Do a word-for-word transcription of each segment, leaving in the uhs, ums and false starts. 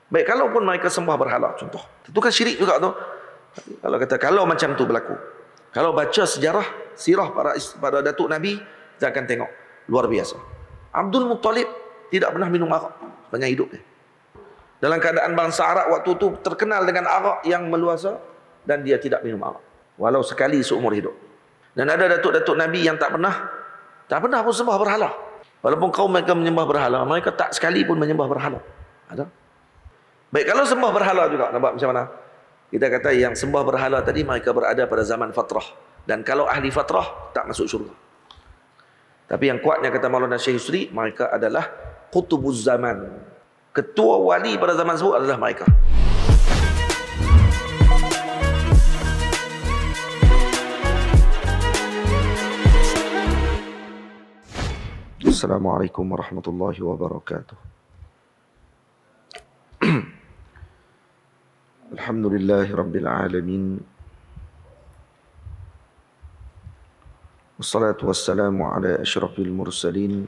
Baik, kalaupun mereka sembah berhala, contoh, itu kan syirik juga tu. Kalau kata kalau macam tu berlaku, kalau baca sejarah sirah para para datuk Nabi, kita akan tengok luar biasa. Abdul Muttalib tidak pernah minum arak sepanjang hidup dia. Dalam keadaan bangsa Arab waktu tu terkenal dengan arak yang meluasa, dan dia tidak minum arak walau sekali seumur hidup. Dan ada datuk-datuk Nabi yang tak pernah tak pernah pun sembah berhala. Walaupun kaum mereka menyembah berhala, mereka tak sekali pun menyembah berhala. Ada. Baik, kalau sembah berhala juga, nampak macam mana? Kita kata yang sembah berhala tadi mereka berada pada zaman fatrah, dan kalau ahli fatrah tak masuk syurga. Tapi yang kuatnya kata Maulana Syekh Yusri, mereka adalah qutubuz zaman. Ketua wali pada zaman tersebut adalah mereka. Assalamualaikum warahmatullahi wabarakatuh. Alhamdulillahi rabbil alamin. Wassalatu wassalamu ala asyrafil mursalin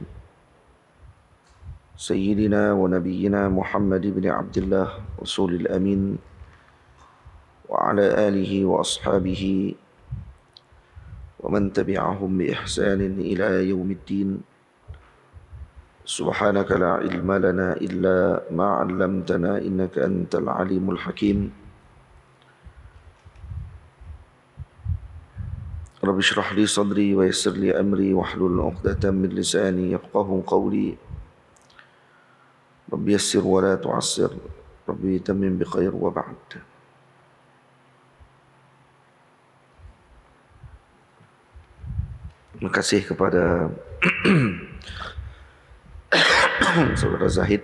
Sayyidina wa nabiyyina Muhammad ibn Abdullah Rasulil Amin, wa ala alihi wa ashabihi wa man tabi'ahum bi ihsanin ila yaumiddin. Subhanaka la ilma lana illa ma 'allamtana innaka antal alimul hakim. Rabbi shrah li sadri wa yassir li amri wahlul 'uqdatam min lisani yafqahu qawli. Rabbi yassir wa la tu'assir. Rabbi tammim bi khair wa ba'd. Terima kasih kepada Saudara Zahid,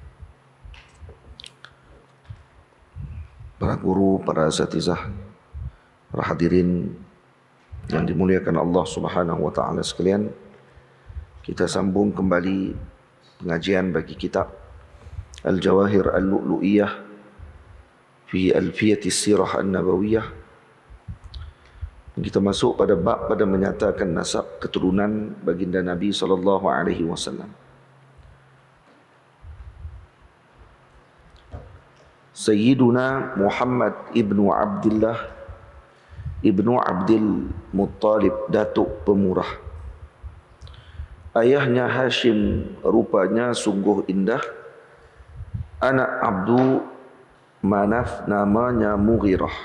para guru, para asatizah, para hadirin yang dimuliakan Allah Subhanahu wa taala sekalian. Kita sambung kembali pengajian bagi kitab Al-Jawahir Al-Lu'lu'iyah fi Alfiyati Sirah An-Nabawiyah. Kita masuk pada bab pada menyatakan nasab keturunan baginda Nabi sallallahu alaihi wasallam. Sayyiduna Muhammad ibnu Abdullah ibnu Abdul Muttalib, datuk pemurah. Ayahnya Hashim rupanya sungguh indah. Anak Abdu Manaf namanya Mughirah.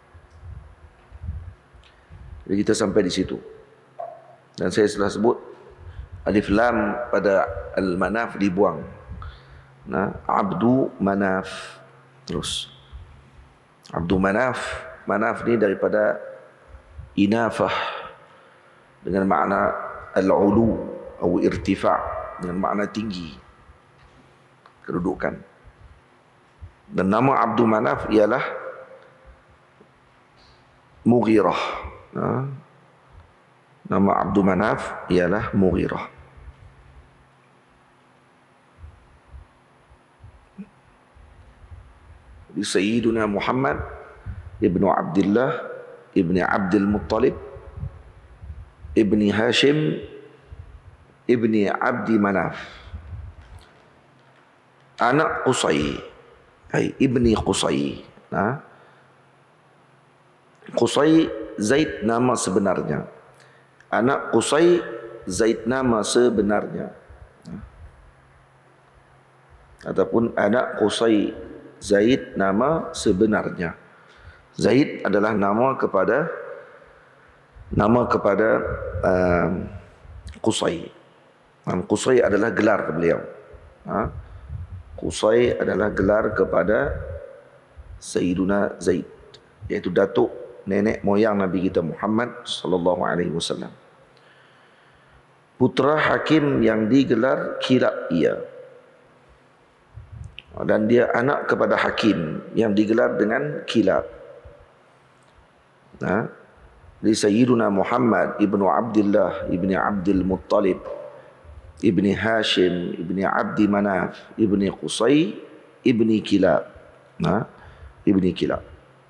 Jadi kita sampai di situ. Dan saya telah sebut alif lam pada Al-Manaf dibuang. Nah, Abdu Manaf. Terus Abdul Manaf, Manaf ni daripada inafah dengan makna al-ulu atau irtifa', dengan makna tinggi, kedudukan. Dan nama Abdul Manaf ialah Mughirah. Nah, nama Abdul Manaf ialah Mughirah. Sayyiduna Muhammad ibnu Abdullah ibni Abdul Muttalib ibni Hashim ibni Abdi Manaf, anak Qusay, ay ibni Qusay. Nah, Qusay Zaid nama sebenarnya, anak Qusay Zaid nama sebenarnya, ataupun anak Qusay Zaid nama sebenarnya. Zaid adalah nama kepada nama kepada uh, Qusay. Um, Qusay adalah gelar beliau. Ha? Qusay adalah gelar kepada Sayyiduna Zaid, iaitu datuk nenek moyang Nabi kita Muhammad sallallahu alaihi wasallam. Putra hakim yang digelar Kilab ia. Dan dia anak kepada hakim yang digelar dengan Kilab. Nah, di Sayyiduna Muhammad ibnu Abdullah ibni Abdul Muttalib ibni Hashim ibni Abdi Manaf ibni Qusay ibni Kilab. Nah, ibni Kilab.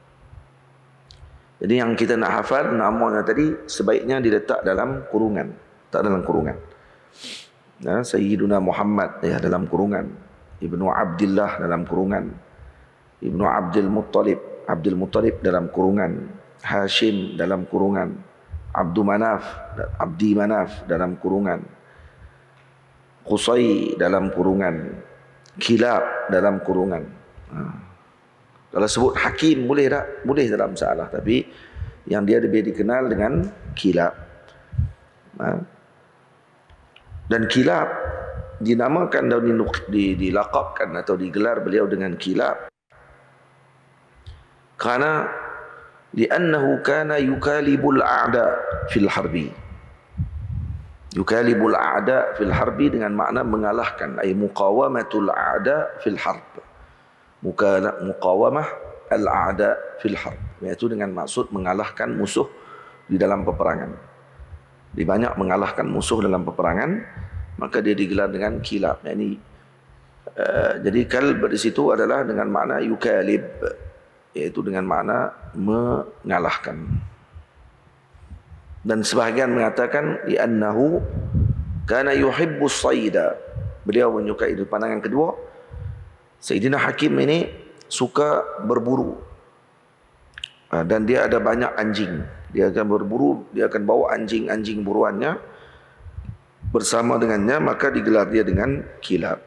Jadi yang kita nak hafal namanya tadi sebaiknya diletak dalam kurungan, tak dalam kurungan. Nah, Sayyiduna Muhammad ya dalam kurungan. Ibnu Abdillah dalam kurungan, Ibnu Abdul Muttalib, Abdul Muttalib dalam kurungan, Hashim dalam kurungan, Abdu Manaf, Abdi Manaf dalam kurungan, Qusay dalam kurungan, Kilab dalam kurungan. Ha. Kalau sebut Hakim boleh tak? Boleh dalam masalah, tapi yang dia lebih dikenal dengan Kilab. Ha. Dan Kilab dinamakan dan dilaqabkan atau digelar beliau dengan Kilab karena li'annahu kana yukalibul a'da fil harbi. Yukalibul a'da fil harbi dengan makna mengalahkan, ay muqawamatul a'da fil harb. Muqawamah al-a'da fil harb, iaitu dengan maksud mengalahkan musuh di dalam peperangan. Dia banyak mengalahkan musuh dalam peperangan, maka dia digelar dengan kilab. Yani, uh, jadi kalb di situ adalah dengan makna yukalib, iaitu dengan makna mengalahkan. Dan sebahagian mengatakan li'annahu kana yuhibbus sayda. Beliau menyukai, itu pandangan kedua. Sayyidina Hakim ini suka berburu. Uh, dan dia ada banyak anjing. Dia akan berburu, dia akan bawa anjing-anjing buruannya bersama dengannya, maka digelar dia dengan kilab.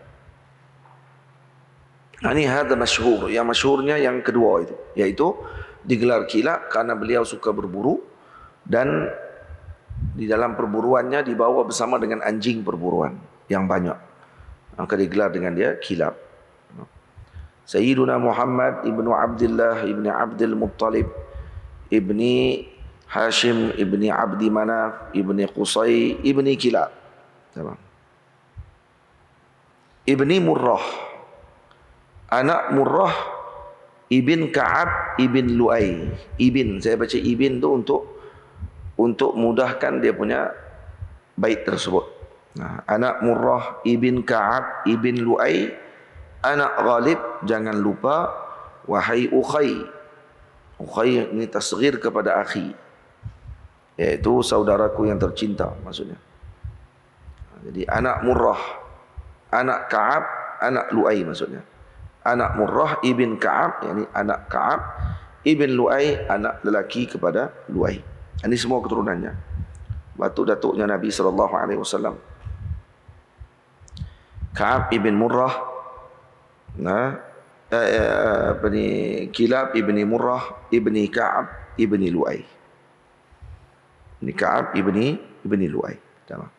Ini hadza masyhur, yang masyhurnya yang kedua itu, yaitu digelar kilab karena beliau suka berburu dan di dalam perburuannya dibawa bersama dengan anjing perburuan yang banyak, maka digelar dengan dia kilab. Sayyiduna Muhammad ibnu Abdullah ibni Abdul Muttalib ibni Hashim ibni Abdi Manaf ibni Qusay ibni Kilab. Ibni Murrah, anak Murrah ibn Ka'ab ibn Lu'ay. Ibn, saya baca ibn tu untuk untuk mudahkan dia punya bait tersebut. Nah, anak Murrah ibn Ka'ab ibn Lu'ay, anak Ghalib, jangan lupa wahai Ukhay. Ukhay ini tasghir kepada akhi, yaitu saudaraku yang tercinta maksudnya. Jadi anak Murrah, anak Ka'ab, anak Lu'ay maksudnya. Anak Murrah ibn Ka'ab, yakni anak Ka'ab ibn Lu'ay, anak lelaki kepada Lu'ay. Ini semua keturunannya, datuk-datuknya Nabi sallallahu alaihi wasallam. Ka'ab ibn Murrah, nah, eh, apa ni, Kilab ibni Murrah ibni Ka'ab ibni Lu'ay. Ini Ka'ab ibni ibni Lu'ay. Tamam.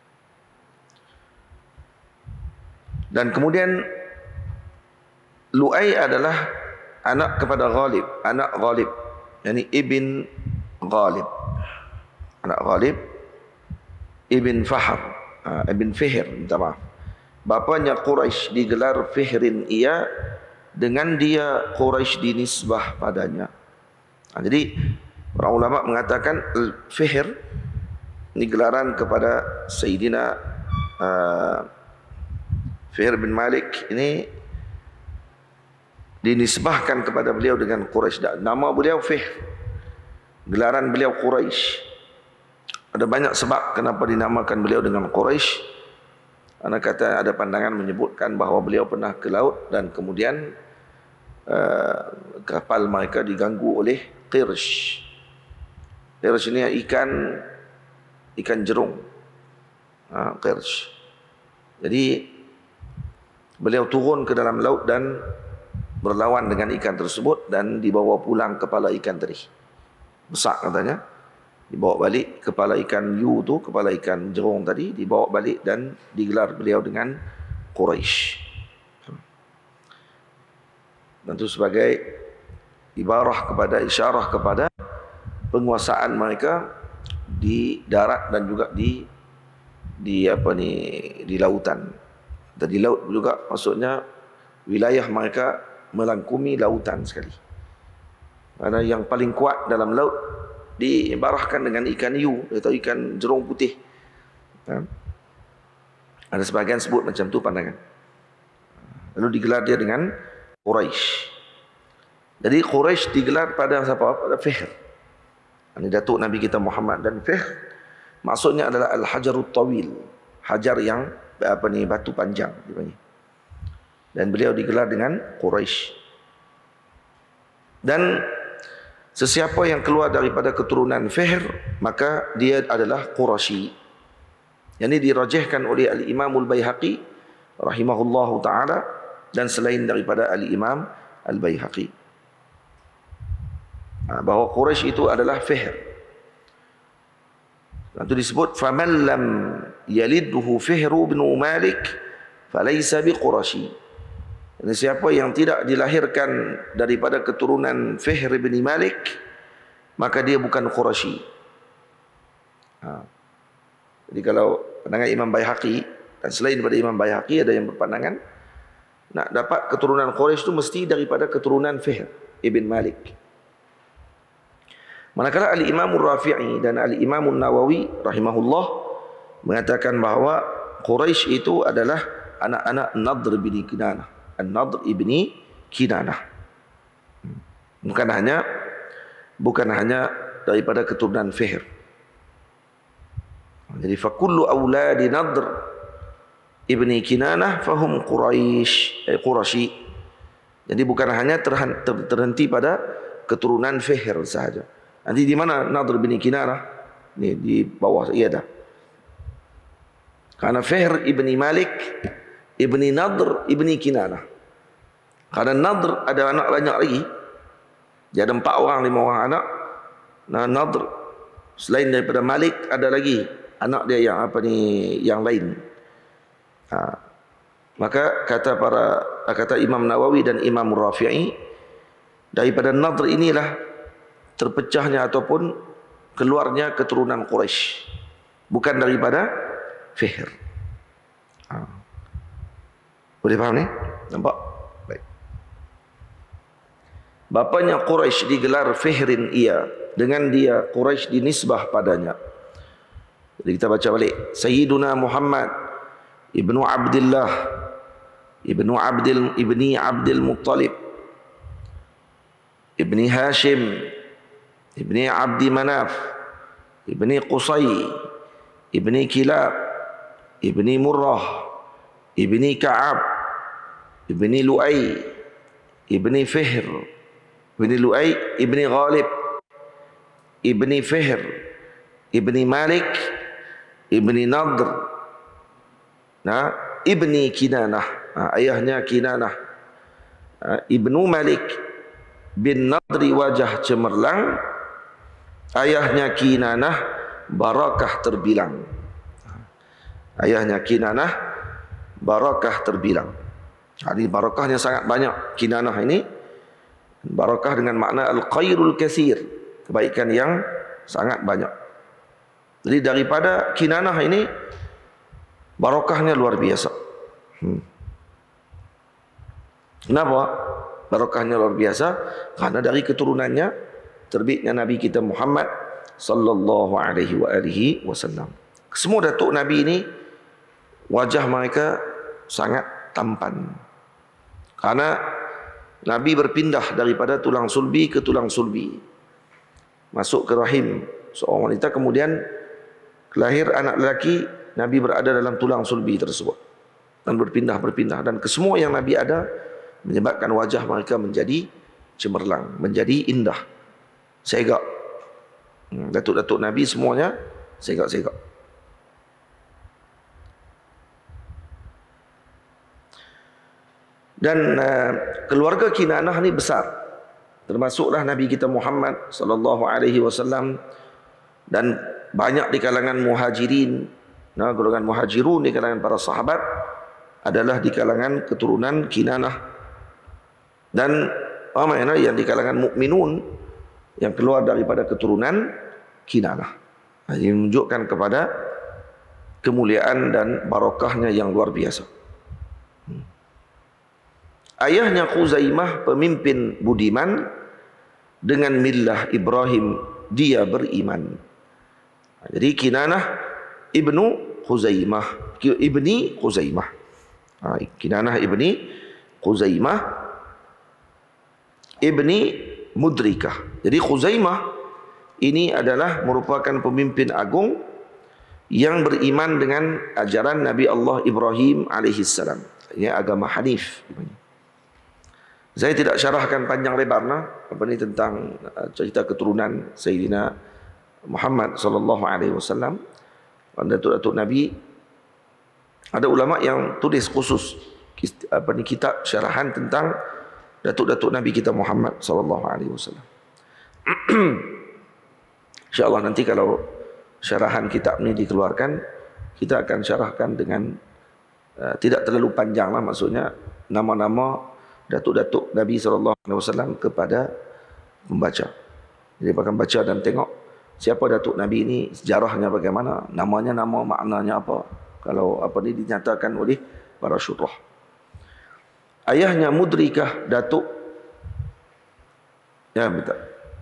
Dan kemudian Lu'ay adalah anak kepada Ghalib, anak Ghalib, yakni ibn Ghalib, anak Ghalib ibn Fahr, uh, ibn Fihr, minta maaf. Bapanya Quraisy, digelar Fihrin ia, dengan dia Quraisy dinisbah padanya. Nah, jadi para ulama mengatakan Fihr ini gelaran kepada Sayyidina uh, Fihr bin Malik, ini dinisbahkan kepada beliau dengan Quraisy. Nama beliau Fihr, gelaran beliau Quraisy. Ada banyak sebab kenapa dinamakan beliau dengan Quraisy. Anak kata ada pandangan menyebutkan bahawa beliau pernah ke laut dan kemudian uh, kapal mereka diganggu oleh qirsh. Qirsh ini ikan ikan jerung. Ha, qirsh. Jadi beliau turun ke dalam laut dan berlawan dengan ikan tersebut dan dibawa pulang kepala ikan tadi. Besar katanya. Dibawa balik kepala ikan yu tu, kepala ikan jerung tadi dibawa balik dan digelar beliau dengan Quraisy. Dan itu sebagai ibarah kepada, isyarah kepada penguasaan mereka di darat dan juga di di apa ni, di lautan. Dan di laut juga maksudnya wilayah mereka melangkumi lautan sekali. Karena yang paling kuat dalam laut diibarahkan dengan ikan yu atau ikan jerung putih. Ha? Ada sebahagian sebut macam tu pandangan. Lalu digelar dia dengan Quraisy. Jadi Quraisy digelar pada siapa? Pada Fihr. Ini datuk Nabi kita Muhammad. Dan Fihr maksudnya adalah Al-Hajarut Tawil, hajar yang apa ni, batu panjang dipanggil. dan beliau digelar dengan Quraisy. Dan sesiapa yang keluar daripada keturunan Fihr, maka dia adalah Quraisy. Yang ini dirajihkan oleh Al-Imam Al-Baihaqi rahimahullahu ta'ala dan selain daripada Al-Imam Al-Baihaqi, bahawa Quraisy itu adalah Fihr. Itu disebut faman lam yalidhu Fihru bin Malik falaysa biqurashi. Ini siapa yang tidak dilahirkan daripada keturunan Fihr bin Malik, maka dia bukan Quraisy. Ha. Jadi kalau pandangan Imam Baihaqi dan selain daripada Imam Baihaqi ada yang berpandangan nak dapat keturunan Quraisy itu mesti daripada keturunan Fihr ibn Malik. Manakala Al-Imam Rafi'i dan Al-Imam Nawawi rahimahullah mengatakan bahawa Quraisy itu adalah anak-anak Nadr bin Kinanah. An-Nadr ibni Kinanah. Bukan hanya bukan hanya daripada keturunan Fihr. Jadi fakullu auladi Nadr ibni Kinanah fahum Quraisy, eh, Quraisy. Jadi bukan hanya terhenti pada keturunan Fihr sahaja. Nanti di mana Nadr bin Kinanah? Ni di bawah ia dah. Karena Fihr ibni Malik ibni Nadr ibni Kinanah. Karena Nadr ada anak banyak lagi. Dia ada empat orang, lima orang anak. Nah, Nadr selain daripada Malik ada lagi anak dia yang apa ni, yang lain. Ha. Maka kata para kata Imam Nawawi dan Imam Rafi'i, daripada Nadr inilah terpecahnya ataupun keluarnya keturunan Quraisy, bukan daripada Fihr. Ha. Boleh faham ni? Nampak? Baik. Bapanya Quraisy digelar Fihrin ia, dengan dia Quraisy dinisbah padanya. Jadi kita baca balik. Sayyiduna Muhammad ibnu Abdullah ibnu Abdil ibni Abdul Muttalib ibni Hashim ibni Abdi Manaf ibni Qusay ibni Kilab ibni Murrah ibni Ka'ab ibni Lu'ay ibni Fihr ibni Lu'ay ibni Ghalib ibni Fihr ibni Malik ibni Nadr, nah, ibni Kinanah, nah, ayahnya Kinanah, nah, ibnu Malik bin Nadri wajah cemerlang, ayahnya Kinanah barakah terbilang. Ayahnya Kinanah barakah terbilang. Jadi barakahnya sangat banyak. Kinanah ini barakah dengan makna al-khairul katsir, kebaikan yang sangat banyak. Jadi daripada Kinanah ini barakahnya luar biasa. Hmm. Kenapa barakahnya luar biasa? Karena dari keturunannya terbitnya Nabi kita Muhammad sallallahu alaihi wa alihi wasallam. Semua datuk Nabi ini wajah mereka sangat tampan. Karena Nabi berpindah daripada tulang sulbi ke tulang sulbi, masuk ke rahim seorang wanita, kemudian lahir anak lelaki, Nabi berada dalam tulang sulbi tersebut dan berpindah-berpindah, dan kesemua yang Nabi ada menyebabkan wajah mereka menjadi cemerlang, menjadi indah, segak. Datuk-datuk Nabi semuanya segak-segak. Dan uh, keluarga Kinanah ni besar, termasuklah Nabi kita Muhammad sallallahu alaihi wasallam, dan banyak di kalangan muhajirin. Nah, golongan muhajirun di kalangan para sahabat adalah di kalangan keturunan Kinanah, dan ramai yang di kalangan mukminun yang keluar daripada keturunan Kinanah. Ini menunjukkan kepada kemuliaan dan barakahnya yang luar biasa. Hmm. Ayahnya Khuzaimah pemimpin budiman, dengan millah Ibrahim dia beriman. Jadi Kinanah ibnu Khuzaimah, ibni Khuzaimah. Ha, Kinanah ibni Khuzaimah ibni Mudrikah. Jadi Khuzaimah ini adalah merupakan pemimpin agung yang beriman dengan ajaran Nabi Allah Ibrahim alaihi salam. Ini agama Hanif. Saya tidak syarahkan panjang lebar nah, apa ni tentang uh, cerita keturunan Sayyidina Muhammad sallallahu alaihi wasallam, datuk-datuk Nabi. Ada ulama yang tulis khusus apa ni kitab syarahan tentang datuk-datuk Nabi kita Muhammad sallallahu alaihi wasallam. Insya-Allah nanti kalau syarahan kitab ni dikeluarkan, kita akan syarahkan dengan uh, tidak terlalu panjang lah, maksudnya nama-nama datuk-datuk Nabi sallallahu alaihi wasallam kepada pembaca. Jadi akan baca dan tengok siapa datuk Nabi ini, sejarahnya bagaimana, namanya nama, maknanya apa. Kalau apa ni dinyatakan oleh para syurah. Ayahnya Mudrikah datuk. Ya betul.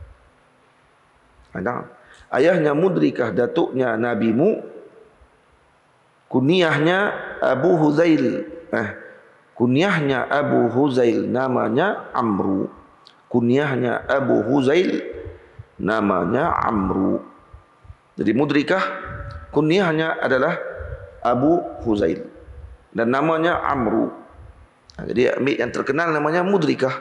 Ada. Ayahnya Mudrikah datuknya nabimu. Kunyahnya Abu Huzail. Eh, kunyahnya Abu Huzail namanya Amru. Kunyahnya Abu Huzail namanya Amru. Jadi Mudrikah kunyahnya adalah Abu Huzail dan namanya Amru. Jadi ambil yang terkenal namanya Mudrikah.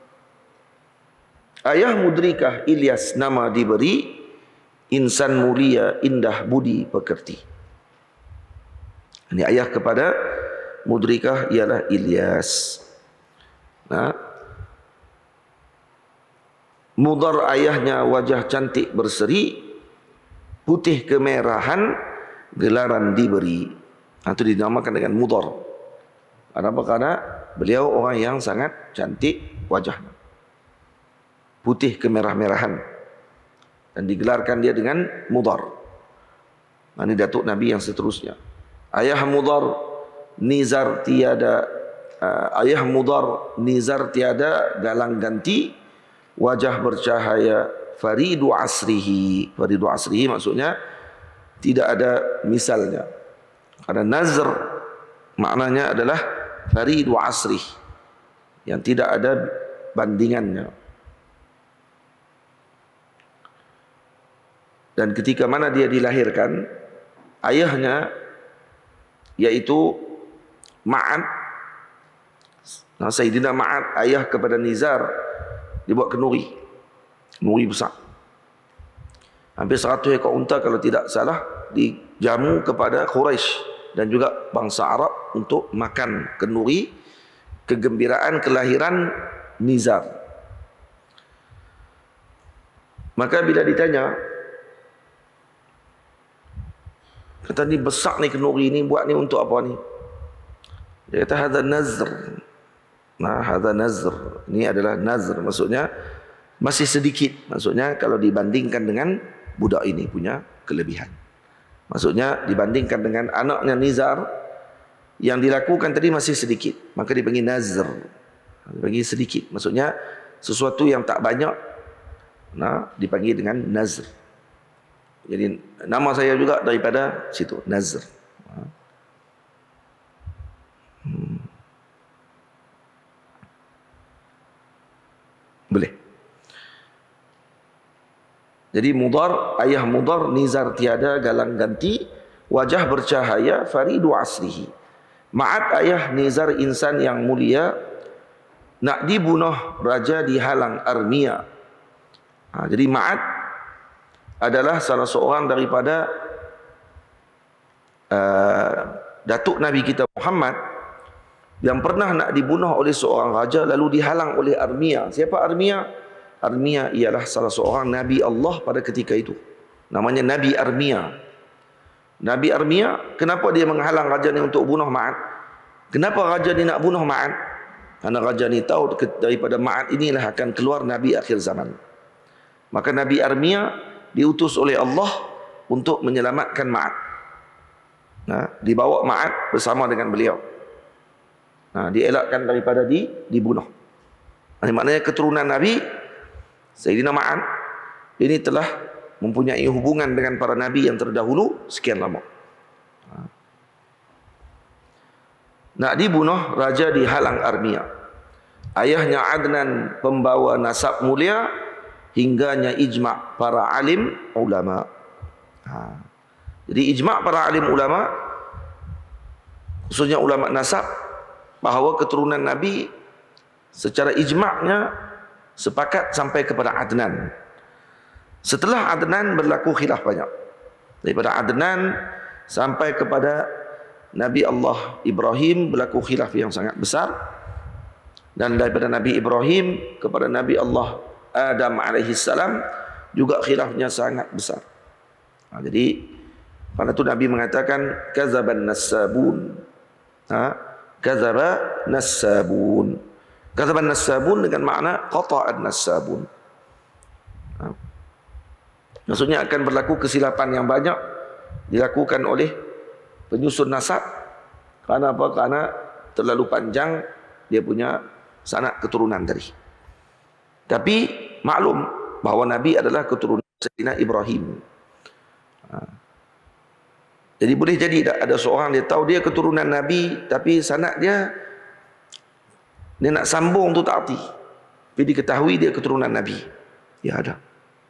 Ayah Mudrikah Ilyas nama diberi, insan mulia indah budi pekerti. Ini ayah kepada Mudrikah ialah Ilyas. Nah, Mudar ayahnya wajah cantik berseri, putih kemerahan gelaran diberi. Itu dinamakan dengan Mudar. Kenapa? Karena beliau orang yang sangat cantik wajahnya, putih kemerah-merahan, dan digelarkan dia dengan Mudar. Ini datuk Nabi yang seterusnya. Ayah Mudar nizar tiada, uh, ayah Mudar nizar tiada galang ganti, wajah bercahaya faridu asrihi. Faridu asrihi maksudnya tidak ada misalnya. Karena nazr maknanya adalah faridu asrih, yang tidak ada bandingannya. Dan ketika mana dia dilahirkan, ayahnya yaitu Ma'ad, nah, Sayyidina Ma'ad ayah kepada Nizar, dibuat kenuri, kenuri besar. Hampir seratus ekor unta kalau tidak salah, dijamu kepada Quraisy dan juga bangsa Arab untuk makan kenuri kegembiraan kelahiran Nizar. Maka bila ditanya, kata ni besar ni kenuri ni, buat ni untuk apa ni? Dia kata hadza nazr. Nah, hadza nazr. Ini adalah nazr, maksudnya masih sedikit. Maksudnya kalau dibandingkan dengan budak ini punya kelebihan. Maksudnya dibandingkan dengan anaknya Nizar, yang dilakukan tadi masih sedikit, maka dipanggil nazr. Dipanggil sedikit. Maksudnya sesuatu yang tak banyak, nah, dipanggil dengan nazr. Jadi nama saya juga daripada situ, nazr. Hmm. Boleh. Jadi Mudar, ayah Mudar nizar tiada galang ganti, wajah bercahaya faridu asrihi. Ma'ad ayah Nizar insan yang mulia, nak dibunuh raja dihalang Armia. Ha, jadi Ma'ad adalah salah seorang daripada uh, datuk Nabi kita Muhammad yang pernah nak dibunuh oleh seorang raja lalu dihalang oleh Armia. Siapa Armia? Armia ialah salah seorang Nabi Allah pada ketika itu. Namanya Nabi Armia. Nabi Armia, kenapa dia menghalang raja ni untuk bunuh Ma'ad? Kenapa raja ni nak bunuh Ma'ad? Karena raja ni tahu daripada Ma'ad inilah akan keluar Nabi akhir zaman. Maka Nabi Armia diutus oleh Allah untuk menyelamatkan Ma'ad. Nah, dibawa Ma'ad bersama dengan beliau. Nah, dielakkan daripada di, dibunuh. Ini maknanya keturunan Nabi Sayyidina Ma'ad ini telah mempunyai hubungan dengan para Nabi yang terdahulu sekian lama. Nak dibunuh, raja dihalang Armia. Ayahnya Adnan pembawa nasab mulia, hingganya ijma' para alim ulama. Ha. Jadi ijma' para alim ulama, khususnya ulama nasab, bahawa keturunan Nabi secara ijma'nya sepakat sampai kepada Adnan. Setelah Adnan berlaku khilaf banyak. Daripada Adnan sampai kepada Nabi Allah Ibrahim berlaku khilaf yang sangat besar. Dan daripada Nabi Ibrahim kepada Nabi Allah Adam alaihi salam juga khilafnya sangat besar. Ha, jadi pada itu Nabi mengatakan kazaban nassabun. Ha, kazaba nassabun. Kazaban nassabun dengan makna qata'an nassabun. Ha. Maksudnya akan berlaku kesilapan yang banyak dilakukan oleh penyusun nasab. Kerana apa? Kerana terlalu panjang dia punya sanad keturunan tadi. Tapi maklum bahawa Nabi adalah keturunan Sayyidina Ibrahim. Ha. Jadi boleh jadi tak ada seorang dia tahu dia keturunan Nabi tapi sanad dia dia nak sambung tu tak arti. Tapi diketahui dia keturunan Nabi. Ya ada.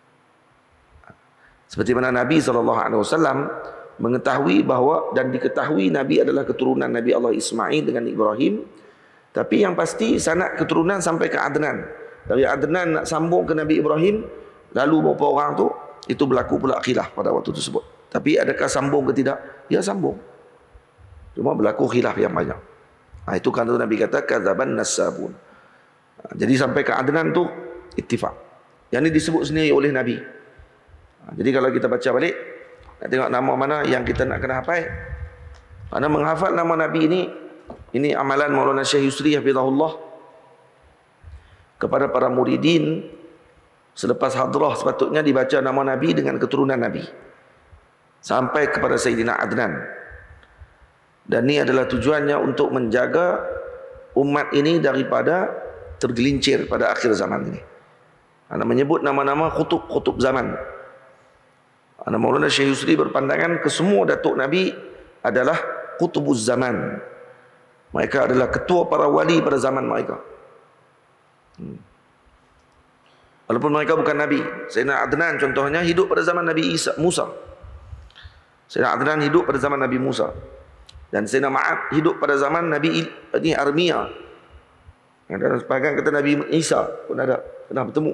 Seperti mana Nabi sallallahu alaihi wasallam mengetahui bahawa dan diketahui Nabi adalah keturunan Nabi Allah Ismail dengan Ibrahim. Tapi yang pasti sanad keturunan sampai ke Adnan. Dari Adnan nak sambung ke Nabi Ibrahim, lalu beberapa orang tu itu berlaku pula khilaf pada waktu tersebut. Tapi adakah sambung ke tidak? Ya sambung. Cuma berlaku khilaf yang banyak. Ha, itu kan Nabi kata kazaban nassabun. Ha, jadi sampai ke Adnan tu ittifaq. Yang ini disebut sendiri oleh Nabi. Ha, jadi kalau kita baca balik, nak tengok nama mana yang kita nak kena hafal. Kerana menghafal nama Nabi ini, ini amalan Maulana Syekh Yusri hafizahullah kepada para muridin. Selepas hadrah sepatutnya dibaca nama Nabi dengan keturunan Nabi sampai kepada Sayyidina Adnan. Dan ini adalah tujuannya untuk menjaga umat ini daripada tergelincir pada akhir zaman ini. Anda menyebut nama-nama khutub-khutub zaman. Anda Maulana Syekh Yusri berpandangan ke semua datuk Nabi adalah khutubuz zaman. Mereka adalah ketua para wali pada zaman mereka. Hmm. Walaupun mereka bukan Nabi. Sayyidina Adnan contohnya hidup pada zaman Nabi Isa, Musa. Sayyidina Adnan hidup pada zaman Nabi Musa. Dan Sayyidina Ma'ad hidup pada zaman Nabi ini Armia. Ada sebahagian kata Nabi Isa pun ada pernah bertemu.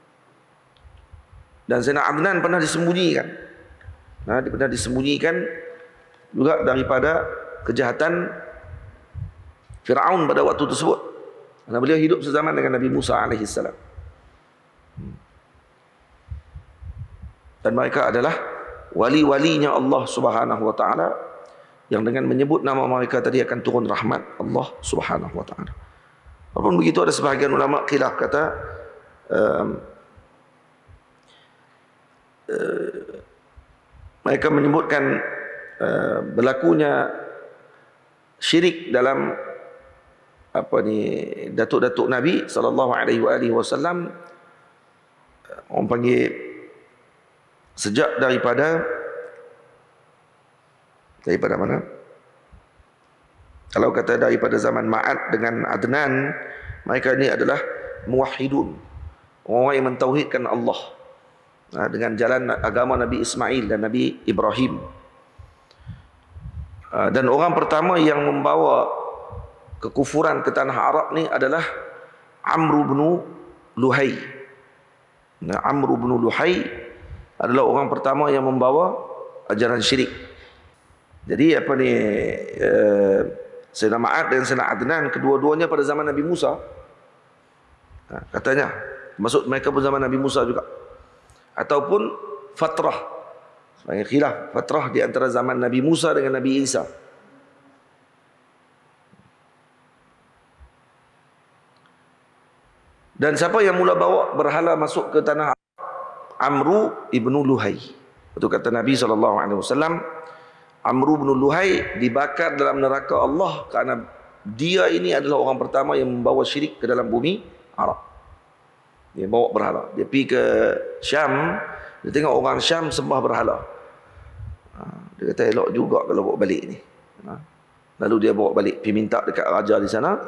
Dan Sayyidina Adnan pernah disembunyikan. Nah, dia pernah disembunyikan juga daripada kejahatan Fir'aun pada waktu tersebut. Karena beliau hidup sezaman dengan Nabi Musa alaihi salam. Dan mereka adalah wali-walinya Allah Subhanahu wa taala yang dengan menyebut nama mereka tadi akan turun rahmat Allah Subhanahu wa taala. Walaupun begitu ada sebahagian ulama khilaf kata um, uh, mereka menyebutkan uh, berlakunya syirik dalam apa ni datuk-datuk Nabi sallallahu alaihi wasallam, orang panggil sejak daripada daripada mana? Kalau kata daripada zaman Ma'ad dengan Adnan, mereka ini adalah muwahhidun, orang yang mentauhidkan Allah dengan jalan agama Nabi Ismail dan Nabi Ibrahim. Dan orang pertama yang membawa kekufuran ke tanah Arab ni adalah Amr bin Luhai. Nah, Amr bin Luhai adalah orang pertama yang membawa ajaran syirik. Jadi apa ni, uh, Sayyidina Ma'ad dan Sayyidina Adnan kedua-duanya pada zaman Nabi Musa. Nah, katanya maksud mereka pun zaman Nabi Musa juga. Ataupun fatrah, sebagai khilaf fatrah di antara zaman Nabi Musa dengan Nabi Isa. Dan siapa yang mula bawa berhala masuk ke tanah Amru ibnu Luhai. Itu kata Nabi sallallahu alaihi wasallam, Amru ibnu Luhai dibakar dalam neraka Allah kerana dia ini adalah orang pertama yang membawa syirik ke dalam bumi Arab. Dia bawa berhala. Dia pergi ke Syam, dia tengok orang Syam sembah berhala. Dia kata elok juga kalau bawa balik ni. Lalu dia bawa balik, pergi minta dekat raja di sana.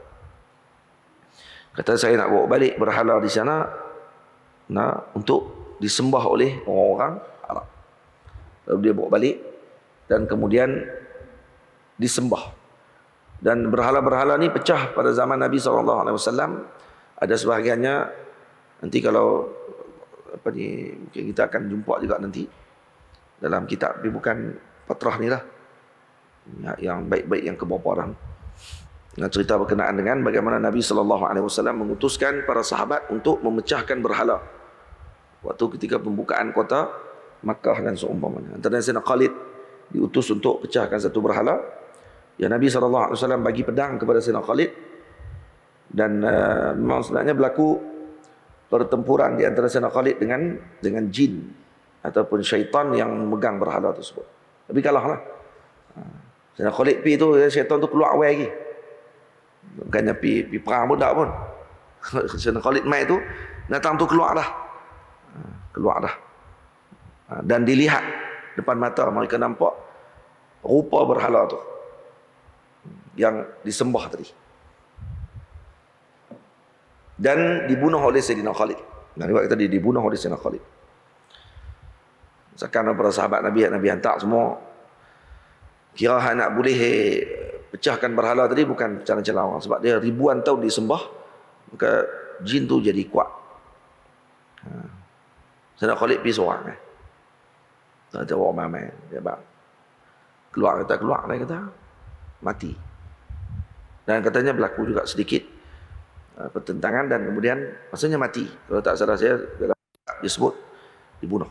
Kata saya nak bawa balik berhala di sana, nah, untuk disembah oleh orang-orang Arab. Lalu dia bawa balik dan kemudian disembah. Dan berhala-berhala ni pecah pada zaman Nabi sallallahu alaihi wasallam. Ada sebahagiannya nanti kalau apa ni mungkin kita akan jumpa juga nanti dalam kitab, tapi bukan patrah ni lah, yang baik-baik yang keberapa dengan cerita berkenaan dengan bagaimana Nabi sallallahu alaihi wasallam mengutuskan para sahabat untuk memecahkan berhala waktu ketika pembukaan kota Makkah dan seumpamanya. Antara Sayyidina Khalid diutus untuk pecahkan satu berhala. Ya, Nabi sallallahu alaihi wasallam bagi pedang kepada Sayyidina Khalid, dan uh, memang sebenarnya berlaku pertempuran di antara Sayyidina Khalid dengan dengan jin ataupun syaitan yang memegang berhala tersebut. Tapi kalahlah. Sayyidina Khalid pi tu, syaitan tu keluar awal lagi. Bukannya pi pi perang pun tak pun. Sayyidina Khalid mai tu, datang tu keluar dah. Keluar dah. Dan dilihat depan mata, mereka nampak rupa berhala tu yang disembah tadi, dan dibunuh oleh Sayyidina Khalid. Nah, riwayat tadi dibunuh oleh Sayyidina Khalid. Sekarang para sahabat Nabi, Nabi hantar semua. Kira nak boleh pecahkan berhala tadi bukan cara-cara orang, sebab dia ribuan tahun disembah, maka jin tu jadi kuat. Ha. Sayyidina Khalid pergi seorang eh. Tak ada orang ramai. Dia bang. Keluar kata, keluar dia kata, mati. Dan katanya berlaku juga sedikit uh, pertentangan, dan kemudian maksudnya mati. Kalau tak salah saya disebut dibunuh.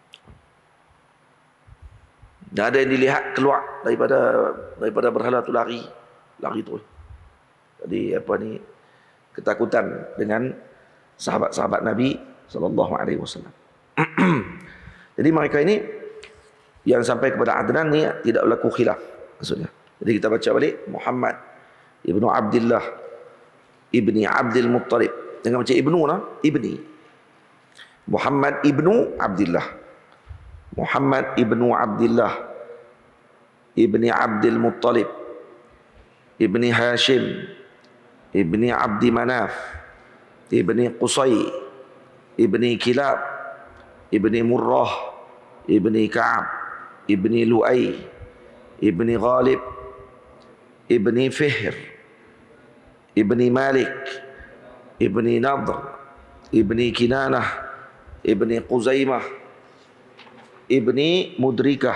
Dan ada yang dilihat keluar daripada daripada berhala tu lari, lari terus. Jadi apa ni, ketakutan dengan sahabat-sahabat Nabi sallallahu alaihi wasallam. Jadi mereka ini yang sampai kepada Adnan ni tidak berlaku khilaf maksudnya. Jadi kita baca balik, Muhammad ibnu Abdullah ibni Abdul Muttalib. Jangan baca ibnu lah, ibni. Muhammad ibnu Abdullah. Muhammad ibnu Abdullah ibni Abdul Muttalib ibni Hashim ibni Abdi Manaf ibni Qusay ibni Kilab ibni Murrah ibni Ka'ab ibni Lu'ay ibni Ghalib ibni Fihr ibni Malik ibni Nadr ibni Kinanah ibni Quzaimah ibni Mudrikah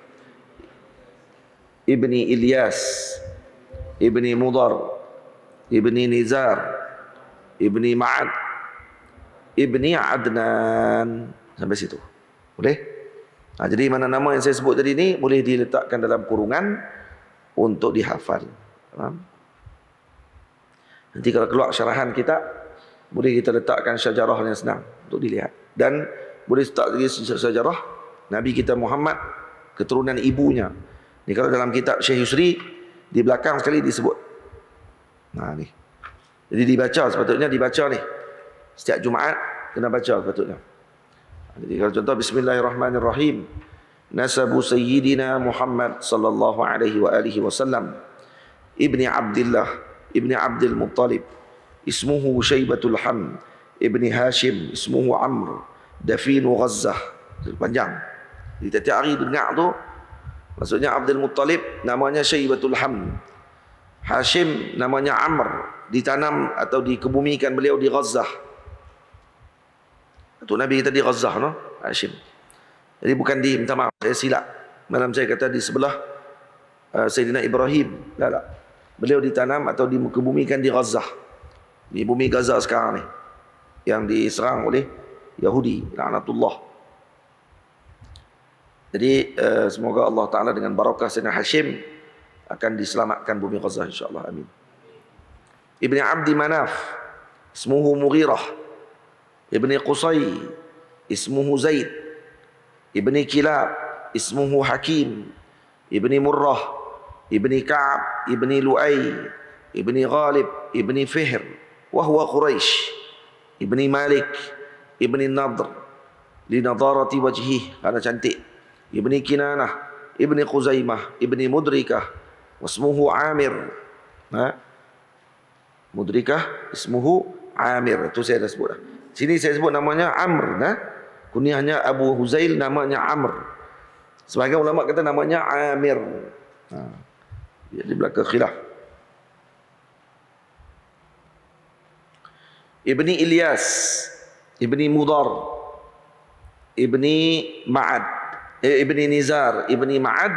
ibni Ilyas ibni Mudar ibni Nizar ibni Ma'ad ibni Adnan. Sampai situ boleh? Nah, jadi mana nama yang saya sebut tadi ni boleh diletakkan dalam kurungan untuk dihafal. Faham? Nanti kalau keluar syarahan kita, boleh kita letakkan syajarah yang senang untuk dilihat. Dan boleh letak lagi syajarah Nabi kita Muhammad, keturunan ibunya. Ni kalau dalam kitab Syekh Yusri, di belakang sekali disebut. Nah ni. Jadi dibaca, sepatutnya dibaca ni. Setiap Jumaat kena baca sepatutnya. Jadi kalau contoh Bismillahirrahmanirrahim. Nasabu Sayyidina Muhammad sallallahu alaihi wa alihi wasallam ibni Abdullah ibni Abdul Muttalib ismuhu Syaibatul Ham ibni Hashim ismuhu Amr dafinu Ghazzah. Panjang. Jadi tiap hari dengar tu, maksudnya Abdul Muttalib namanya Syaibatul Ham, Hashim namanya Amr, ditanam atau dikebumikan beliau di Ghazzah. Itu Nabi kita di Ghazzah, no? Hashim. Jadi bukan di, minta maaf, saya silap. Malam saya kata di sebelah uh, Sayyidina Ibrahim. Tak, tak. Beliau ditanam atau dikebumikan di Ghazzah. Di bumi Gaza sekarang ni, yang diserang oleh Yahudi, laknatullah. Jadi uh, semoga Allah Ta'ala dengan barakah Sayyidina Hashim akan diselamatkan bumi Gaza, insyaAllah. Amin. Ibni Abdi Manaf ismuhu Mughirah ibni Qusay ismuhu Zaid ibni Kilab ismuhu Hakim ibni Murrah ibni Ka'ab ibni Lu'ay ibni Ghalib ibni Fihr wa huwa Quraisy ibni Malik ibni Nadr li nadarati wajhih, karena cantik. Ibni Kinanah ibni Quzaimah ibni Mudrikah wasmuhu Amir. Ha? Mudrikah ismuhu Amir. Itu saya dah sebut dah. Sini saya sebut namanya Amr, nah. Kunyahnya Abu Huzail, namanya Amr. Sebagian ulama kata namanya Amir. Ha. Jadi belaka khilaf. ibni Ilyas, ibni Mudar, ibni Ma'ad, eh, ibni Nizar, ibni Ma'ad,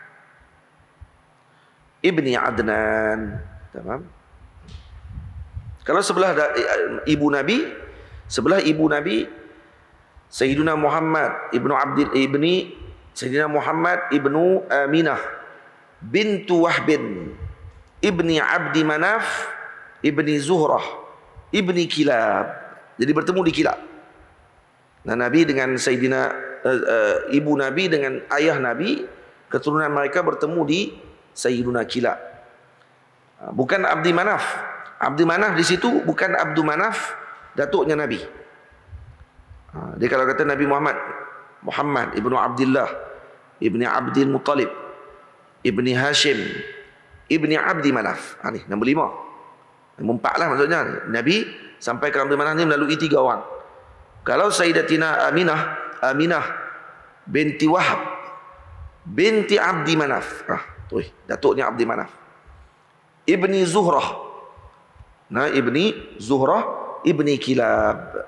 ibni Adnan. Tamam. Kalau sebelah da, ibu Nabi, sebelah ibu Nabi Sayyidina Muhammad ibnu Abdil ibni Sayyidina Muhammad ibnu Aminah bintu Wahbin ibni Abdi Manaf ibni Zuhrah ibni Kilab. Jadi bertemu di Kilab. Nah, Nabi dengan Sayyidina uh, uh, ibu Nabi dengan ayah Nabi, keturunan mereka bertemu di Sayyidina Kilab. Uh, bukan Abdi Manaf. Abdi Manaf di situ bukan Abdu Manaf, datuknya Nabi. Uh, dia kalau kata Nabi Muhammad, Muhammad ibnu Abdullah ibni Abdul Muttalib ibni Hashim ibni Abdi Manaf. Ha, ni nombor lima. Nombor empat lah maksudnya. Nabi sampai ke Abdi Manaf ni melalui tiga orang. Kalau Sayyidatina Aminah, Aminah binti Wahab binti Abdi Manaf. Ah, tu datuknya Abdi Manaf. Ibni Zuhrah. Nah, ibni Zuhrah ibni Kilab.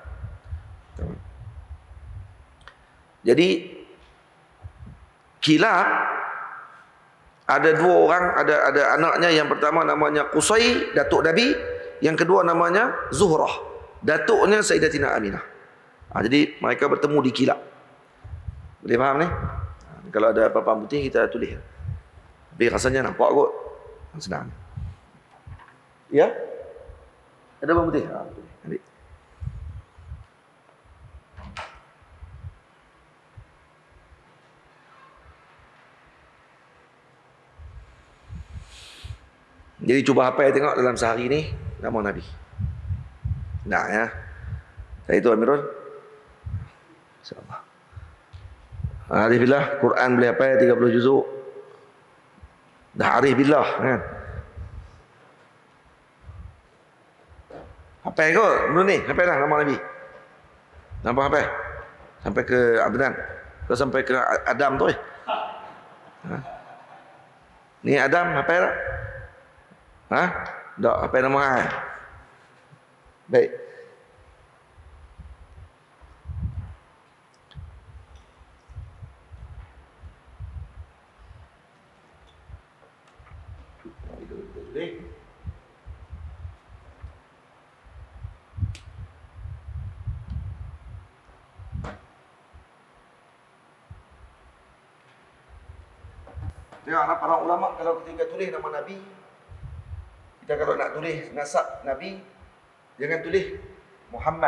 Jadi Kilab ada dua orang, ada ada anaknya. Yang pertama namanya Qusay, datuk Nabi. Yang kedua namanya Zuhrah, datuknya Sayyidatina Aminah. Ha, jadi mereka bertemu di Kilab. Boleh faham ni? Ha, kalau ada apa-apa putih kita tulis. Tapi rasanya nampak kot. Senang. Ya? Ada apa putih? Ha, tulis. Ambil. Jadi cuba apa yang tengok dalam sehari ni nama Nabi. Nah ya. Saya itu Amirul. InsyaAllah. Arif billah, Quran boleh apa tiga puluh juzuk. Dah arif billah kan. Apa kot menurut ni? Apa dah nama Nabi? Nampak apa? Sampai ke Adnan. Ke sampai ke Adam tu eh. Ha? Ni Adam apa dah? Ha? Tak, apa nama hai? Baik. Tengoklah para ulama kalau ketika tulis nama Nabi, kita kalau nak tulis nasab Nabi, jangan tulis Muhammad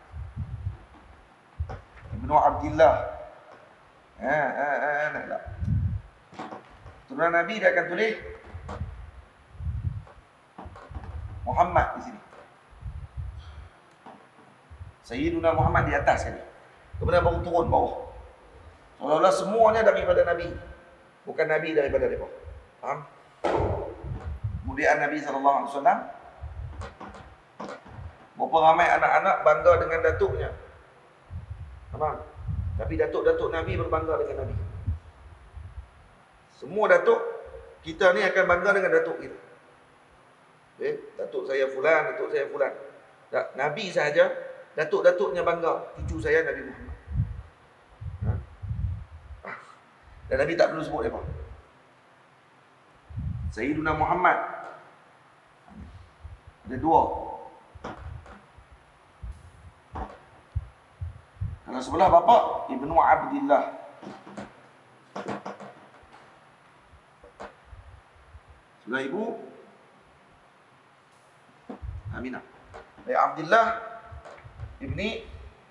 ibnu Abdullah. Ha, ha, ha, nak tak? Turunan Nabi dia akan tulis Muhammad di sini. Sayyiduna Muhammad di atas sekali. Kemudian baru turun bawah. Seolah-olah semuanya daripada Nabi. Bukan Nabi daripada mereka. Faham? Kemudian Nabi sallallahu alaihi wasallam, berapa ramai anak-anak bangga dengan datuknya. Faham? Tapi datuk-datuk Nabi berbangga dengan Nabi. Semua datuk kita ni akan bangga dengan datuk kita. Okay? Datuk saya fulan, datuk saya fulan. Tak, Nabi sahaja, datuk-datuknya bangga. Cucu saya Nabi Muhammad. Dan Nabi tak perlu sebut apa. Sayyiduna Muhammad. Ada dua. Kalau sebelah bapa Ibnu Abdillah. Sebelah ibu Aminah. Dari Abdillah ibni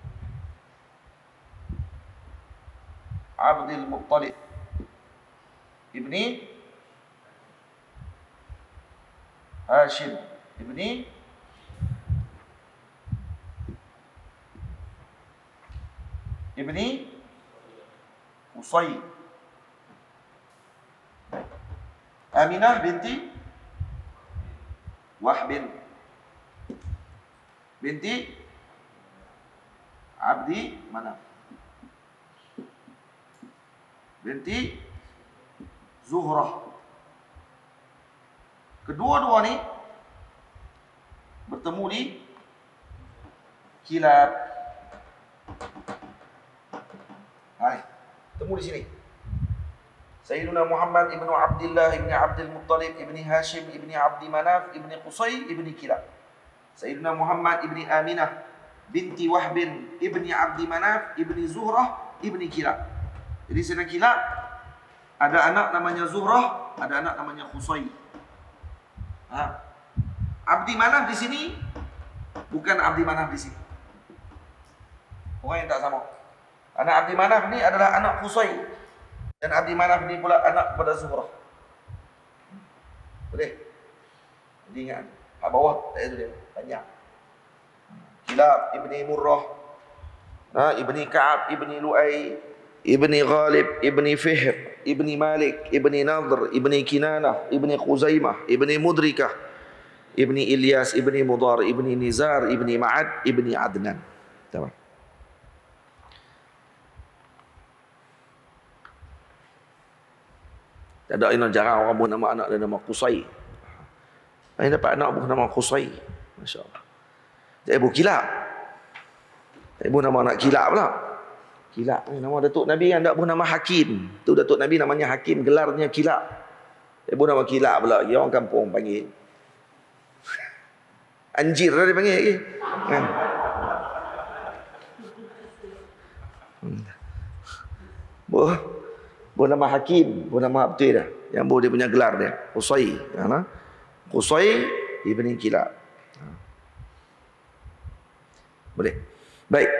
Abdul Muttalib ibni Hashim ibni ibni Qusay. Aminah binti Wahbin binti Abdi Manaf binti Zuhrah. Kedua-dua ni bertemu di Kilab. Hai, temu di sini. Sayyiduna Muhammad ibnu Abdullah ibni Abdul Muttalib ibni Hashim ibni Abdi Manaf ibni Qusay ibni Kilab. Sayyiduna Muhammad ibni Aminah binti Wahbin ibni Abdi Manaf ibni Zuhrah ibni Kilab. Jadi Sayyidina Kilab ada anak namanya Zuhrah, ada anak namanya Qusay. Ha. Abdi Manaf di sini bukan Abdi Manaf di sini. Orang yang tak sama. Anak Abdi Manaf ni adalah anak Qusay. Dan Abdi Manaf ni pula anak kepada Zuhrah. Boleh? Jadi ingat, kat bawah tak ada dia, banyak. Kilab ibni Murrah, ha, ibni Ka'ab ibni Lu'ay, ibni Ghalib ibni Fihr, ibni Malik ibni Nadhr, ibni Kinanah, ibni Khuzaimah, ibni Mudrikah, ibni Ilyas, ibni Mudar, ibni Nizar, ibni Ma'ad, ibni Adnan. Tamam. Tak ada yang jarang orang buat nama anak dia nama Qusay. Ini dapat anak buat nama Qusay. Masya Allah. Tak ibu Kilab. Tak ibu nama anak Kilab pula. Kilab ni nama Datuk Nabi kan tak buat nama Hakim. Tu Datuk Nabi namanya Hakim, gelarnya Kilab. Tak ibu nama Kilab pula. Dia orang kampung panggil. Anjir lah dia panggil lagi. Kan? Boh. Buat nama Hakim, buat nama betul dah. Yang buat dia punya gelar dia, Qusay. Ha? Qusay ibni Kilab. Ha. Boleh. Baik.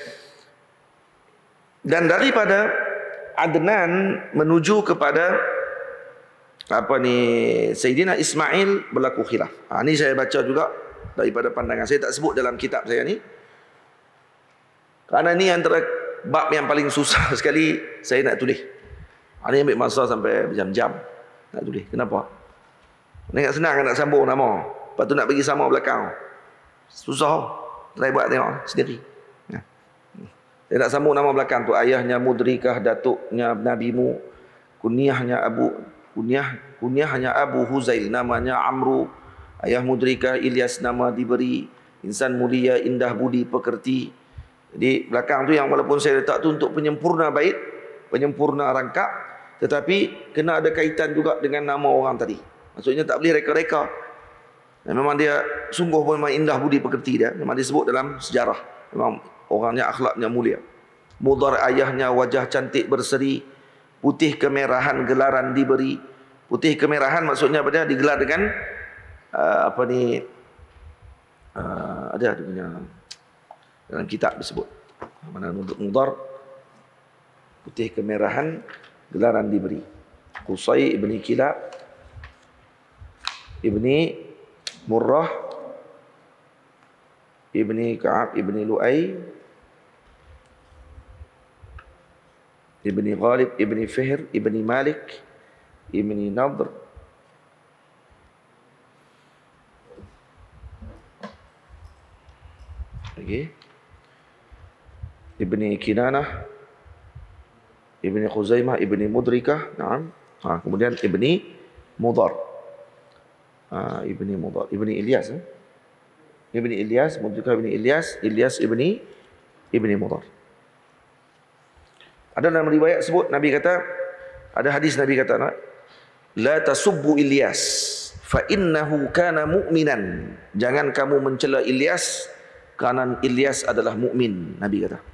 Dan daripada Adnan menuju kepada apa ni Sayyidina Ismail berlaku khilaf. Ha, ni saya baca juga daripada pandangan saya, tak sebut dalam kitab saya ni. Kerana ni antara bab yang paling susah sekali saya nak tulis. Ada yang ambil masa sampai berjam-jam nak tulis. Kenapa? Nak senang kan nak sambung nama. Lepas tu nak bagi sama belakang. Susah. Try buat tengok sendiri. Ya. Dia nak sambung nama belakang tu. Ayahnya Mudrikah, datuknya Nabimu. Kunyahnya Abu Kunyah Kunyahnya Abu Huzail, namanya Amru. Ayah Mudrikah, Ilyas nama diberi. Insan mulia, indah budi, pekerti. Jadi belakang tu yang walaupun saya letak tu untuk penyempurna bait, penyempurna rangkap, tetapi kena ada kaitan juga dengan nama orang tadi. Maksudnya tak boleh reka-reka. Dan memang dia sungguh pun memang indah budi pekerti dia. Memang disebut dalam sejarah. Memang orangnya akhlaknya mulia. Mudar ayahnya wajah cantik berseri. Putih kemerahan gelaran diberi. Putih kemerahan maksudnya apa dia? Digelar dengan uh, apa ni? Uh, ada dia punya dalam kitab disebut. Mana Mudar putih kemerahan gelaran diberi. Qusay ibni Kilab ibni Murrah ibni Ka'ab ibni Lu'ay ibni Ghalib ibni Fihr ibni Malik ibni Nadhr lagi ibni Kinanah ibni Khuzaimah ibni Mudrikah, naam. Ha, kemudian ibni Mudar. Ha, ibni Mudar, ibni Ilyas. Eh? Ibni Ilyas, Mudrikah ibni Ilyas, Ilyas ibni ibni Mudar. Ada dalam riwayat sebut Nabi kata, ada hadis Nabi kata, la tasubbu Ilyas fa innahu kana mu'minan. Jangan kamu mencela Ilyas kerana Ilyas adalah mukmin, Nabi kata.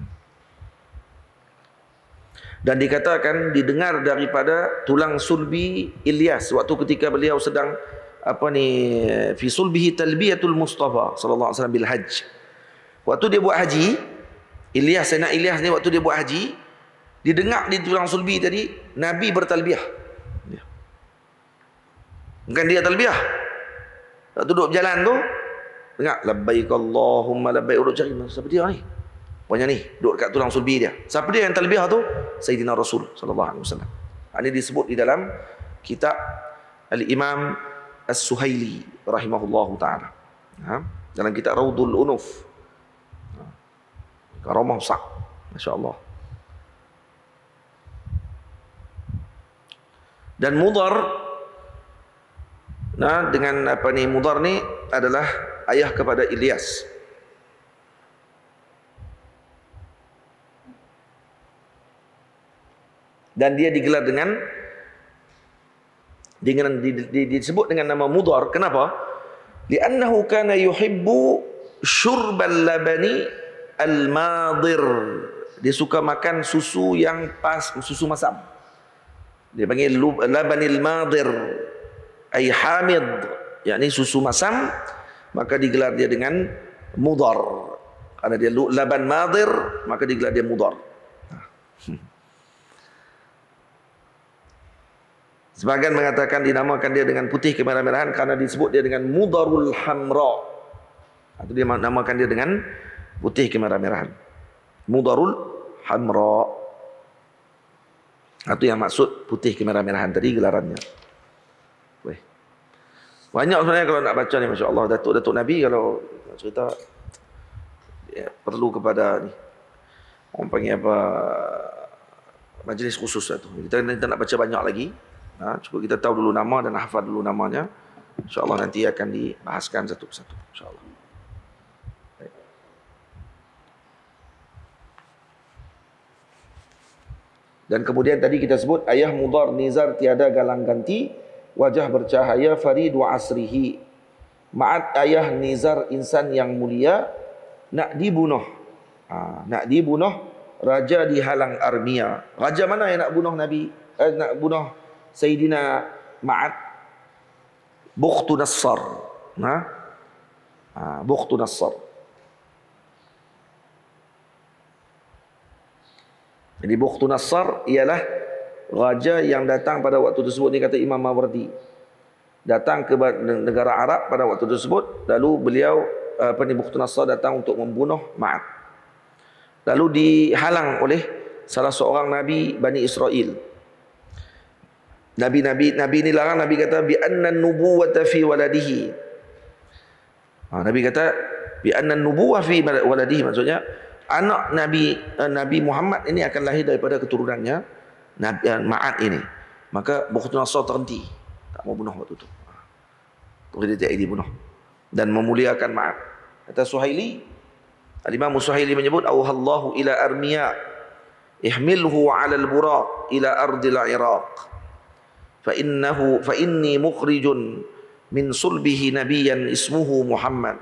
Dan dikatakan didengar daripada tulang sulbi Ilyas waktu ketika beliau sedang apa ni fi sulbihi talbiyatul Mustafa sallallahu alaihi wasallam bil hajj. Waktu dia buat haji, Ilyas, anak Ilyas ni waktu dia buat haji, didengar di tulang sulbi tadi Nabi bertalbiyah. Bukan dia talbiyah. Waktu duduk berjalan tu dengar labbaik Allahumma labbaik, duduk cari siapa dia ni? Pokoknya ni duduk dekat tulang sulbi dia. Siapa dia yang talbiyah tu? Sayyidina Rasul sallallahu alaihi wasallam. Ini disebut di dalam kitab Al-Imam As-Suhaili rahimahullahu taala. Ha? Dalam kitab Raudhul Unuf. Karamah besar. Masya-Allah. Dan Mudar, nah dengan apa ni Mudar ni adalah ayah kepada Ilyas. Dan dia digelar dengan dengan di, di, disebut dengan nama Mudar. Kenapa? Li'annahu kana yuhibbu syurbal labani al-madir. Dia suka makan susu yang pas, susu masam. Dia panggil labanil madir, ay hamid, yakni susu masam, maka digelar dia dengan Mudar. Karena dia laban madir, maka digelar dia Mudar. Sebagian mengatakan dinamakan dia dengan putih kemerah-merahan karena disebut dia dengan Mudarul Hamra. Atau dia namakan dia dengan putih kemerah-merahan. Mudarul Hamra. Itu yang maksud putih kemerah-merahan tadi gelarannya. Weh. Banyak sebenarnya kalau nak baca ni, Masya Allah. Datuk-datuk Nabi kalau nak cerita, ya, perlu kepada ni, orang panggil apa, majlis khusus lah tu. Kita, kita nak baca banyak lagi. Ha, cukup kita tahu dulu nama dan hafal dulu namanya. InsyaAllah nanti akan dibahaskan satu persatu. InsyaAllah. Baik. Dan kemudian tadi kita sebut ayah Mudar nizar tiada galang ganti, wajah bercahaya farid wa asrihi. Ma'at ayah nizar insan yang mulia, nak dibunuh. Ha, nak dibunuh, raja dihalang Armia. Raja mana yang nak bunuh Nabi? Eh, nak bunuh Sayyidina Ma'ad? Bukhtu Nassar. Ha? Ha, Bukhtu Nassar. Jadi Bukhtu Nassar ialah raja yang datang pada waktu tersebut, ni kata Imam Mawardi. Datang ke negara Arab pada waktu tersebut, lalu beliau apa ni Bukhtu Nassar datang untuk membunuh Ma'ad. Lalu dihalang oleh salah seorang nabi Bani Israel. Nabi-nabi Nabi ni larang, Nabi kata bi anna nubuwata fi waladihi. Ha, Nabi kata bi anna nubuwah fi waladihi, maksudnya anak Nabi Nabi Muhammad ini akan lahir daripada keturunannya Nabi Ma'ad ini. Maka Bukhtu Nassar terhenti, tak mau bunuh waktu itu. Terus dia tidak dibunuh dan memuliakan Ma'ad. Kata Suhaili, Al-Imam Suhaili menyebut auhallahu ila Armia ihmilhu 'ala al-buraq ila ardil Iraq. فإنه فإني مخرج من صلبه نبيا اسمه محمد.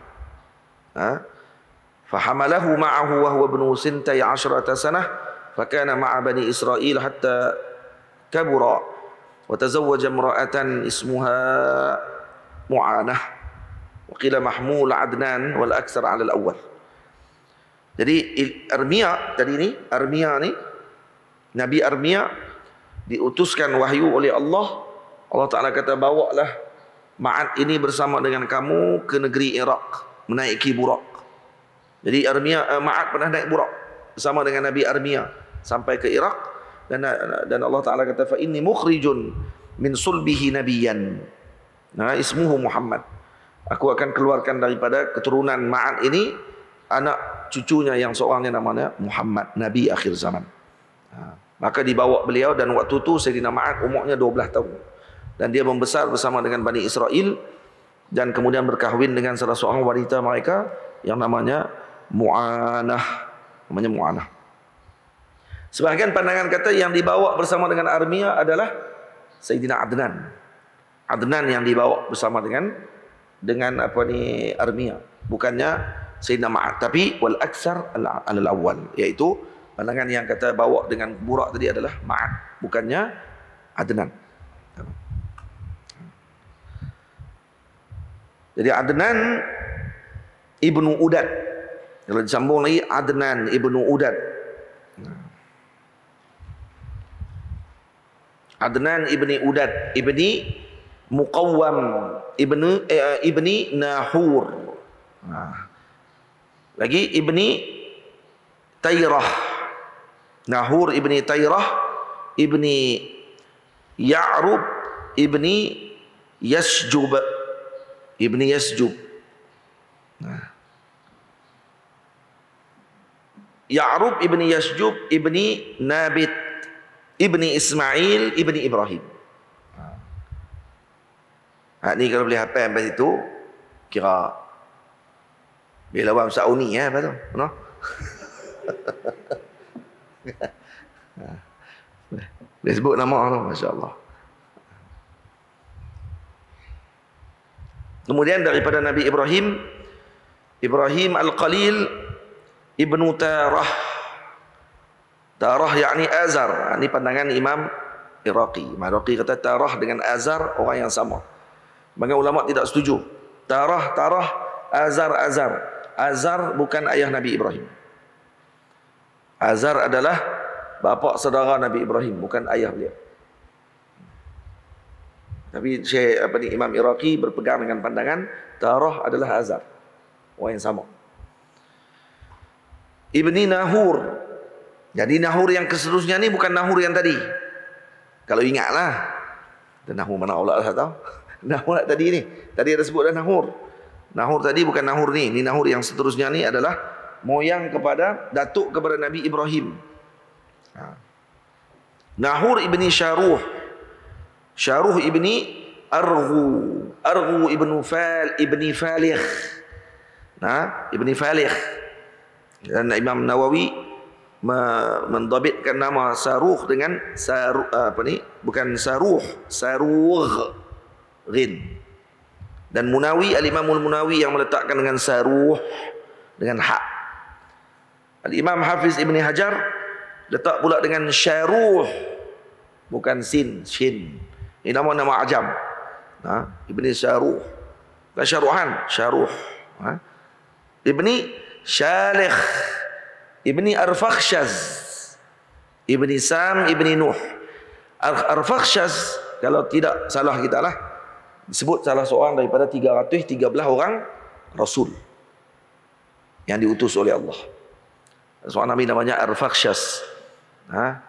فحمله معه وهو ابن سنتي عشرة سنة فكان مع بني إسرائيل حتى كبر وتزوج امرأة اسمها معانة وقيل محمول عدنان والأكثر على الأول. Jadi Armia tadi ni, Armia ni, Nabi Armia diutuskan wahyu oleh Allah. Allah Ta'ala kata, bawalah Ma'ad ini bersama dengan kamu ke negeri Iraq, menaiki burak. Jadi Armia, uh, Ma'ad pernah naik burak bersama dengan Nabi Armia sampai ke Iraq. Dan, dan Allah Ta'ala kata, fa inni mukhrijun min sulbihi nabiyan, nah, ismuhu Muhammad. Aku akan keluarkan daripada keturunan Ma'ad ini anak cucunya yang seorangnya namanya Muhammad, Nabi akhir zaman. Ha. Maka dibawa beliau, dan waktu itu Sayyidina Ma'ad umurnya dua belas tahun. Dan dia membesar bersama dengan Bani Israel dan kemudian berkahwin dengan salah seorang wanita mereka yang namanya Mu'anah. Namanya Mu'anah. Sebahagian pandangan kata yang dibawa bersama dengan Armia adalah Sayyidina Adnan. Adnan yang dibawa bersama dengan dengan apa ni Armia. Bukannya Sayyidina Ma'ad. Tapi wal aksar al-awwal, iaitu pandangan yang kata bawa dengan burak tadi adalah Ma'ad, bukannya Adnan. Jadi Adnan ibnu Udad. Kalau disambung lagi Adnan ibnu Udad. Adnan ibni Udad ibni Muqawwam ibni eh, ibni Nahur. Nah. Lagi ibni Tayrah. Nahur ibni Tayrah ibni Ya'rub ibni Yasjub ibni Yasjub. Nah. Ya'rub ibni Yasjub ibni Nabit ibni Ismail ibni Ibrahim. Ha, ni kalau boleh hafal sampai situ, kira bila awam Sauni ya, apa tu? No? Dia sebut nama tu, masya-Allah. Kemudian daripada Nabi Ibrahim, Ibrahim Al-Khalil Ibnu Tarah. Tarah yakni Azar. Ini pandangan Imam Iraqi. Imam Iraqi kata Tarah dengan Azar orang yang sama. Bagi ulama tidak setuju. Tarah, Tarah, Azar, Azar. Azar bukan ayah Nabi Ibrahim. Azar adalah bapa saudara Nabi Ibrahim, bukan ayah beliau. Tapi Syekh apa ni Imam Iraqi berpegang dengan pandangan Tarah adalah Azar. Orang yang sama. Ibni Nahur. Jadi Nahur yang keseterusnya ni bukan Nahur yang tadi. Kalau ingatlah. Dan Nahur mana Allah tak tahu. Nahur tadi ni. Tadi ada sebut dah Nahur. Nahur tadi bukan Nahur ni. Ni Nahur yang seterusnya ni adalah moyang kepada, datuk kepada Nabi Ibrahim. Ha. Nahur ibni Syaruh. Syaruh ibni Arghu. Arghu ibnu Fal ibni Falih. Nah, ibni Falih. Dan Imam Nawawi mendabitkan nama Saruh dengan Saruh apa ni? Bukan Saruh, Saruh Rin. Dan Munawi, Al-Imamul Munawi yang meletakkan dengan Saruh dengan hak. Al-Imam Hafiz Ibni Hajar letak pula dengan Syaruh, bukan sin, shin. Ini nama-nama ajam. Ha? Ibni Syaruh. Bukan Syaruhan, Syaruh. Ha? Ibni Syalikh. Ibni Arfakhshaz. Ibni Sam, Ibni Nuh. Arfakhshaz, kalau tidak salah kita lah, disebut salah seorang daripada tiga ratus tiga belas orang Rasul yang diutus oleh Allah. Seorang Nabi namanya Arfakhshaz. Ha?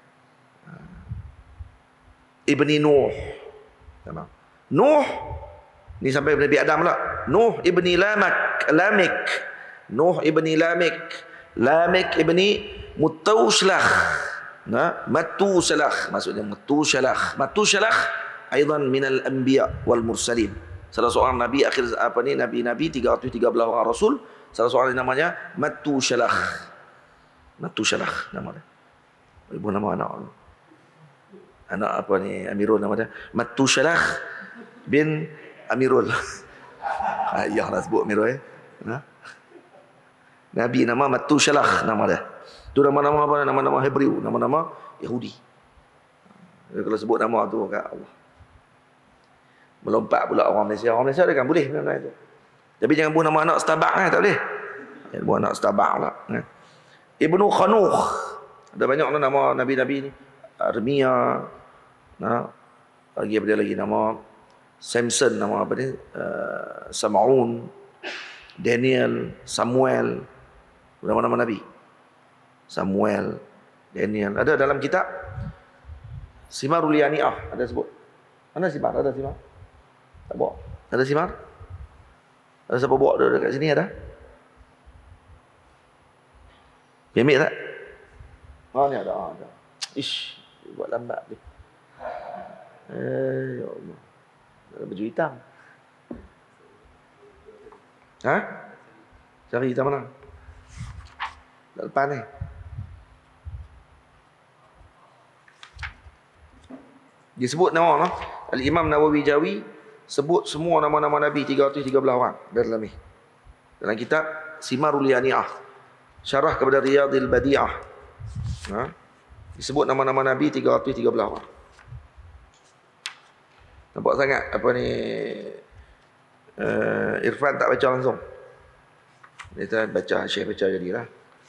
Ibni Nuh. Nuh ni sampai Nabi Adam lah. Nuh ibni Lamak, Lamik. Nuh ibni Lamik. Lamik ibni Mutawslah. Nah, Matuslah maksudnya Matuslah. Matuslah aidan minal anbiya wal mursalin. Salah seorang nabi akhir apa ni nabi-nabi tiga ratus tiga belas orang rasul, salah seorang namanya Matuslah. Matuslah nama dia. Ibu nama anak. Anak apa ni Amirul nama dia. Matuslah bin Amirul. Ayah lah sebut Amirul eh. Ha? Nabi nama Matuslah nama dia. Itu nama-nama apa? Nama-nama Hebrew, nama-nama Yahudi. Kalau sebut nama tu kat Allah. Melompat pula orang Malaysia. Orang Malaysia dia kan boleh nama itu. Tapi jangan buat nama anak Starbuck kan, tak boleh. Jangan buat anak Starbuck pula. Kan? Ibnu Khanuh. Ada banyak nama nabi-nabi ni. Armia. Nah, lagi apa dia lagi nama Samson, nama apa ni? Uh, Samaun, Daniel, Samuel. Nama-nama nabi. Samuel, Daniel. Ada dalam kitab Simarul Yani'ah ada sebut. Mana Simar? Ada Simar? Tak bawa. Ada Simar? Ada siapa bawa dia dekat sini ada? Ambil tak? Oh ni ada, oh, ada. Ish, buat lambat ni. Eh, ya Allah. Ada baju hitam. Ha? Cari hitam mana? Depan ni. Disebut nama no? Al-Imam Nawawi Jawi sebut semua nama-nama Nabi tiga ratus tiga belas orang dalam ni. Dalam kitab Simarul Yani'ah, syarah kepada Riyadil Badi'ah. Ha? Disebut nama-nama Nabi tiga ratus tiga belas orang. Nampak sangat apa ni uh, Irfan tak baca langsung. Dia baca, Syekh baca jadilah.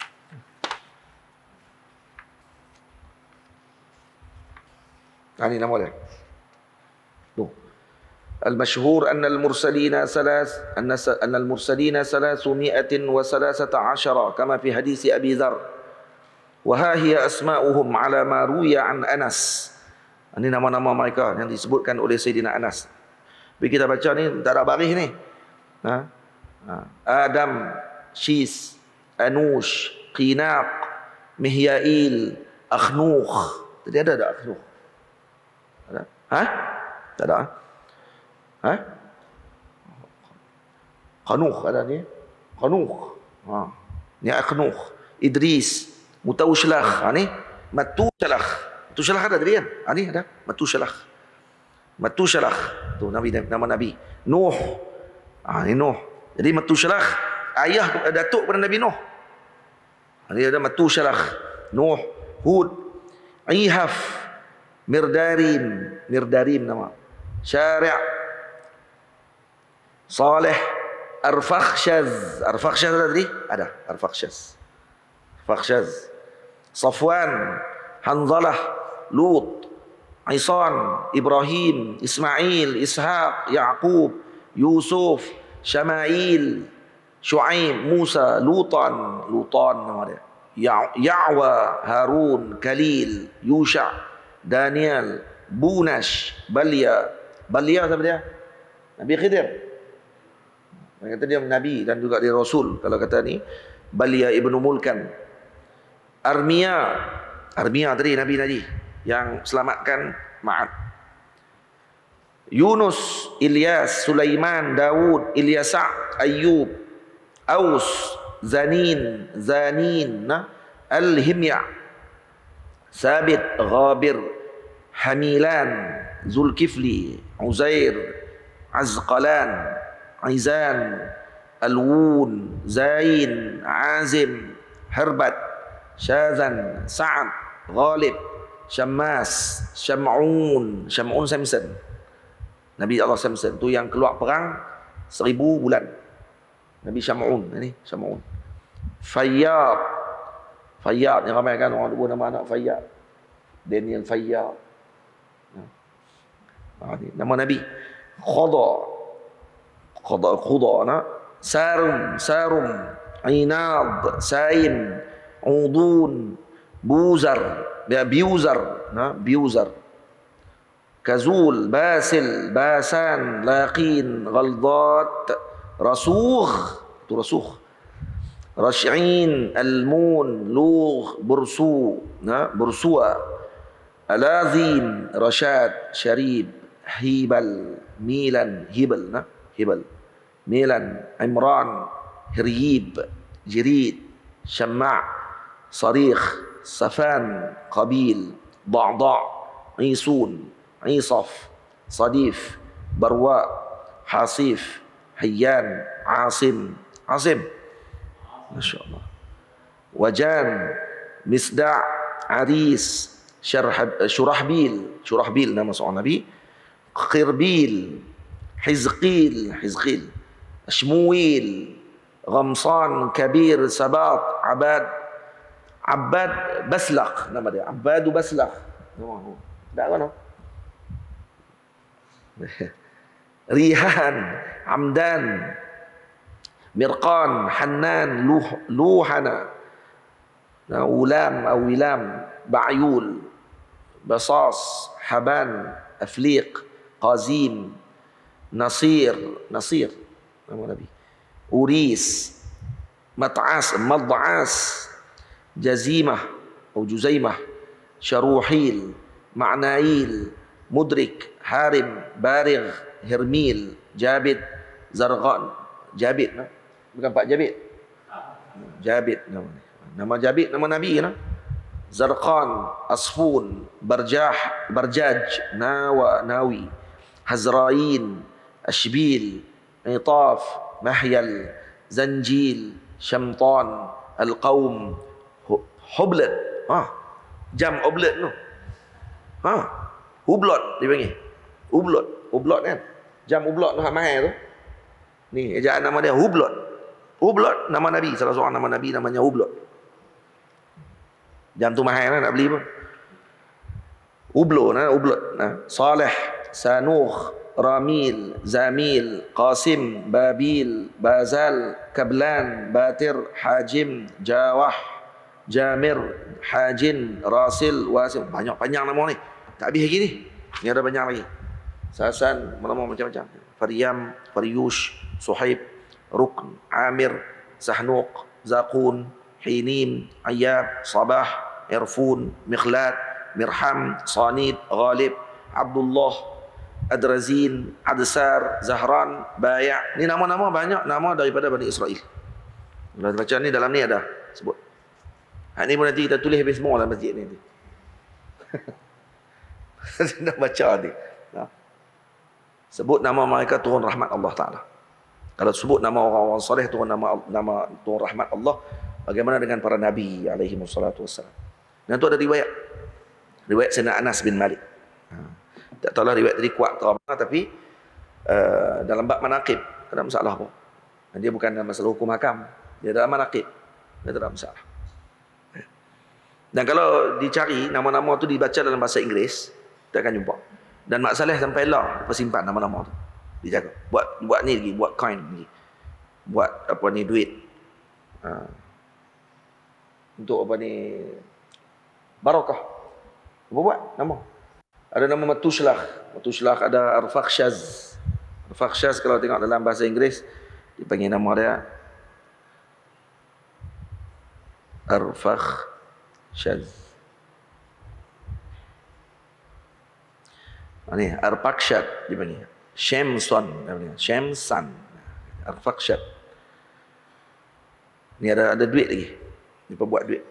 Ini nama dia. Tuh. Al-masyhur anna al-mursalina salas anna anna al-mursalina salasmi'atin wa salasata ashara kama fi hadis Abi Dzar. Wa ha hiya asma'uhum ala ma ruya an Anas. Ini nama-nama mereka yang disebutkan oleh Sayyidina Anas. Bila kita baca ni tak ada baris ni. Ha? Ha. Adam, Shis, Anush, Qinaq, Mihyail, Akhnukh. Tadi ada tak Akhnukh? Ada? Ha? Tak ada. Ha? Khanukh ada ni. Khanukh. Ha. Ni Akhnukh. Idris, Mutawshlah, ha ni Matuslah. Matusyalah ada tadi kan? Ha, ni ada. Matusyalah. Matusyalah. Tu Nabi, nama Nabi. Nuh. Ah, ha, ni Nuh. Jadi Matusyalah ayah datuk kepada Nabi Nuh. Dia ada Matusyalah, Nuh, Hud, Ihaf, Mirdarim, Mirdarim nama. Syari' Saleh, Arfakhshaz. Arfakhshaz ada tadi? Ada, Arfakhshaz. Arfakhshaz. Safwan, Hanzalah, Lut, Isan, Ibrahim, Ismail, Ishaq, Yaqub, Yusuf, Syama'il, Shu'aib, Musa, Lutan, Lutan nama dia. Ya- Ya'wa, Harun, Khalil, Yusha, Daniel, Bunash, Balya. Balya siapa dia? Nabi Khidir. Dia kata dia Nabi dan juga dia Rasul. Kalau kata ni, Balya ibnu Mulkan. Armia. Armia tadi Nabi tadi yang selamatkan Ma'ad. Yunus, Ilyas, Sulaiman, Daud, Ilyasa, Ayyub, Aus, Zanin, Zanin, Al-Himya, Sabit, Ghabir, Hamilan, Zulkifli, Uzair, Azqalan, Aizan, Alwun, Zain, Azim, Herbat, Syazan, Sa'ad, Ghalib, Syammas, Syam'un, Syam'un Samson. Nabi Allah Samson tu yang keluar perang seribu bulan. Nabi Syam'un ni, Syam'un. Fayyad. Fayyad yang ramai kan orang dua nama anak Fayyad. Daniel Fayyad. Ha, ni nama Nabi. Khada. Khada Khada na. Sarum, Sarum, Inad, Saim, Udun, Buzar, ya Biuzar, na Biuzar. Kazul, Basil, Basan, Laqin, Ghaldat, Rasukh, tu Rasukh. Rash'in, Almun, Lugh, Bursu, na Bursua, Alazim, Rashad, Sharib, Hibal, Milan, Hibal, na Hibal, Milan, Imran, Hiryib, Jirid, Syamma', Sarikh, Safan, Qabil, Da'da', Isun, Isaf, Sadif, Barwa, Hasif, Hayyan, Asim, Asim, Masya Allah, Wajan, Misda', Aris, Shurahbil, Shurahbil nama seorang Nabi, Khirbil, Hizqil, Hizqil, Shmuil, Ghamsan, Kabir, Sabat, Abad, Abad Baslaq nama dia, Abadu Baslaq. Tak kan? Rihan, Hamdan, Mirqan, Hannan, Luh, Luhana, Ulam, Awilam, Ba'yul, Basas, Haban, Afliq, Qazim, Nasir, Nasir nama Nabi, Uris, Mat'as, Mad'as, Jazimah atau Juzaimah, Syaruhil, Ma'nail, Mudrik, Harim, Barigh, Hirmil, Jabid, Zarqan. Jabid, nah? Bukan Pak Jabid. Jabid nama ni. Nama Jabid nama Nabi nah. Zarqan, Asfun, Barjah, Barjaj, Nawa, Nawi, Hazrain, Ashbil, Itaf, Mahyal, Zanjil, Syamtan, Al-Qawm, Hublat. Ha. Jam oblet tu. Ha. Hublot dipanggil. Hublot, hublot kan. Jam hublot tu mahal tu. Ni ejaan nama dia Hublot. Hublot nama Nabi, salah seorang nama Nabi namanya Hublot. Jam tu mahal lah nak beli pun. Hublo nah, Hublot nah. Saleh, Sanukh, Ramil, Zamil, Qasim, Babil, Bazal, Kablan, Batir, Hajim, Jawah, Jamir, Hajin, Rasil, Wasil. Banyak panjang nama ni. Tak habis lagi ni. Ni ada banyak lagi. Sasan, nama macam-macam. Faryam, Faryush, Suhaib, Rukn, Amir, Sahnuq, Zaqun, Hinim, Ayyab, Sabah, Irfun, Mikhlad, Mirham, Sanid, Ghalib, Abdullah, Adrazin, Adsar, Zahran, Baya'. Ni nama-nama banyak nama daripada Bani Israel. Kalau baca ni dalam ni ada sebut. Ha, ni pun nanti kita tulis habis semua dalam masjid ni. Nak baca ni. Ha. Sebut nama mereka turun rahmat Allah Ta'ala. Kalau sebut nama orang-orang soleh turun nama nama turun rahmat Allah. Bagaimana dengan para nabi alaihi wassalatu wassalam. Dan tu ada riwayat. Riwayat Sayyidina Anas bin Malik. Ha. Tak tahulah riwayat tadi kuat atau apa, tapi uh, dalam bab manaqib tak ada masalah pun. Dia bukan dalam masalah hukum hakam. Dia dalam manaqib. Dia tak ada masalah. Dan kalau dicari nama-nama tu dibaca dalam bahasa Inggeris, kita akan jumpa. Dan Mak Saleh sampai lah persimpan nama-nama tu. Dijaga. Buat buat ni lagi, buat coin lagi. Buat apa ni duit. Ha. Untuk apa ni barakah. Apa buat nama? Ada nama Matushlah. Matushlah ada Arfakhshaz. Arfakhshaz kalau tengok dalam bahasa Inggeris dipanggil nama dia Arfakhshaz. Ini Arfakhshad dipanggil. Shamson namanya. Shamsan. Arfakhshad. Ni ada ada duit lagi. Dia buat duit.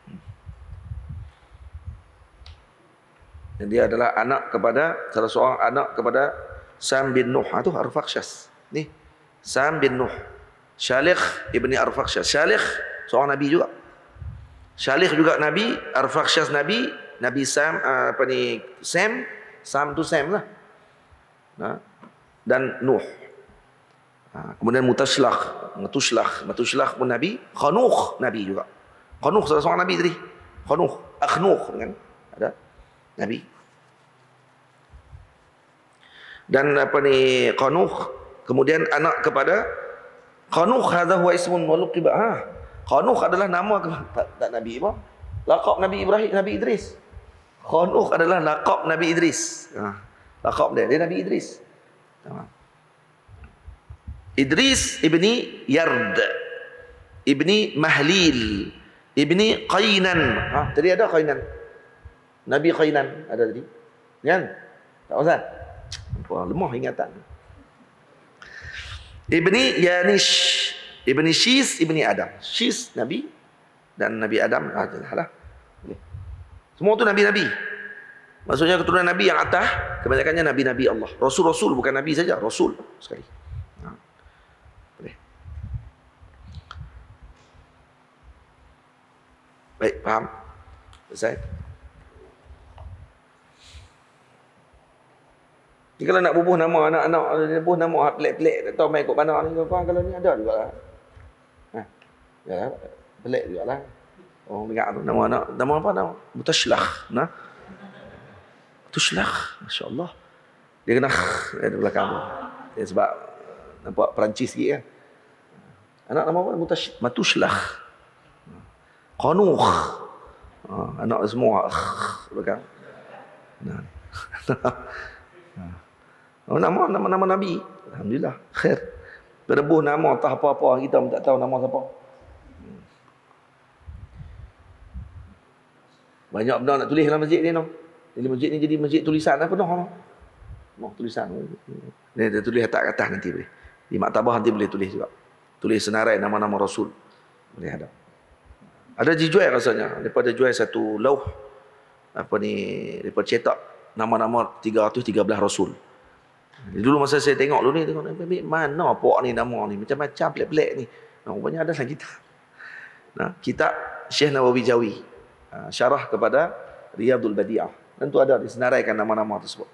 Dan dia adalah anak kepada salah seorang anak kepada Sam bin Nuh. Itu Arfakhshad. Ni Sam bin Nuh. Syalikh ibni Arfakhshad. Syalikh seorang nabi juga. Syalikh juga nabi, Arfakhshad nabi, Nabi Sam apa ni Sam, Sam tu Sam lah. Nah. Dan Nuh. Ha, kemudian Mutashlah, Matushlah, Matushlah pun nabi, Khanuh nabi juga. Khanuh salah seorang nabi tadi. Khanuh, Akhnuh kan ada nabi. Dan apa ni Khanuh, kemudian anak kepada Khanuh, hadza huwa ismun wa luqiba. Ha. Khanuh adalah nama tak, tak nabi apa? Laqab Nabi Ibrahim, Nabi Idris. Khanuh adalah laqab Nabi Idris. Ha. Laqab dia, dia Nabi Idris. Ha. Idris ibni Yard, ibni Mahlil, ibni Qainan. Ha, tadi ada Qainan. Nabi Qainan ada tadi. Kan? Tak usah. Wah, lemah ingatan. Ibni Yanish, ibni Shis, ibni Adam. Shis Nabi dan Nabi Adam adalah. Semua tu nabi-nabi. Maksudnya keturunan Nabi yang atas, kebanyakannya Nabi-Nabi Allah. Rasul-Rasul, bukan Nabi saja, Rasul sekali. Ha. Boleh. Baik, faham? Selesai? Ni kalau nak bubuh nama anak-anak, bubuh nama pelik-pelik, tak tahu main ikut mana ni, apa, kalau ni ada juga lah. Ha. Ya, pelik juga lah. Orang dengar tu, nama anak, nama apa nama? Mutashlah. Nah. Mutashlah, masya-Allah. Dia kena ada belakang tu. Ya, sebab nampak Perancis sikit kan. Anak nama apa? Mutash, Matushlah. Khanuh. Ha, anak semua belakang. Nah. Oh, nama nama nama Nabi. Alhamdulillah. Khair. Berebuh nama tak apa-apa kita pun tak tahu nama siapa. Banyak benda nak tulis dalam masjid ni no. Jadi masjid ni jadi masjid tulisan apa noh noh. Noh tulisan. Ni dia tulis atas atas nanti boleh. Di maktabah nanti boleh tulis juga. Tulis senarai nama-nama Rasul. Boleh ada. Ada dijual rasanya. Daripada jual satu lauh apa ni, daripada cetak nama-nama tiga ratus tiga belas Rasul. Dulu masa saya tengok dulu ni, tengok mana pok ni nama ni, macam-macam pelik-pelik ni. Nah, rupanya ada dalam kitab. Nah, kitab Syekh Nawawi Jawi. Syarah kepada Riyadul Badi'ah. Dan tu ada disenaraikan nama-nama tersebut.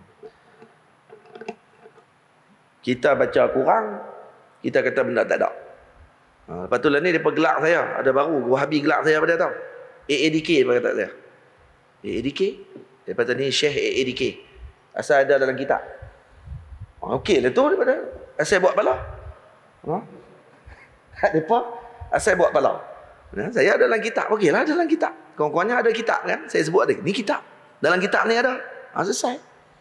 Kita baca kurang, kita kata benda tak ada. Ha, lepas tu lah ni dia gelak saya. Ada baru, Wahabi gelak saya pada tahu. A A D K dia kata saya. A A D K? Dia kata ni Syekh A A D K. Asal ada dalam kitab. Ha, okey lah tu daripada asal buat bala. Ha? Depa asal buat bala. Ha, saya ada dalam kitab. Okeylah ada dalam kitab. Kawan-kawannya ada kitab kan? Saya sebut ada. Ni kitab. Dalam kitab ni ada. Ha, selesai.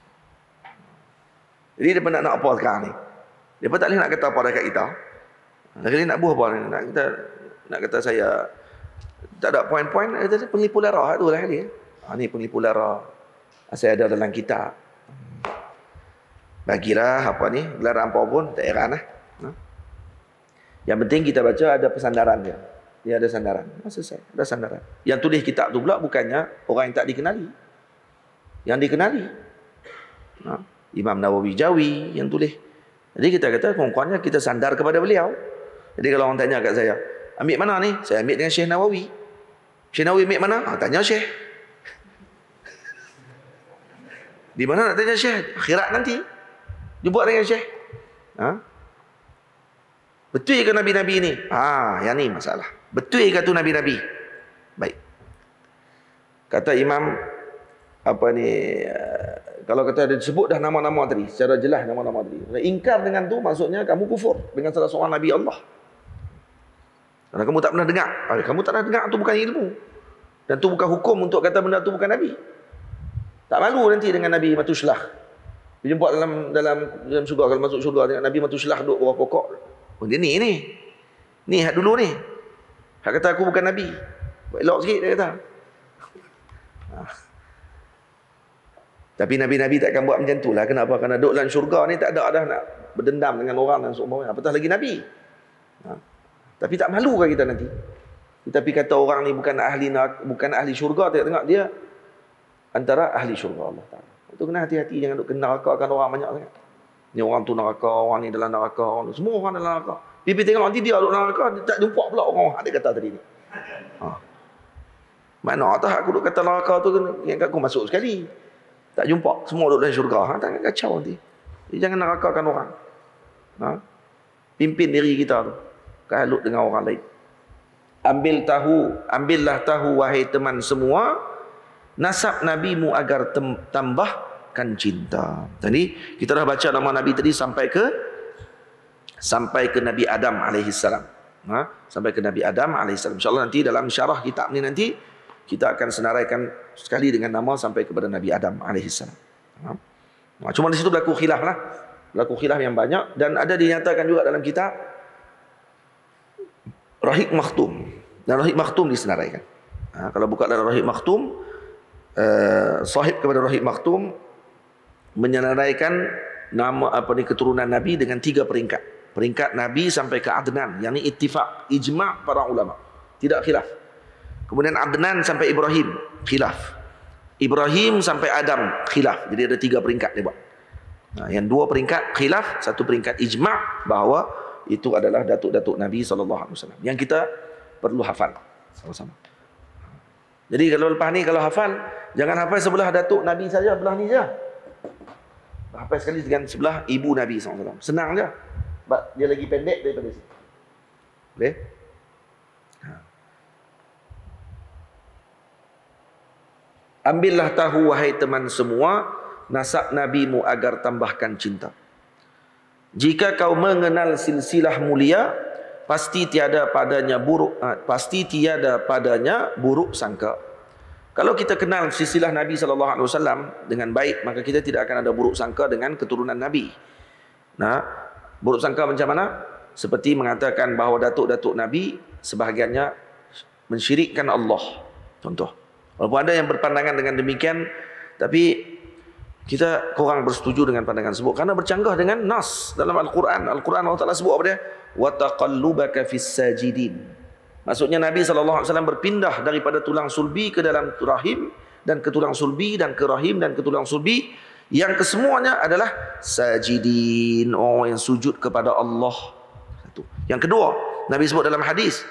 Jadi dia nak nak apa sekarang ni? Dia tak boleh nak kata apa dekat kita. Lagi nak buat apa ni? Nak kita nak kata saya tak ada poin-poin, ada penipu lara tu lah dia. Ha, ni penipu lara. Asal ada dalam kitab. Bagilah apa ni, gelaran apa pun tak heran lah. Ha? Yang penting kita baca ada pesandaran dia. Dia ada sandaran. Ha, selesai, ada sandaran. Yang tulis kitab tu pula bukannya orang yang tak dikenali. yang dikenali. Ha? Imam Nawawi Jawi yang tulis. Jadi kita kata kurang-kurangnya kita sandar kepada beliau. Jadi kalau orang tanya kat saya, ambil mana ni? Saya ambil dengan Syekh Nawawi. Syekh Nawawi ambil mana? Ha, tanya Syekh. Di mana nak tanya Syekh? Akhirat nanti. Jumpa dengan Syekh. Ha? Betul ke Nabi-Nabi ni? Ha, yang ni masalah. Betul ke tu Nabi-Nabi? Baik. Kata Imam apa ni, uh, kalau kata ada disebut dah nama-nama tadi, secara jelas nama-nama tadi. Ingkar dengan tu maksudnya kamu kufur dengan salah seorang Nabi Allah. Karena kamu tak pernah dengar. Kamu tak pernah dengar tu bukan ilmu. Dan tu bukan hukum untuk kata benda tu bukan Nabi. Tak malu nanti dengan Nabi Matusylah. Dijumpa dalam dalam dalam syurga, kalau masuk syurga tengok Nabi Matusylah duduk bawah pokok. Oh dia ni ni. Ni hak dulu ni. Hak kata aku bukan Nabi. Buat elok sikit dia kata. Ha. Tapi Nabi-Nabi takkan buat macam tu lah. Kenapa? Kerana duduk dalam syurga ni tak ada dah nak berdendam dengan orang dan seumpamanya. Apatah lagi Nabi. Ha. Tapi tak malu kan kita nanti? Tapi kata orang ni bukan ahli bukan ahli syurga, tengok dia antara ahli syurga Allah Ta'ala. Itu kena hati-hati, jangan duk kenal neraka orang banyak sangat. Ni orang tu neraka, orang ni dalam neraka, orang tu, semua orang dalam neraka. Pipi tengok nanti dia duduk dalam neraka, dia tak jumpa pula orang dia kata tadi ni. Ha. Mana tak aku duk kata neraka tu yang aku masuk sekali. Tak jumpa, semua duduk dalam syurga. Ha, tak kacau nanti. Jadi, jangan nerakakan orang. Ha. Pimpin diri kita tu. Kalut dengan orang lain. Ambil tahu, ambillah tahu wahai teman semua, nasab nabimu agar tem- tambahkan cinta. Tadi kita dah baca nama Nabi tadi sampai ke sampai ke Nabi Adam alaihi salam. Ha? Sampai ke Nabi Adam alaihi salam. Insya-Allah nanti dalam syarah kitab ni nanti kita akan senaraikan sekali dengan nama sampai kepada Nabi Adam alaihi salam. Ha? Nah, cuma di situ berlaku khilaf lah. Berlaku khilaf yang banyak dan ada dinyatakan juga dalam kitab Rahiq Makhtum. Dan Rahiq Makhtum disenaraikan. Ha, kalau buka dalam Rahiq Makhtum, uh, sahib kepada Rahiq Makhtum menyenaraikan nama apa ni keturunan Nabi dengan tiga peringkat. Peringkat Nabi sampai ke Adnan, yang ni ittifaq, ijma' para ulama. Tidak khilaf. Kemudian Adnan sampai Ibrahim, khilaf. Ibrahim sampai Adam, khilaf. Jadi ada tiga peringkat dia buat. Nah, yang dua peringkat khilaf, satu peringkat ijma' bahawa itu adalah datuk-datuk Nabi sallallahu alaihi wasallam. Yang kita perlu hafal sama-sama. Jadi kalau lepas ni kalau hafal, jangan hafal sebelah datuk Nabi saja, belah ni saja. Hafal sekali dengan sebelah ibu Nabi sallallahu alaihi wasallam. Senang je. Sebab dia lagi pendek daripada sini. Boleh? Ha. Ambillah tahu wahai teman semua, nasab nabimu agar tambahkan cinta. Jika kau mengenal silsilah mulia, pasti tiada padanya buruk pasti tiada padanya buruk sangka. Kalau kita kenal silsilah Nabi sallallahu alaihi wasallam dengan baik, maka kita tidak akan ada buruk sangka dengan keturunan Nabi. Nah, buruk sangka macam mana? Seperti mengatakan bahawa datuk-datuk Nabi sebahagiannya mensyirikkan Allah. Contoh. Walaupun ada yang berpandangan dengan demikian, tapi kita kurang bersetuju dengan pandangan tersebut kerana bercanggah dengan nas dalam Al-Quran. Al-Quran Allah Taala sebut apa dia? Wa taqallubaka fis sajidin. Maksudnya Nabi sallallahu alaihi wasallam berpindah daripada tulang sulbi ke dalam rahim, dan ke tulang sulbi dan ke rahim dan ke tulang sulbi, yang kesemuanya adalah sajidin, orang yang sujud kepada Allah. Satu. Yang kedua, Nabi sebut dalam hadis,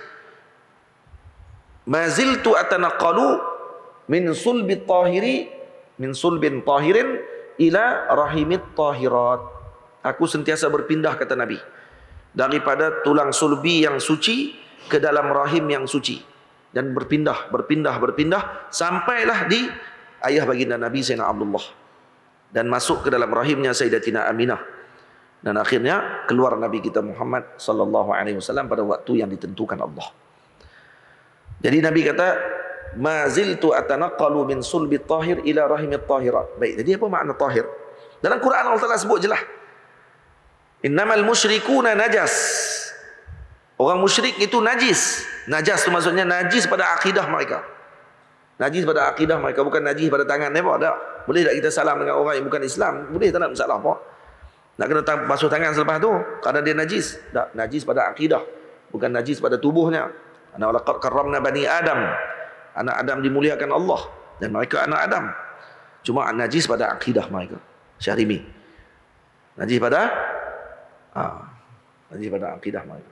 maziltu atanaqalu min sulbi tahiri min sulbin tahirin ila rahimit tahirat. Aku sentiasa berpindah, kata Nabi, daripada tulang sulbi yang suci ke dalam rahim yang suci, dan berpindah, berpindah, berpindah sampailah di ayah baginda Nabi Sayyidina Abdullah, dan masuk ke dalam rahimnya Sayyidatina Aminah, dan akhirnya keluar Nabi kita Muhammad sallallahu alaihi wasallam pada waktu yang ditentukan Allah. Jadi Nabi kata, ma ziltu atanaqalu min sulbi tahir ila rahimit tahirat. Baik, jadi apa makna tahir? Dalam Quran Allah Taala sebut jelas, innamal musyrikuna najas. Orang musyrik itu najis. Najas itu maksudnya najis pada akidah mereka. Najis pada akidah mereka, bukan najis pada tangan mereka. Tak. Boleh tak kita salam dengan orang yang bukan Islam? Boleh, tak nak masalah apa. Nak kena basuh tangan selepas tu kerana dia najis. Tak, najis pada akidah, bukan najis pada tubuhnya. Ana laqad karramna bani Adam. Anak Adam dimuliakan Allah, dan mereka anak Adam. Cuma najis pada akidah mereka. Syarimi. Najis pada ah, najis pada akidah mereka.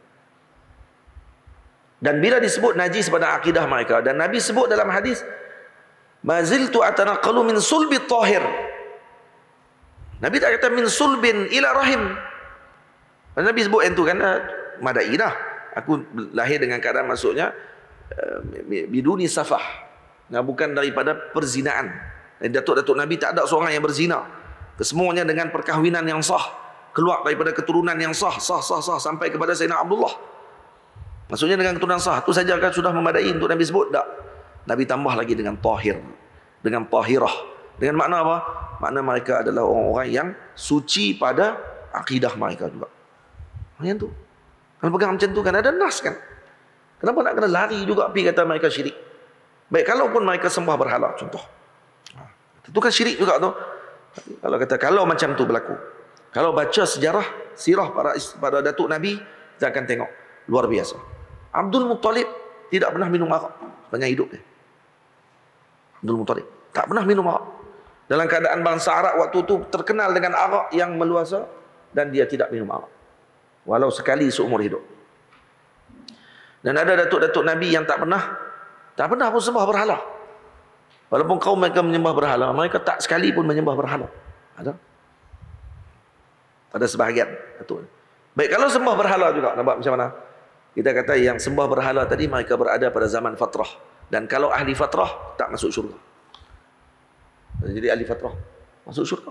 Dan bila disebut najis pada akidah mereka, dan Nabi sebut dalam hadis, maziltu atanaqalu min sulbi tahir. Nabi tak kata min sulbin ila rahim. Nabi sebut yang tu kan, madai dah. Aku lahir dengan keadaan maksudnya uh, biduni safah. Nah, bukan daripada perzinaan. Dan datuk-datuk Nabi tak ada seorang yang berzina. Kesemuanya dengan perkahwinan yang sah. Keluar daripada keturunan yang sah, sah, sah, sah sampai kepada Sayyidina Abdullah. Maksudnya dengan keturunan sah. Itu saja kan sudah memadai untuk Nabi sebut? Tak. Nabi tambah lagi dengan tahir. Dengan tahirah. Dengan makna apa? Makna mereka adalah orang-orang yang suci pada akidah mereka juga. Macam tu. Kalau pegang macam tu kan ada nas kan. Kenapa nak kena lari juga pergi kata mereka syirik? Baik, kalaupun mereka sembah berhala contoh. Itu kan syirik juga tu. Kalau kata kalau macam tu berlaku. Kalau baca sejarah sirah para para datuk Nabi, kita akan tengok luar biasa. Abdul Muttalib tidak pernah minum arak sepanjang hidup dia. Abdul Muttalib tak pernah minum arak. Dalam keadaan bangsa Arab waktu tu terkenal dengan arak yang meluasa, dan dia tidak minum arak. Walau sekali seumur hidup. Dan ada datuk-datuk Nabi yang tak pernah tak pernah pun sembah berhala. Walaupun kaum mereka menyembah berhala, mereka tak sekali pun menyembah berhala. Ada? Ada sebahagian datuk. Baik, kalau sembah berhala juga, nampak macam mana? Kita kata yang sembah berhala tadi mereka berada pada zaman fatrah. Dan kalau ahli fatrah tak masuk syurga. Jadi ahli fatrah masuk syurga.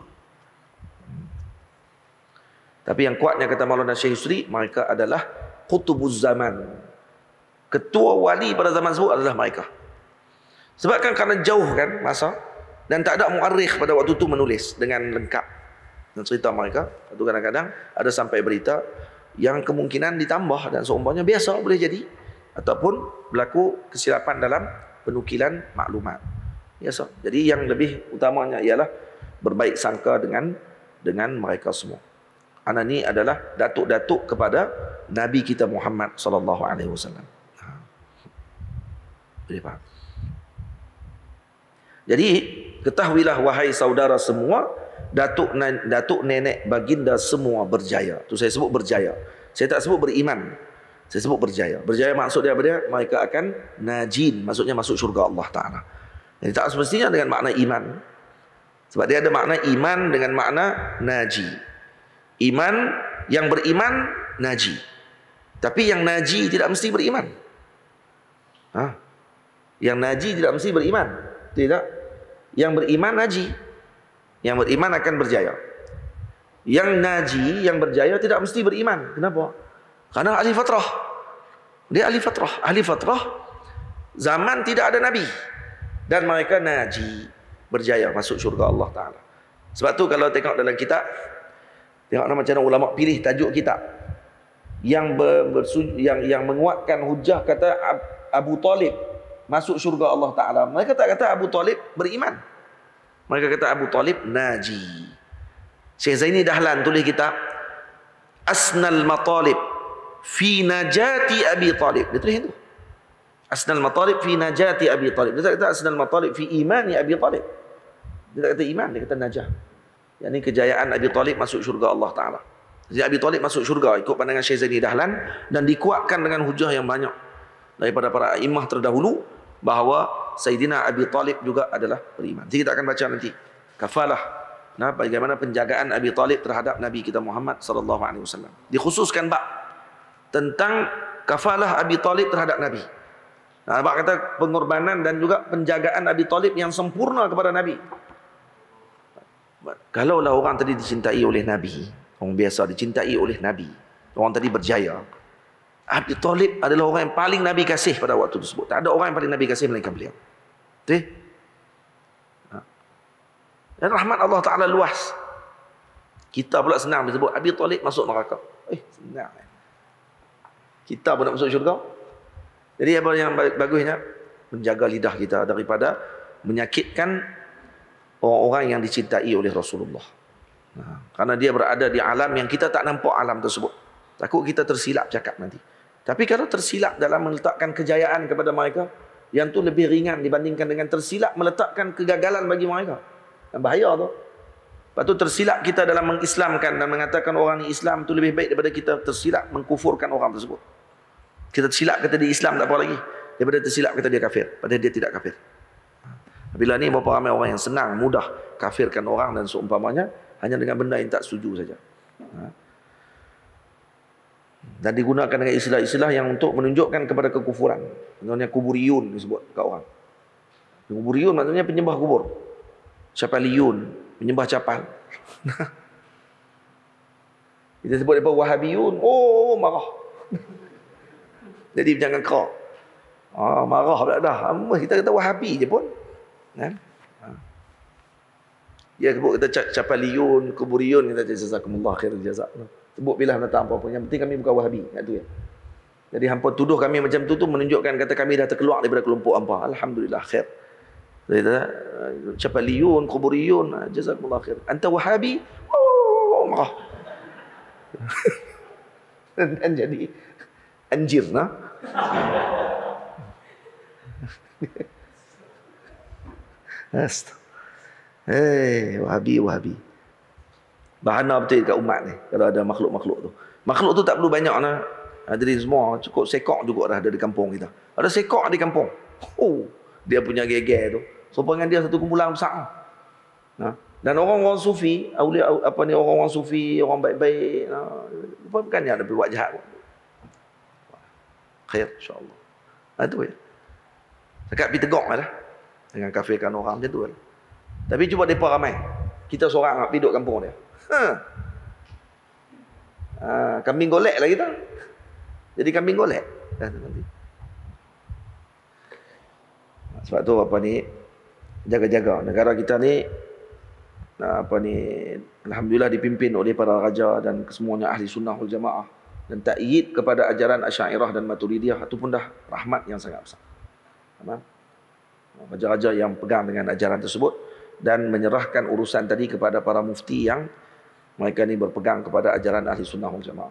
Tapi yang kuatnya kata Maulana Syekh Yusri, mereka adalah qutubuz zaman. Ketua wali pada zaman tersebut adalah mereka. Sebab kan kerana jauh kan masa, dan tak ada muarikh pada waktu itu menulis dengan lengkap dan cerita mereka. Itu kadang-kadang ada sampai berita yang kemungkinan ditambah dan seumpamanya biasa boleh jadi, ataupun berlaku kesilapan dalam penukilan maklumat. Biasa. Jadi yang lebih utamanya ialah berbaik sangka dengan dengan mereka semua. Ana ni adalah datuk-datuk kepada Nabi kita Muhammad sallallahu alaihi wasallam. Boleh faham? Jadi ketahuilah wahai saudara semua, datuk datuk nenek baginda semua berjaya. Tu saya sebut berjaya. Saya tak sebut beriman. Saya sebut berjaya. Berjaya maksud dia apa dia? Mereka akan najin, maksudnya masuk syurga Allah Taala. Jadi tak semestinya dengan makna iman. Sebab dia ada makna iman dengan makna naji. Iman, yang beriman naji. Tapi yang naji tidak mesti beriman. Ha? Yang naji tidak mesti beriman. Tidak. Yang beriman naji. Yang beriman akan berjaya. Yang naji, yang berjaya tidak mesti beriman. Kenapa? Karena ahli fatrah. Dia ahli fatrah. Ahli fatrah zaman tidak ada nabi. Dan mereka naji, berjaya masuk syurga Allah Ta'ala. Sebab tu kalau tengok dalam kitab, tengok macam mana ulama pilih tajuk kitab yang ber, bersu, yang yang menguatkan hujah kata Abu Talib masuk syurga Allah Ta'ala. Mereka tak kata Abu Talib beriman. Mereka kata Abu Talib naji. Syekh Zaini Dahlan tulis kitab Asnal Matalib fi najati Abi Talib. Dia tulis itu. Asnal Matalib fi najati Abi Talib. Dia tak kata Asnal Matalib fi imani Abi Talib. Dia tak kata iman, dia kata najah. Yang ini kejayaan Abi Talib masuk syurga Allah Ta'ala. Jadi Abi Talib masuk syurga ikut pandangan Syekh Zaini Dahlan, dan dikuatkan dengan hujah yang banyak daripada para imam terdahulu bahawa Sayyidina Abi Talib juga adalah beriman. Jadi kita akan baca nanti kafalah, nah, bagaimana penjagaan Abi Talib terhadap Nabi kita Muhammad sallallahu alaihi wasallam. Dikhususkan bab tentang kafalah Abi Talib terhadap Nabi. Nah, bab kata pengorbanan dan juga penjagaan Abi Talib yang sempurna kepada Nabi. Kalaulah orang tadi dicintai oleh Nabi, orang biasa dicintai oleh Nabi, orang tadi berjaya, Abi Talib adalah orang yang paling Nabi kasih pada waktu tersebut. Tak ada orang yang paling Nabi kasih melainkan beliau. Betul? Dan rahmat Allah Ta'ala luas. Kita pula senang disebut Abi Talib masuk neraka. Eh, senang. Kita pun nak masuk syurga. Jadi apa yang bagusnya? Menjaga lidah kita daripada menyakitkan orang-orang yang dicintai oleh Rasulullah. Nah, karena dia berada di alam yang kita tak nampak alam tersebut. Takut kita tersilap cakap nanti. Tapi kalau tersilap dalam meletakkan kejayaan kepada mereka, yang tu lebih ringan dibandingkan dengan tersilap meletakkan kegagalan bagi mereka. Dan bahaya tu. Lepas tu tersilap kita dalam mengislamkan dan mengatakan orang ni Islam tu lebih baik daripada kita tersilap mengkufurkan orang tersebut. Kita tersilap kata dia Islam tak apa lagi, daripada tersilap kata dia kafir, padahal dia tidak kafir. Bila ni berapa ramai orang yang senang, mudah kafirkan orang dan seumpamanya hanya dengan benda yang tak setuju saja. Dan digunakan dengan istilah-istilah yang untuk menunjukkan kepada kekufuran. Contohnya kuburiyun disebut kat orang. Kuburiyun maksudnya penyembah kubur. Syapaliyun, penyembah capal. Kita sebut mereka Wahabiyun, oh marah. Jadi jangan kau. Ah, marah pula dah. Kita kata Wahabi je pun. Kan? Dia sebut kita Capaliyun, Kuburiyun, kita jazakumullah khairul jazak. Sebut bila datang apa-apa. Yang penting kami bukan Wahabi. Itu ya. Jadi hampa tuduh kami macam tu tu menunjukkan kata kami dah terkeluar daripada kelompok hampa. Alhamdulillah khair. Jadi Capaliyun, Kuburiyun, jazakumullah khair. Anta Wahabi? Oh, marah. Dan jadi anjir nah. Astaga. Hei, Wahabi, Wahabi. Bahana betul dekat umat ni kalau ada makhluk-makhluk tu. Makhluk tu tak perlu banyak nah. Hadirin semua, cukup sekok juga dah ada di kampung kita. Ada sekok di kampung. Oh, dia punya geger tu. Sopa dengan dia satu kumpulan besar. Nah. Dan orang-orang sufi, aulia apa ni orang-orang sufi, orang baik-baik, nah, bukannya ada buat jahat. Khair insya-Allah. Ha tu ya. Dekat pi tegak dah. Dengan kafirkan orang macam tu lah. Tapi cuba depa ramai. Kita seorang nak pergi duduk kampung dia. Ha. Ha, kambing golek lah kita. Jadi kambing golek. Dah nanti. Sebab tu apa ni jaga-jaga negara kita ni apa ni alhamdulillah dipimpin oleh para raja dan kesemuanya ahli sunnah wal jamaah dan takyid kepada ajaran Asy'ariyah dan Maturidiyah itu pun dah rahmat yang sangat besar. Faham? Raja-raja yang pegang dengan ajaran tersebut dan menyerahkan urusan tadi kepada para mufti yang mereka ni berpegang kepada ajaran ahli sunnah wal jamaah.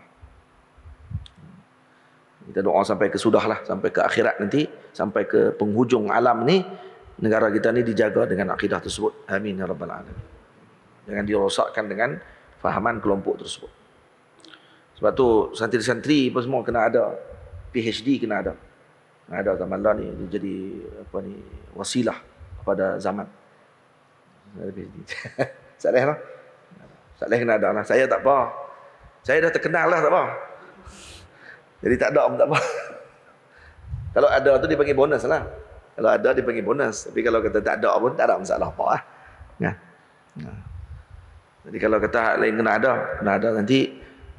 Kita doa sampai ke sudahlah, sampai ke akhirat nanti, sampai ke penghujung alam ni, negara kita ni dijaga dengan akidah tersebut. Amin ya rabbal alamin. Jangan dirosakkan dengan fahaman kelompok tersebut. Sebab tu santri-santri apa semua kena ada, P H D kena ada. Kena ada zaman lah ni, dia jadi apa ni wasilah pada zaman. Ada P H D. Saleh lah. Saleh kena ada lah. Saya tak apa. Saya dah terkenal lah tak apa. Jadi tak ada pun tak apa. Kalau ada tu dia panggil bonus lah. Kalau ada dia panggil bonus. Tapi kalau kata tak ada pun tak ada masalah apa lah. Ya. Ya. Jadi kalau kata hak lain kena ada, kena ada nanti.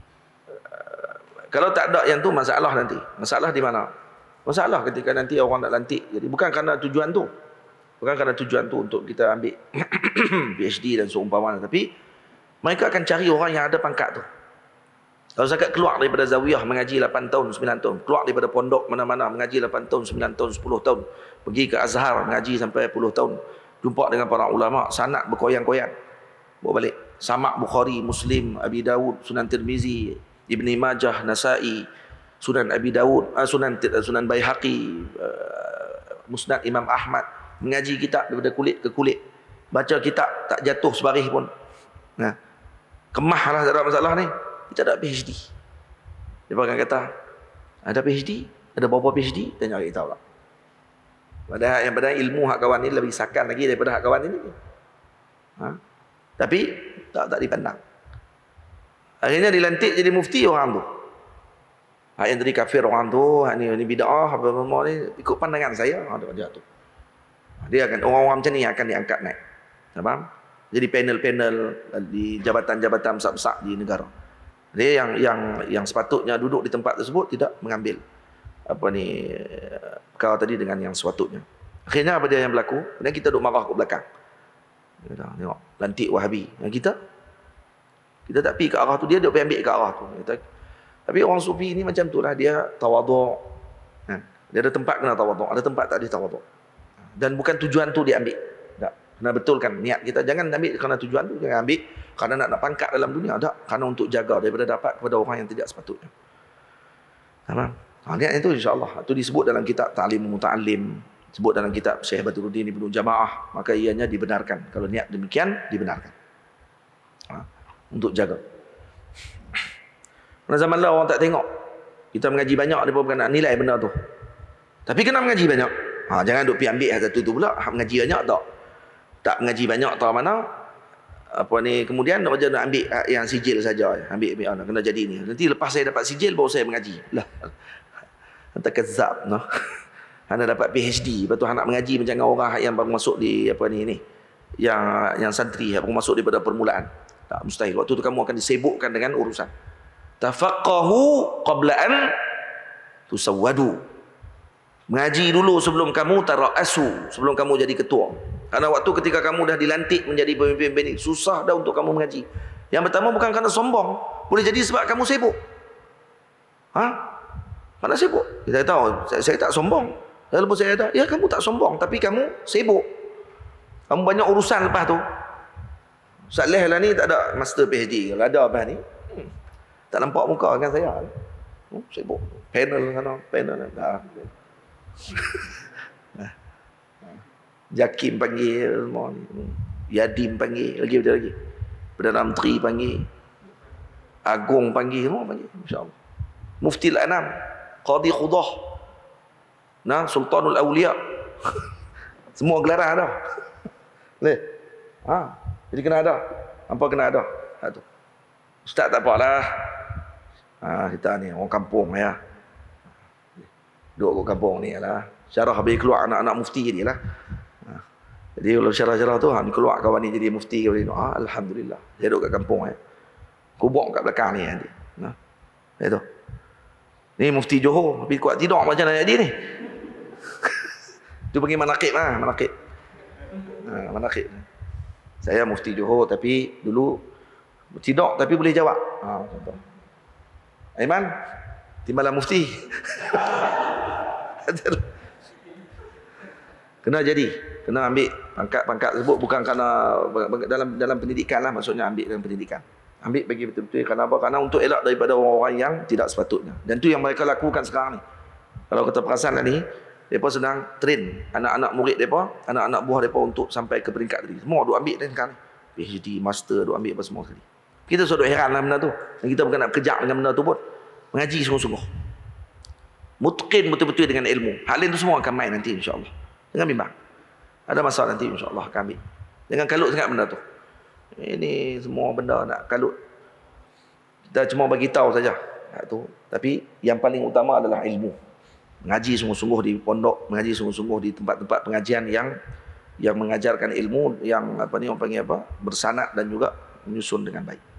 Uh, kalau tak ada yang tu masalah nanti. Masalah di mana? Masalah ketika nanti orang nak lantik. Jadi bukan kerana tujuan tu. Bukan kerana tujuan tu untuk kita ambil P H D dan seumpamanya. Tapi mereka akan cari orang yang ada pangkat tu. Kalau zakat keluar daripada zawiyah mengaji lapan tahun, sembilan tahun. Keluar daripada pondok mana-mana mengaji lapan tahun, sembilan tahun, sepuluh tahun. Pergi ke Azhar mengaji sampai puluh tahun. Jumpa dengan para ulama, sanad berkoyang-koyang. Bawa balik. Samak Bukhari, Muslim, Abi Dawud, Sunan Tirmizi, Ibni Majah, Nasai, Sunan Abi Dawud, Sunan Sunan Baihaqi, Musnad Imam Ahmad. Mengaji kitab daripada kulit ke kulit. Baca kitab tak jatuh sebarih pun. Nah, kemah lah tak ada masalah ni. Kita ada P H D. Dia akan kata, ada P H D? Ada berapa P H D? Tanya kita pula. Padahal yang padahal ilmu hak kawan ni lebih sakan lagi daripada hak kawan ini. Ha? Tapi tak tak dipandang. Akhirnya dilantik jadi mufti orang tu. Hak yang tadi kafir orang tu, hak ni ni bid'ah apa semua ni ikut pandangan saya, ha dia tu. Dia akan orang-orang macam ni akan diangkat naik. Faham? Jadi panel-panel di jabatan-jabatan besar-besar di negara. Dia yang yang yang sepatutnya duduk di tempat tersebut tidak mengambil apa ni perkara tadi dengan yang sepatutnya. Akhirnya apa dia yang berlaku? Kemudian kita duduk marah ke belakang. Kita tengok lantik Wahabi. Yang kita kita tak pergi ke arah tu, dia duk pergi ambil ke arah tu. Kita, tapi orang sufi ni macam tu lah, dia tawaduk. Ha, dia ada tempat kena tawaduk, ada tempat tak ada tawaduk. Dan bukan tujuan tu dia ambil. Tak. Kena betulkan niat kita. Jangan ambil kerana tujuan tu, jangan ambil kerana nak nak pangkat dalam dunia. Tak. Kerana untuk jaga daripada dapat kepada orang yang tidak sepatutnya. Faham? Ha, niat itu insya-Allah. Itu disebut dalam kitab Ta'lim Muta'allim. Sebut dalam kitab Syekh Badruddin Ibnu Jamaah, maka ianya dibenarkan. Kalau niat demikian, dibenarkan. Ha, untuk jaga. Pada zaman lah orang tak tengok. Kita mengaji banyak, dia pun bukan nak nilai benda tu. Tapi kena mengaji banyak. Ha, jangan duk pergi ambil satu tu pula. Ha, mengaji banyak tak? Tak mengaji banyak tahu mana? Apa ni, kemudian nak macam nak ambil yang sijil saja. Ambil, ambil, kena jadi ni. Nanti lepas saya dapat sijil, baru saya mengaji. Lah. Hantar kezab, no? Anda dapat P H D, lepas tu nak mengaji macam orang yang baru masuk di apa ni ni, yang yang santri yang baru masuk daripada permulaan. Tak, mustahil. Waktu tu kamu akan disibukkan dengan urusan. Tafaqahu qabla an tusawwadu. Mengaji dulu sebelum kamu tara'asu, sebelum kamu jadi ketua. Karena waktu ketika kamu dah dilantik menjadi pemimpin-pemimpin, susah dah untuk kamu mengaji. Yang pertama bukan kerana sombong, boleh jadi sebab kamu sibuk. Ha? Kerana sibuk. Kita tahu, saya, saya tak sombong. Lalu saya kata, ya kamu tak sombong, tapi kamu sibuk. Kamu banyak urusan lepas tu. Ustaz Leh lah ni tak ada master P H D. Kalau ada apa ni, hmm, tak nampak muka dengan saya. Hmm, sibuk. Panel sana, panel dah. Jakim panggil semua ni. Yadim panggil, lagi macam lagi. Perdana Menteri panggil. Agung panggil, semua panggil. InsyaAllah. Mufti Al-Anam, Qadi Khudah, nah, Sultanul Awliya. Semua gelaran ada. Boleh? Ha, jadi kena ada. Apa kena ada? Ha, tu. Ustaz tak apalah. Ha, kita ni orang kampung ya. Duduk kat kampung ni lah. Syarah habis keluar anak-anak mufti ni lah. Ha. Jadi kalau syarah-syarah tu, ha, ni keluar kawan ni jadi mufti. Ha, alhamdulillah. Dia duduk kat kampung ya. Kubuk kat belakang ni nanti. Nah. Itu. Ni mufti Johor, tapi kuat tidur macam mana jadi ni? Itu panggil manaqib lah, manaqib. Ha, manaqib. Saya mufti Johor tapi dulu tidur tapi boleh jawab. Ha, contoh. Aiman, timbalan mufti. Kena jadi, kena ambil pangkat-pangkat tersebut bukan kerana dalam dalam pendidikan lah, maksudnya ambil dalam pendidikan. Ambil bagi betul-betul kerana apa? Kerana untuk elak daripada orang-orang yang tidak sepatutnya. Dan itu yang mereka lakukan sekarang ni. Kalau kita perasan lah ni, mereka sedang train anak-anak murid mereka, anak-anak buah mereka untuk sampai ke peringkat tadi. Semua duk ambil dan sekarang ni. P H D, master, duk ambil apa semua sekali. Kita sudah heran lah benda tu. Dan kita bukan nak kejap dengan benda tu pun. Mengaji sungguh-sungguh. Mutqin betul-betul dengan ilmu. Hal itu semua akan main nanti insyaAllah. Jangan bimbang. Ada masalah nanti insyaAllah akan ambil. Jangan kalut sangat benda tu. Ini semua benda nak kalut. Kita cuma bagi tahu saja. Tu. Tapi yang paling utama adalah ilmu. Mengaji sungguh-sungguh di pondok, mengaji sungguh-sungguh di tempat-tempat pengajian yang yang mengajarkan ilmu yang apa ni orang panggil apa? Bersanad dan juga menyusun dengan baik.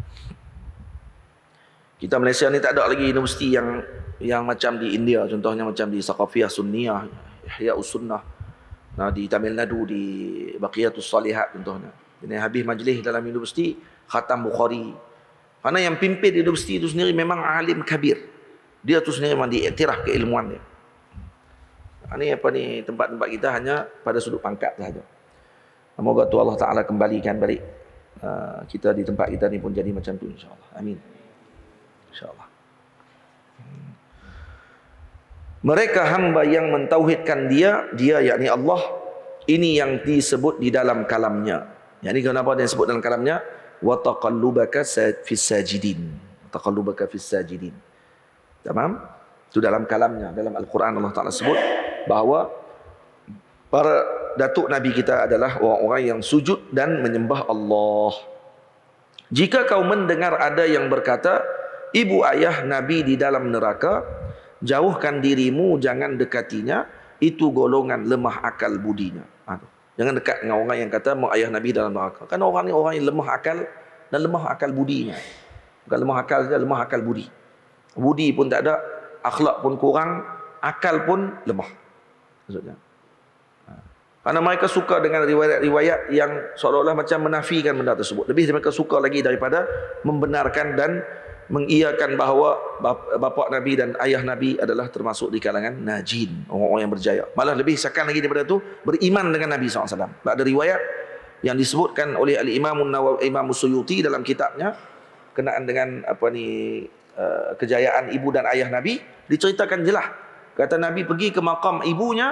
Kita Malaysia ni tak ada lagi universiti yang yang macam di India, contohnya macam di Saqafiyah Sunniyah, Ihya Us-Sunnah. Nah, di Tamil Nadu di Baqiyatus Salihat contohnya. Ini habis majlis dalam universiti khatam Bukhari. Karena yang pimpin universiti itu sendiri memang alim kabir. Dia tu sendiri memang diiktiraf keilmuan dia. Ini apa ni, tempat-tempat kita hanya pada sudut pangkat sahaja. Semoga tu Allah Taala kembalikan balik uh, kita di tempat kita ni pun jadi macam tu insya-Allah. Amin. Insya-Allah. Hmm. Mereka hamba yang mentauhidkan dia, dia yakni Allah, ini yang disebut di dalam kalamnya. Yang ini kenapa dia sebut dalam kalamnya? Wa taqallubaka fis sajidin. Taqallubaka fis sajidin. Tamam? Itu dalam kalamnya, dalam Al-Quran Allah Taala sebut bahawa para datuk Nabi kita adalah orang-orang yang sujud dan menyembah Allah. Jika kau mendengar ada yang berkata, ibu ayah Nabi di dalam neraka, jauhkan dirimu, jangan dekatinya, itu golongan lemah akal budinya. Aduh. Jangan dekat dengan orang yang kata mak ayah Nabi dalam neraka. Kan orang ni orang yang lemah akal dan lemah akal budinya. Bukan lemah akal saja, lemah akal budi. Budi pun tak ada, akhlak pun kurang, akal pun lemah. Maksudnya. Karena mereka suka dengan riwayat-riwayat yang seolah-olah macam menafikan benda tersebut. Lebih mereka suka lagi daripada membenarkan dan mengiyakan bahawa bapa Nabi dan ayah Nabi adalah termasuk di kalangan najin, orang-orang yang berjaya. Malah lebih sekan lagi daripada itu, beriman dengan Nabi sallallahu alaihi wasallam. Ada riwayat yang disebutkan oleh Al-Imam An-Nawawi, Imam Suyuti dalam kitabnya kenaan dengan apa ni uh, kejayaan ibu dan ayah Nabi, diceritakan jelas. Kata Nabi pergi ke makam ibunya,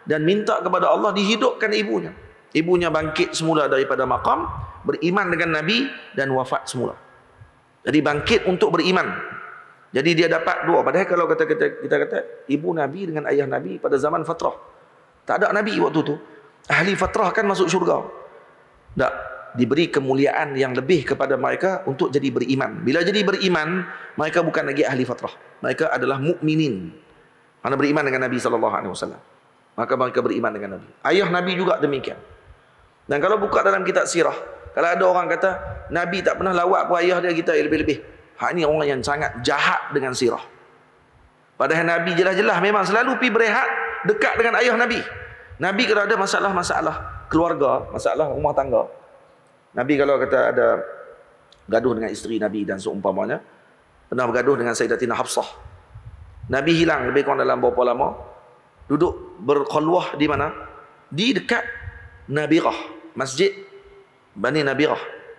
dan minta kepada Allah dihidupkan ibunya. Ibunya bangkit semula daripada makam, beriman dengan Nabi dan wafat semula. Jadi bangkit untuk beriman. Jadi dia dapat dua. Padahal kalau kata kita, kita kata ibu Nabi dengan ayah Nabi pada zaman fatrah, tak ada Nabi waktu tu. Ahli fatrah kan masuk syurga. Tak, diberi kemuliaan yang lebih kepada mereka untuk jadi beriman. Bila jadi beriman, mereka bukan lagi ahli fatrah. Mereka adalah mukminin. Mana beriman dengan Nabi sallallahu alaihi wasallam. Maka mereka beriman dengan Nabi. Ayah Nabi juga demikian. Dan kalau buka dalam kitab sirah, kalau ada orang kata Nabi tak pernah lawat pun ayah dia, kita lebih-lebih. Hak ni orang yang sangat jahat dengan sirah. Padahal Nabi jelas-jelas memang selalu pergi berehat dekat dengan ayah Nabi. Nabi kalau ada masalah-masalah keluarga, masalah rumah tangga, Nabi kalau kata ada gaduh dengan isteri Nabi dan seumpamanya, pernah bergaduh dengan Sayyidatina Hafsah. Nabi hilang lebih kurang dalam berapa lama, duduk berkhulwah di mana? Di dekat Nabirah, Masjid Bani Nabirah.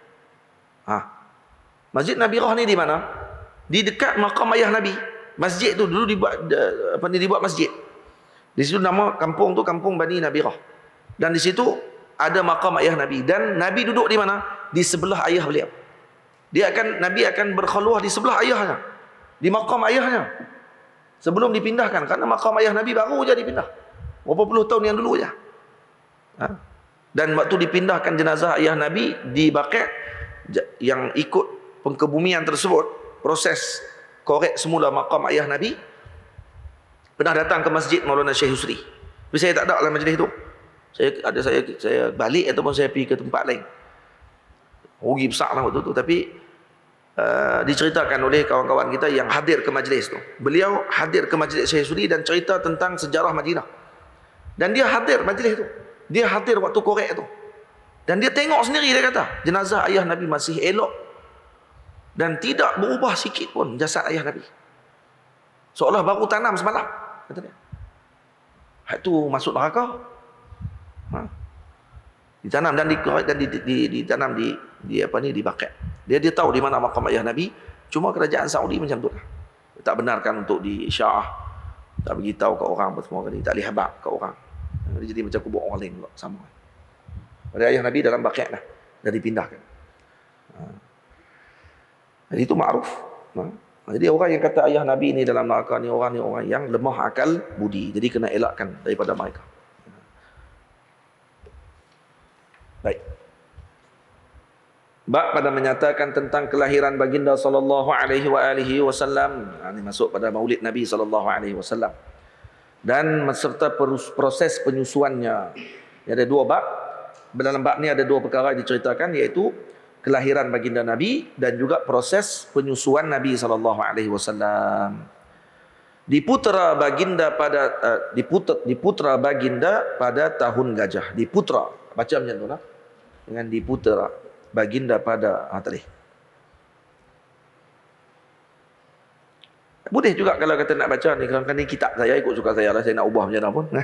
Ha. Masjid Nabirah ni di mana? Di dekat makam ayah Nabi. Masjid tu dulu dibuat apa ni dibuat masjid. Di situ nama kampung tu kampung Bani Nabirah. Dan di situ ada makam ayah Nabi, dan Nabi duduk di mana? Di sebelah ayah beliau. Dia akan Nabi akan berkhulwah di sebelah ayahnya, di makam ayahnya. Sebelum dipindahkan, karena makam ayah Nabi baru je dipindah. Berapa puluh tahun yang dulu je. Ha? Dan waktu dipindahkan jenazah ayah Nabi di Baqi', yang ikut pengkebumian tersebut, proses korek semula makam ayah Nabi, pernah datang ke masjid Maulana Syekh Husri. Tapi saya tak ada dalam majlis tu. Saya ada saya saya balik ataupun saya pergi ke tempat lain. Rugi besar lah waktu tu. Tapi uh, diceritakan oleh kawan-kawan kita yang hadir ke majlis tu. Beliau hadir ke majlis Syekh Husri dan cerita tentang sejarah Madinah. Dan dia hadir majlis tu. Dia hadir waktu korek tu. Dan dia tengok sendiri, dia kata, jenazah ayah Nabi masih elok dan tidak berubah sikit pun jasad ayah Nabi. Seolah baru tanam semalam, kata dia. Hak tu masuk neraka. Ha. Ditanam dan di dan di, di, ditanam di di apa ni di Baqi'. Dia dia tahu di mana makam ayah Nabi, cuma kerajaan Saudi macam tu lah. Tak benarkan untuk di Syiah. Tak beritahu ke orang apa semua kali, tak boleh habaq ke orang. Dia jadi macam kubur orang lain pula, sama. Pada ayah Nabi dalam Baqi' dah, dah dipindahkan. Ha. Jadi itu ma'ruf. Ha. Jadi orang yang kata ayah Nabi ni dalam neraka ni, orang ni orang yang lemah akal budi. Jadi kena elakkan daripada mereka. Baik. Bab pada menyatakan tentang kelahiran baginda sallallahu alaihi wa alihi wasallam. Ha, ini masuk pada Maulid Nabi sallallahu alaihi wasallam. Dan serta proses penyusuannya. Ini ada dua bab. Dalam bab ni ada dua perkara yang diceritakan, iaitu kelahiran baginda Nabi dan juga proses penyusuan Nabi sallallahu alaihi wasallam. Diputra baginda pada uh, diputra diputra baginda pada tahun gajah. Diputra, baca macam tu lah. Dengan diputra baginda pada ah tadi. Boleh juga kalau kata nak baca ni, kan ni kitab saya, ikut suka saya lah, saya nak ubah macam mana pun.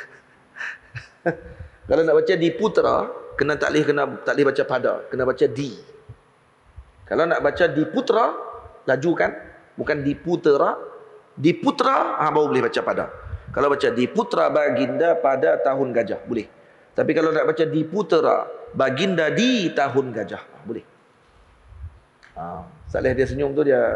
Kalau nak baca diputra, kena tak boleh kena tak boleh baca pada, kena baca di. Kalau nak baca diputra, laju kan? Bukan diputra, diputra, ah baru boleh baca pada. Kalau baca diputra baginda pada tahun gajah, boleh. Tapi kalau nak baca diputra baginda di tahun gajah, ah, boleh. Ah, Saleh dia senyum tu dia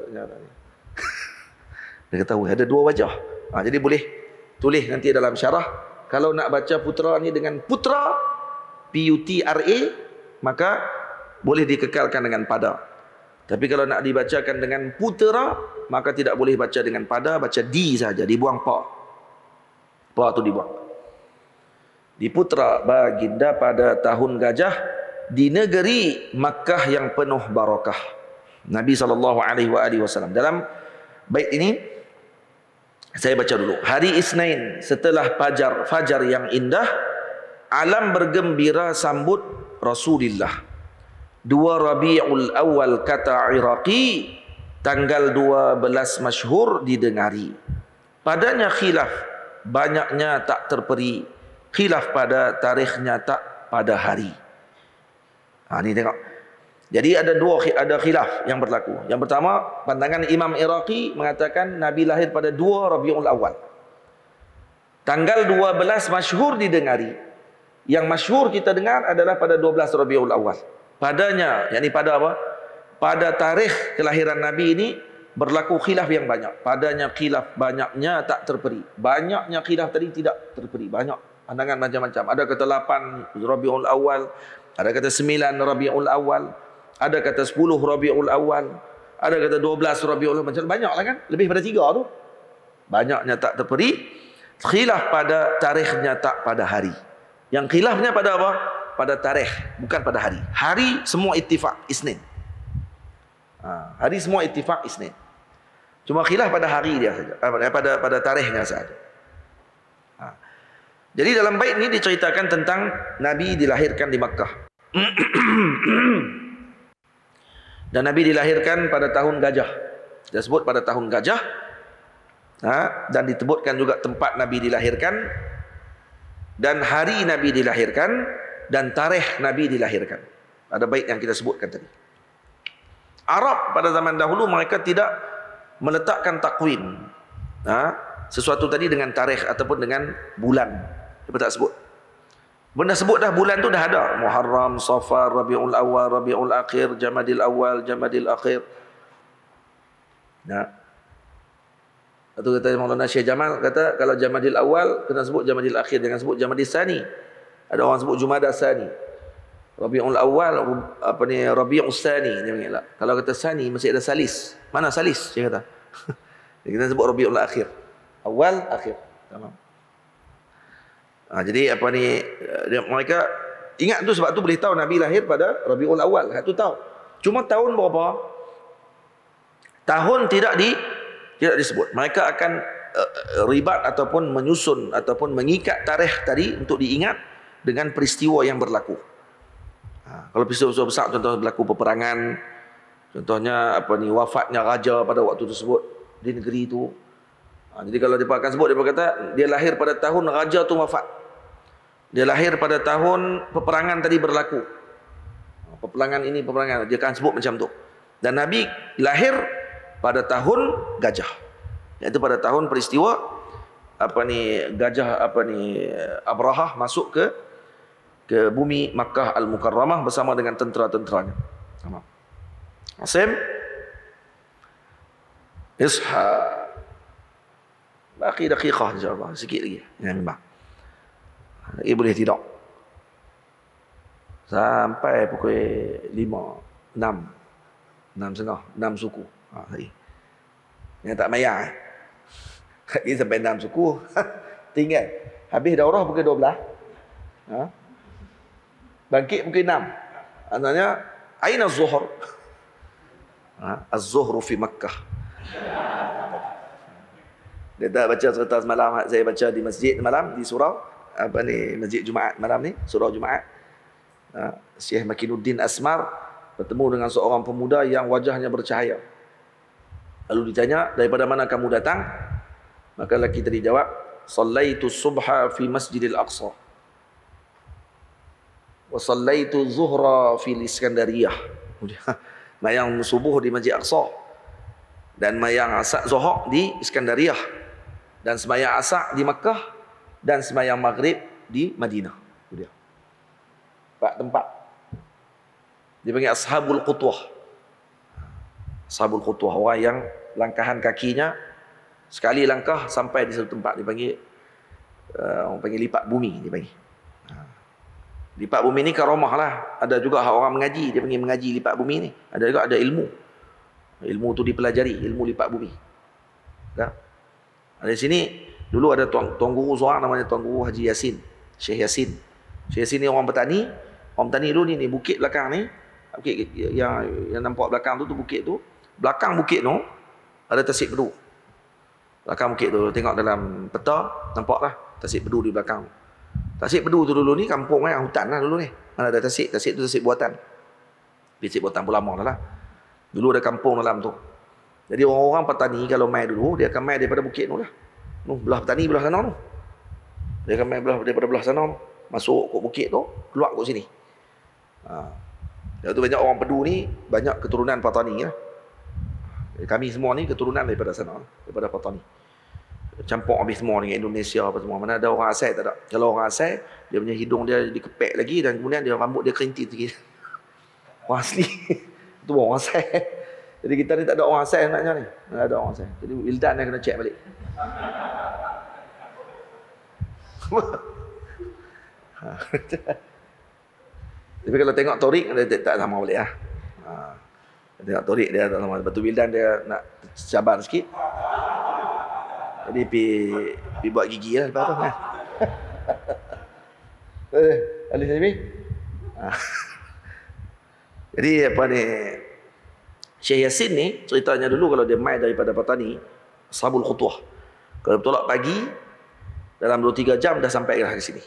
dia kata ada dua wajah. Ah, jadi boleh tulis nanti dalam syarah. Kalau nak baca putra ni dengan putra, P U T R A, maka boleh dikekalkan dengan pada. Tapi kalau nak dibacakan dengan putera, maka tidak boleh baca dengan pada, baca di saja, dibuang pa. Pa tu dibuang. Di putra baginda pada tahun gajah di negeri Makkah yang penuh barakah. Nabi sallallahu alaihi wasallam. Dalam bait ini saya baca dulu. Hari Isnin setelah fajar fajar yang indah, alam bergembira sambut Rasulullah. Dua Rabiul Awal kata Iraqi, tanggal dua belas masyhur didengari. Padanya khilaf, banyaknya tak terperi. Khilaf pada tarikhnya tak pada hari. Ha, ni tengok. Jadi ada dua ada khilaf yang berlaku. Yang pertama, pandangan Imam Iraqi mengatakan Nabi lahir pada dua Rabiul Awal. Tanggal dua belas masyhur didengari. Yang masyhur kita dengar adalah pada dua belas Rabiul Awal. Padanya, yakni pada apa? Pada tarikh kelahiran Nabi ini berlaku khilaf yang banyak. Padanya khilaf, banyaknya tak terperi. Banyaknya khilaf tadi tidak terperi. Banyak pandangan macam-macam. Ada kata lapan Rabiul Awal, ada kata sembilan Rabiul Awal, ada kata sepuluh Rabiul Awal, ada kata dua belas Rabiul Awal. Macam banyak lah kan? Lebih pada tiga tu. Banyaknya tak terperi. Khilaf pada tarikhnya, tak pada hari. Yang khilafnya pada apa? Pada tarikh, bukan pada hari. Hari semua ittifaq Isnin. Ha, hari semua ittifaq Isnin. Cuma khilaf pada hari dia saja, pada pada tarikhnya saja. Ha. Jadi dalam bait ini diceritakan tentang Nabi dilahirkan di Makkah. Dan Nabi dilahirkan pada tahun gajah. Dia sebut pada tahun gajah. Ha, dan disebutkan juga tempat Nabi dilahirkan, dan hari Nabi dilahirkan, dan tarikh Nabi dilahirkan. Ada bait yang kita sebutkan tadi. Arab pada zaman dahulu mereka tidak meletakkan takwim, ha, sesuatu tadi dengan tarikh ataupun dengan bulan. Dia tak sebut. Benda sebut dah bulan tu dah ada. Muharram, Safar, Rabiul Awal, Rabiul Akhir, Jamadil Awal, Jamadil Akhir. Nah. Atau kata Maulana Syekh Jamal, kata kalau Jamadil Awal kena sebut Jamadil Akhir, jangan sebut Jamadil Sani. Ada orang sebut Jumada Sani. Rabiul Awal, apa ni, Rabiul Sani dia panggil lah. Kalau kata Sani mesti ada salis. Mana salis? Dia kata. Kita sebut Rabiul Akhir. Awal, akhir. Tamam. Ha, jadi apa ni, dia, mereka ingat tu, sebab tu boleh tahu Nabi lahir pada Rabiul Awal. Itu tahu. Cuma tahun berapa? Tahun tidak di tidak disebut. Mereka akan uh, ribat ataupun menyusun ataupun mengikat tarikh tadi untuk diingat dengan peristiwa yang berlaku. Ha, kalau peristiwa besar, contohnya berlaku peperangan, contohnya apa ni, wafatnya raja pada waktu tersebut di negeri itu. Ha, jadi kalau dia akan sebut, dia berkata dia lahir pada tahun raja tu wafat. Dia lahir pada tahun peperangan tadi berlaku. Ha, peperangan ini, peperangan, dia akan sebut macam tu. Dan Nabi lahir pada tahun gajah. Iaitu pada tahun peristiwa apa ni, gajah apa ni, Abrahah masuk ke ke bumi Makkah Al-Mukarramah bersama dengan tentera-tenteranya. Tamam. Asim Isha. Baki daqiqah insya-Allah, sikit lagi. Ya memang. Lagi boleh tidak. Sampai pukul lima, enam. enam setengah, enam suku. Ha, tadi. Yang tak mayar eh. Lagi sampai enam suku. Tinggal. Habis daurah pukul dua belas. Ha? Bangkit pukul enam. Maksudnya, aina az-zuhr? Ha? Az-zuhru fi Makkah. Dia tak baca cerita semalam saya baca di masjid malam, di surau apa ni, masjid Jumaat malam ni, surau Jumaat. Ha? Syekh Makinuddin Asmar bertemu dengan seorang pemuda yang wajahnya bercahaya. Lalu ditanya, daripada mana kamu datang? Maka lelaki tadi jawab, sallaitu subha fi Masjidil Aqsa wa sallaitu zuhra fi Iskandariyah. Mayang subuh di Masjid Aqsa dan mayang asak zuhur di Iskandariyah, dan sembahyang asak di Makkah, dan sembahyang maghrib di Madinah. Itu dia. Empat tempat. Dipanggil Ashabul Qutwah. Ashabul Qutwah, orang yang langkahan kakinya sekali langkah sampai di satu tempat, dipanggil uh, orang panggil lipat bumi, dipanggil. Lipat bumi ni karamah lah. Ada juga orang mengaji, dia panggil mengaji lipat bumi ni. Ada juga ada ilmu. Ilmu tu dipelajari, ilmu lipat bumi. Tak? Ada di sini dulu ada tuan, tuan guru seorang namanya Tuan Guru Haji Yasin, Syekh Yasin. Syekh Yasin ni orang petani. Orang petani dulu ni, ni bukit belakang ni, bukit yang yang nampak belakang tu tu bukit tu. Belakang bukit tu ada tasik bedu. Belakang bukit tu tengok dalam peta, nampaklah tasik bedu di belakang. Tasik bedu tu dulu ni kampung kan, hutan lah dulu ni. Mana ada tasik, tasik tu tasik buatan. Tasik buatan pun lama dah lah. Dulu ada kampung dalam tu. Jadi orang-orang petani kalau mai dulu, dia akan mai daripada bukit tu lah. Tu, belah petani belah sana tu. Dia akan mai belah daripada belah sana tu. Masuk ke bukit tu, keluar ke sini. Ha. Lepas tu banyak orang Pedu ni, banyak keturunan petani lah. Kami semua ni keturunan daripada sana, daripada petani. campur habis semua dengan Indonesia apa semua. Mana ada orang asal tak ada. Kalau orang asal, dia punya hidung dia dikepek lagi dan kemudian dia rambut dia kerintit sikit. Orang asli. Itu orang asal. Jadi kita ni tak ada orang asal sebenarnya ni. Tak ada orang asal. Jadi Wildan dia kena check balik. Tapi kalau tengok Torik dia tak sama balik lah. Ha. Tengok Torik dia tak sama. Lepas tu Wildan dia nak sabar sikit. Jadi pi pi buat gigi lah lepas tu kan. Eh, Alif Nabi. Jadi apa ni, Syekh Yasin ni ceritanya dulu kalau dia mai daripada Patani, Ashabul Khutwah. Kalau bertolak pagi dalam dua tiga jam dah sampai ke sini.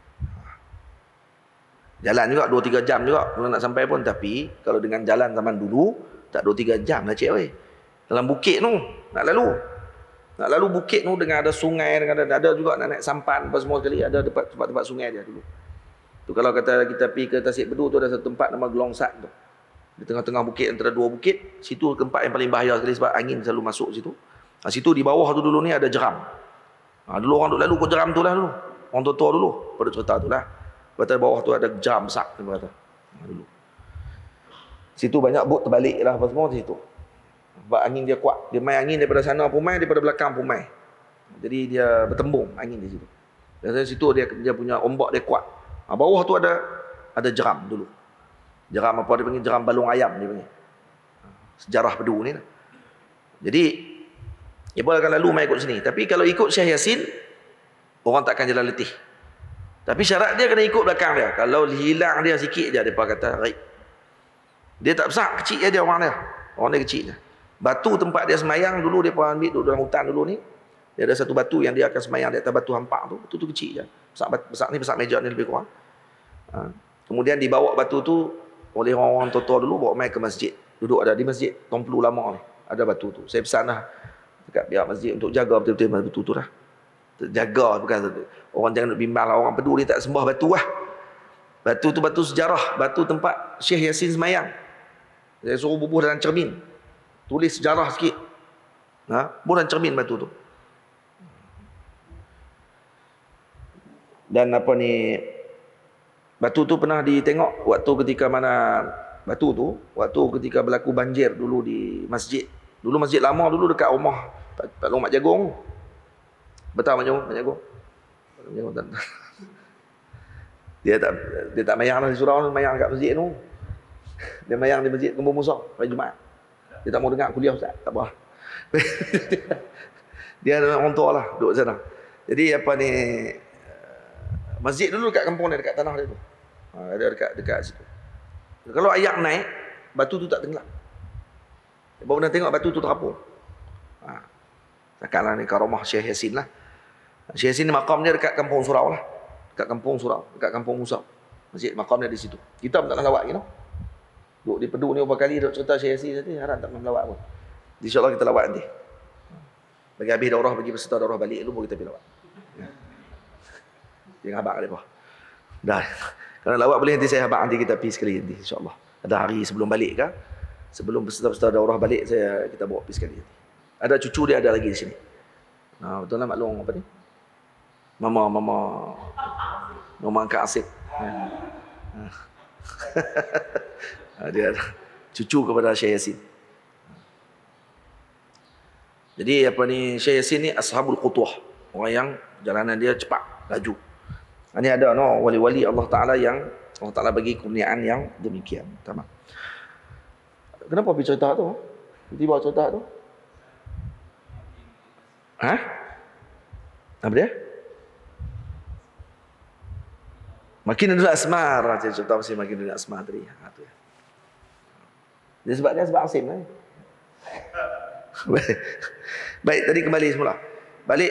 Jalan juga dua tiga jam juga kalau nak sampai pun, tapi kalau dengan jalan zaman dulu tak dua tiga jam lah cik weh. Dalam bukit tu nak lalu. Nak lalu bukit tu dengan ada sungai, dengan ada, ada juga nak naik sampan apa semua sekali, ada tempat-tempat sungai dia dulu. Tu kalau kata kita pergi ke Tasik Bedu tu ada satu tempat nama Gelongsat tu. Di tengah-tengah bukit antara dua bukit, situ tempat yang paling bahaya sekali sebab angin selalu masuk situ. Ha, situ di bawah tu dulu ni ada jeram. Ha, dulu orang duk lalu ke jeram tu lah dulu. Orang tua-tua dulu pada cerita tu lah. Lepas bawah tu ada jeram besar dia kata. Ha, dulu. Situ banyak bot terbalik lah apa semua di situ. Sebab angin dia kuat. Dia main angin daripada sana pun main, daripada belakang pun main. Jadi dia bertembung angin di situ. Dari situ dia dia punya ombak dia kuat. Ha, bawah tu ada ada jeram dulu. Jeram apa dia panggil, jeram balung ayam dia panggil. Sejarah Bedu ni lah. Jadi dia boleh akan lalu main ikut sini. Tapi kalau ikut Syekh Yasin, orang takkan jalan letih. Tapi syarat dia kena ikut belakang dia. Kalau hilang dia sikit je, dia kata raib. Dia tak besar, kecil je dia orang dia. Orang dia kecil je. Batu tempat dia semayang dulu, dia pernah ambil duduk dalam hutan dulu ni. Dia ada satu batu yang dia akan semayang di atas batu hampak tu. Batu tu kecil je. Besar, besar ni, besar meja ni lebih kurang. Ha. Kemudian dibawa batu tu oleh orang-orang tua-tua dulu, bawa main ke masjid. Duduk ada di masjid Tomplu lama ni. Ada batu tu. Saya pesan lah dekat pihak masjid untuk jaga betul-betul batu tu lah. Jaga, bukan orang jangan bimbang lah. Orang peduli tak sembah batu lah. Batu tu batu sejarah. Batu tempat Syekh Yasin semayang. Saya suruh bubuh dalam cermin. Tulis sejarah sikit. Ha? Bubuh dalam cermin batu tu. Dan apa ni, batu tu pernah ditengok waktu ketika mana batu tu, waktu ketika berlaku banjir dulu di masjid. Dulu masjid lama dulu dekat rumah Pak Long Mak Jagung. Betul Mak Jagung, Mak Jagung. Mak Jagung tak. Dia tak dia tak mayang di surau, mayang kat masjid tu. Dia mayang di masjid Kembung Musa pada Jumaat. Dia tak mau dengar kuliah ustaz, tak apa. Dia ada orang tua lah duduk sana. Jadi apa ni, masjid dulu dekat kampung dia, dekat tanah dia tu. Ha, ada dekat dekat situ. Kalau ayak naik, batu tu tak tenggelam. Baru pernah tengok batu tu terapung. Ha. Sekarang ni karomah Syekh Yasin lah. Syekh Yasin ni makam dia dekat kampung surau lah. Dekat kampung surau, dekat kampung Musa. Masjid makam dia di situ. Kita pun tak nak lawak lagi, no? Duduk di Pedu ni berapa kali duduk cerita Syekh Yasin nanti, harap tak nak lawak pun. InsyaAllah kita lawak nanti. Bagi habis daurah, bagi peserta daurah balik dulu, baru kita pergi lawak. Ya. Jangan habak dia apa. Dah. Kalau lawak boleh nanti saya habak, nanti kita pergi sekali nanti insyaAllah. Ada hari sebelum balik ke? Sebelum peserta-peserta daurah balik, saya kita bawa pergi sekali nanti. Ada cucu dia ada lagi di sini. Nah, betul lah maklum apa ni? Mama, mama, mama Angkat Asif. Ya. Dia ada cucu kepada Syekh Yasin. Jadi apa ni, Syekh Yasin ni Ashabul Khutwah. Orang yang jalanan dia cepat, laju. Ini ada no wali-wali Allah Ta'ala yang Allah Ta'ala bagi kurniaan yang demikian. Tamam. Kenapa pergi cerita tu? Tiba-tiba cerita tu? Hah? Apa dia? Makin dulu asmar. Saya cerita mesti makin dulu asmar tadi. Ha, tu ya. Dia sebab dia sebab Asim lah. Baik, tadi kembali semula. Balik.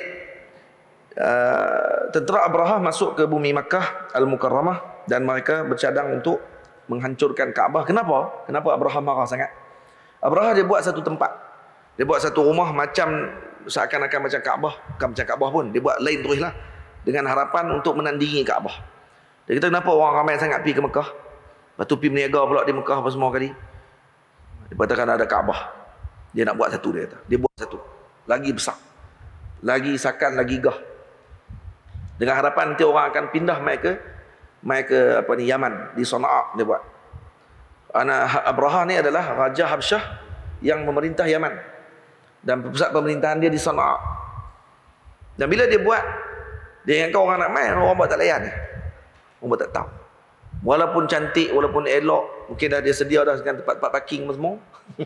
Uh, tentera Abraha masuk ke bumi Makkah Al-Mukarramah dan mereka bercadang untuk menghancurkan Kaabah. Kenapa? Kenapa Abraha marah sangat? Abraha dia buat satu tempat. Dia buat satu rumah macam seakan-akan macam Kaabah. Bukan macam Kaabah pun. Dia buat lain terus lah. Dengan harapan untuk menandingi Kaabah. Dia kata kenapa orang ramai sangat pergi ke Mekah? Lepas tu pergi berniaga pula di Mekah apa semua kali. Dia katakan ada Kaabah. Dia nak buat satu, dia kata. Dia buat satu. Lagi besar. lagi sakan, lagi gah. Dengan harapan nanti orang akan pindah mai ke mai ke apa ni Yaman, di Sana'a dia buat. Ana Abraha ni adalah raja Habsyah yang memerintah Yaman. Dan pusat pemerintahan dia di Sana'a. Dan bila dia buat, dia ingatkan orang nak main, orang buat tak layan. Orang buat tak tahu. Walaupun cantik, walaupun elok, mungkin dah dia sedia dah dengan tempat-tempat parking semua.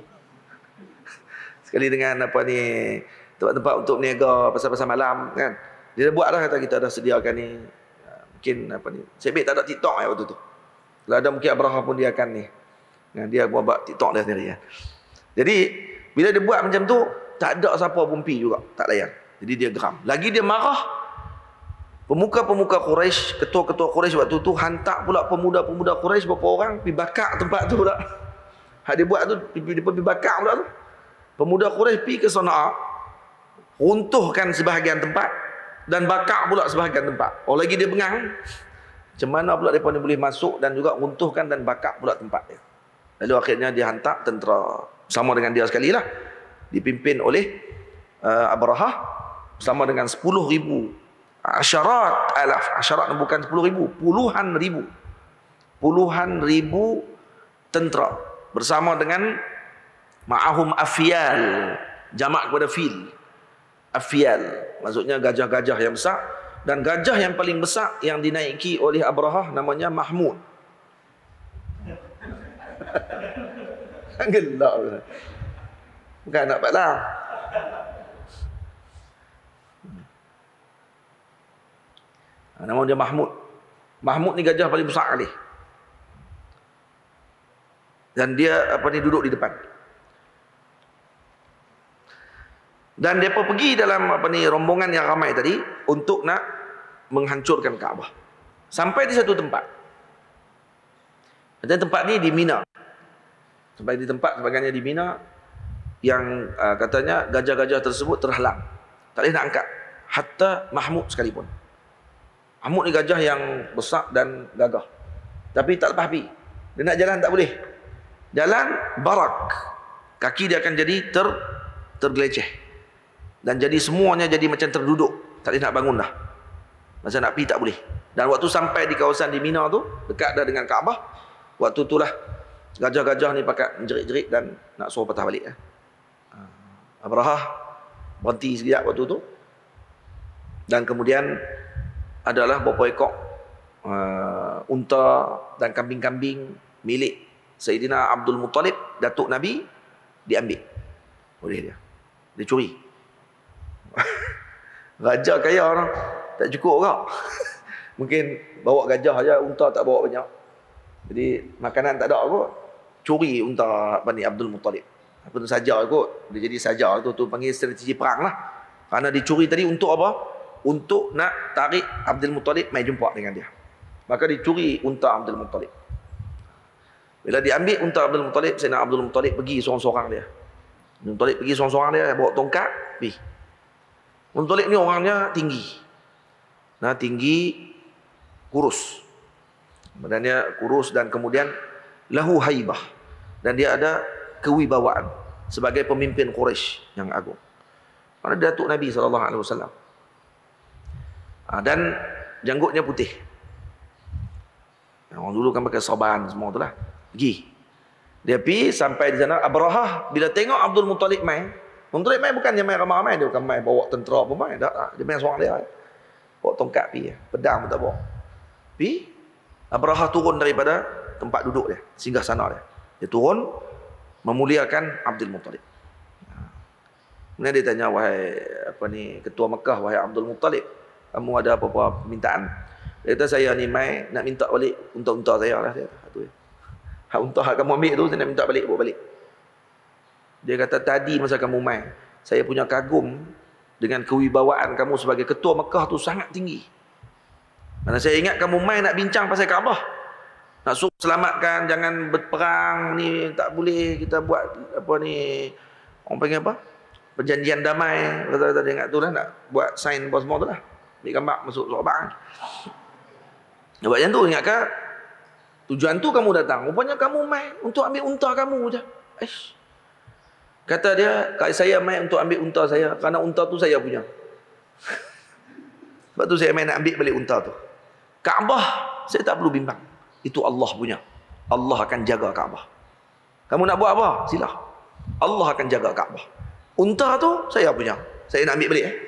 Sekali dengan apa ni, tempat-tempat untuk berniaga pasal-pasal malam kan. Dia dah buat dah, kata kita dah sediakan ni. Mungkin apa ni, Sebik tak ada TikTok ya waktu tu. Kalau ada mungkin Abraha pun dia akan ni. Dia buat, buat TikTok dia sendiri ya. Jadi bila dia buat macam tu, tak ada siapa pun pi juga, tak layan. Jadi dia geram. Lagi dia marah. Pemuka-pemuka Quraisy, ketua-ketua Quraisy waktu tu hantar pula pemuda-pemuda Quraisy berapa orang pi bakar tempat tu pula. Hak dia buat tu dia pergi bakar pula tu. Pemuda Quraisy pi ke Sana'a, runtuhkan sebahagian tempat dan bakar pula sebahagian tempat. Oh lagi dia bengang. Macam mana pula mereka ni boleh masuk dan juga runtuhkan dan bakar pula tempat dia. Lalu akhirnya dia hantar tentera sama dengan dia sekali lah, dipimpin oleh uh, Abraha bersama dengan sepuluh ribu, asyarat alaf, asyarat bukan sepuluh ribu, puluhan ribu, puluhan ribu tentera bersama dengan ma'ahum afyal, jamak kepada fil, afyal maksudnya gajah-gajah yang besar. Dan gajah yang paling besar yang dinaiki oleh Abraha namanya Mahmud. Gelak. Bukan nak patah. Nama dia Mahmud. Mahmud ni gajah paling besar kali. Dan dia apa ni duduk di depan. Dan mereka pergi dalam apa ni rombongan yang ramai tadi untuk nak menghancurkan Kaabah. Sampai di satu tempat. Dan tempat ni di Mina. Sampai di tempat sebagainya di Mina yang uh, katanya gajah-gajah tersebut terhalang. Tak boleh nak angkat. Hatta Mahmud sekalipun. Mahmud ni gajah yang besar dan gagah. Tapi tak lepas api. Dia nak jalan tak boleh. Jalan barak. Kaki dia akan jadi ter tergeleceh. Dan jadi semuanya jadi macam terduduk. Tak boleh nak bangun dah. Masa nak pergi tak boleh. Dan waktu sampai di kawasan di Mina tu, dekat dah dengan Kaabah, waktu itulah gajah-gajah ni pakat menjerit-jerit dan nak suruh patah balik. Abraha berhenti sekejap waktu tu. Dan kemudian adalah beberapa ekor uh, unta dan kambing-kambing milik Sayyidina Abdul Muttalib, datuk Nabi, diambil oleh dia. Dia curi. Raja kaya orang tak cukup kau. Mungkin bawa gajah aja, unta tak bawa banyak. Jadi makanan tak ada kot. Curi unta apa ni Abdul Muttalib. Apa tu saja kot. Dia jadi saja tu tu panggil strategi perang lah. Karena dicuri tadi untuk apa? Untuk nak tarik Abdul Muttalib mai jumpa dengan dia. Maka dicuri unta Abdul Muttalib. Bila diambil unta Abdul Muttalib, Sayyidina Abdul Muttalib pergi seorang-seorang dia. Abdul Muttalib pergi seorang-seorang dia, bawa tongkat, pergi. Abdul Muttalib ni orangnya tinggi. Nah, tinggi, kurus. Badannya kurus dan kemudian lahu haibah. Dan dia ada kewibawaan sebagai pemimpin Quraisy yang agung. Karena dia datuk Nabi sallallahu alaihi wasallam. Dan janggutnya putih. Orang dulu kan pakai sorban semua tu lah. Pergi. Dia pergi sampai di sana. Abraha bila tengok Abdul Muttalib main, Abdul Muttalib main bukan dia main ramai-ramai, dia bukan main bawa tentera pun main. Tak, dia main seorang dia. Bawa tongkat pergi. Pedang pun tak bawa. Pergi. Abraha turun daripada tempat duduk dia, singgah sana dia. Dia turun memuliakan Abdul Muttalib. Kemudian dia tanya, wahai apa ni ketua Mekah, wahai Abdul Muttalib, kamu ada apa-apa permintaan? Dia kata, saya ni mai nak minta balik unta-unta saya lah. Dia kata, tu ya. Hak unta hak kamu ambil tu, saya nak minta balik, bawa balik. Dia kata, tadi masa kamu mai, saya punya kagum dengan kewibawaan kamu sebagai ketua Mekah tu sangat tinggi. Mana saya ingat kamu mai nak bincang pasal Kaabah. Nak suruh selamatkan, jangan berperang ni, tak boleh kita buat apa ni, orang panggil apa? Perjanjian damai. Kata-kata dia ingat tu lah, nak buat sign apa semua tu lah. Ambil gambar masuk sobat kan. Dia buat macam tu, ingatkah? Tujuan tu kamu datang. Rupanya kamu mai untuk ambil unta kamu je. Aish. Kata dia, saya mai untuk ambil unta saya. Kerana unta tu saya punya. Sebab tu saya main nak ambil balik unta tu. Kaabah saya tak perlu bimbang. Itu Allah punya. Allah akan jaga Kaabah. Kamu nak buat apa? Sila. Allah akan jaga Kaabah. Unta tu saya punya. Saya nak ambil balik eh.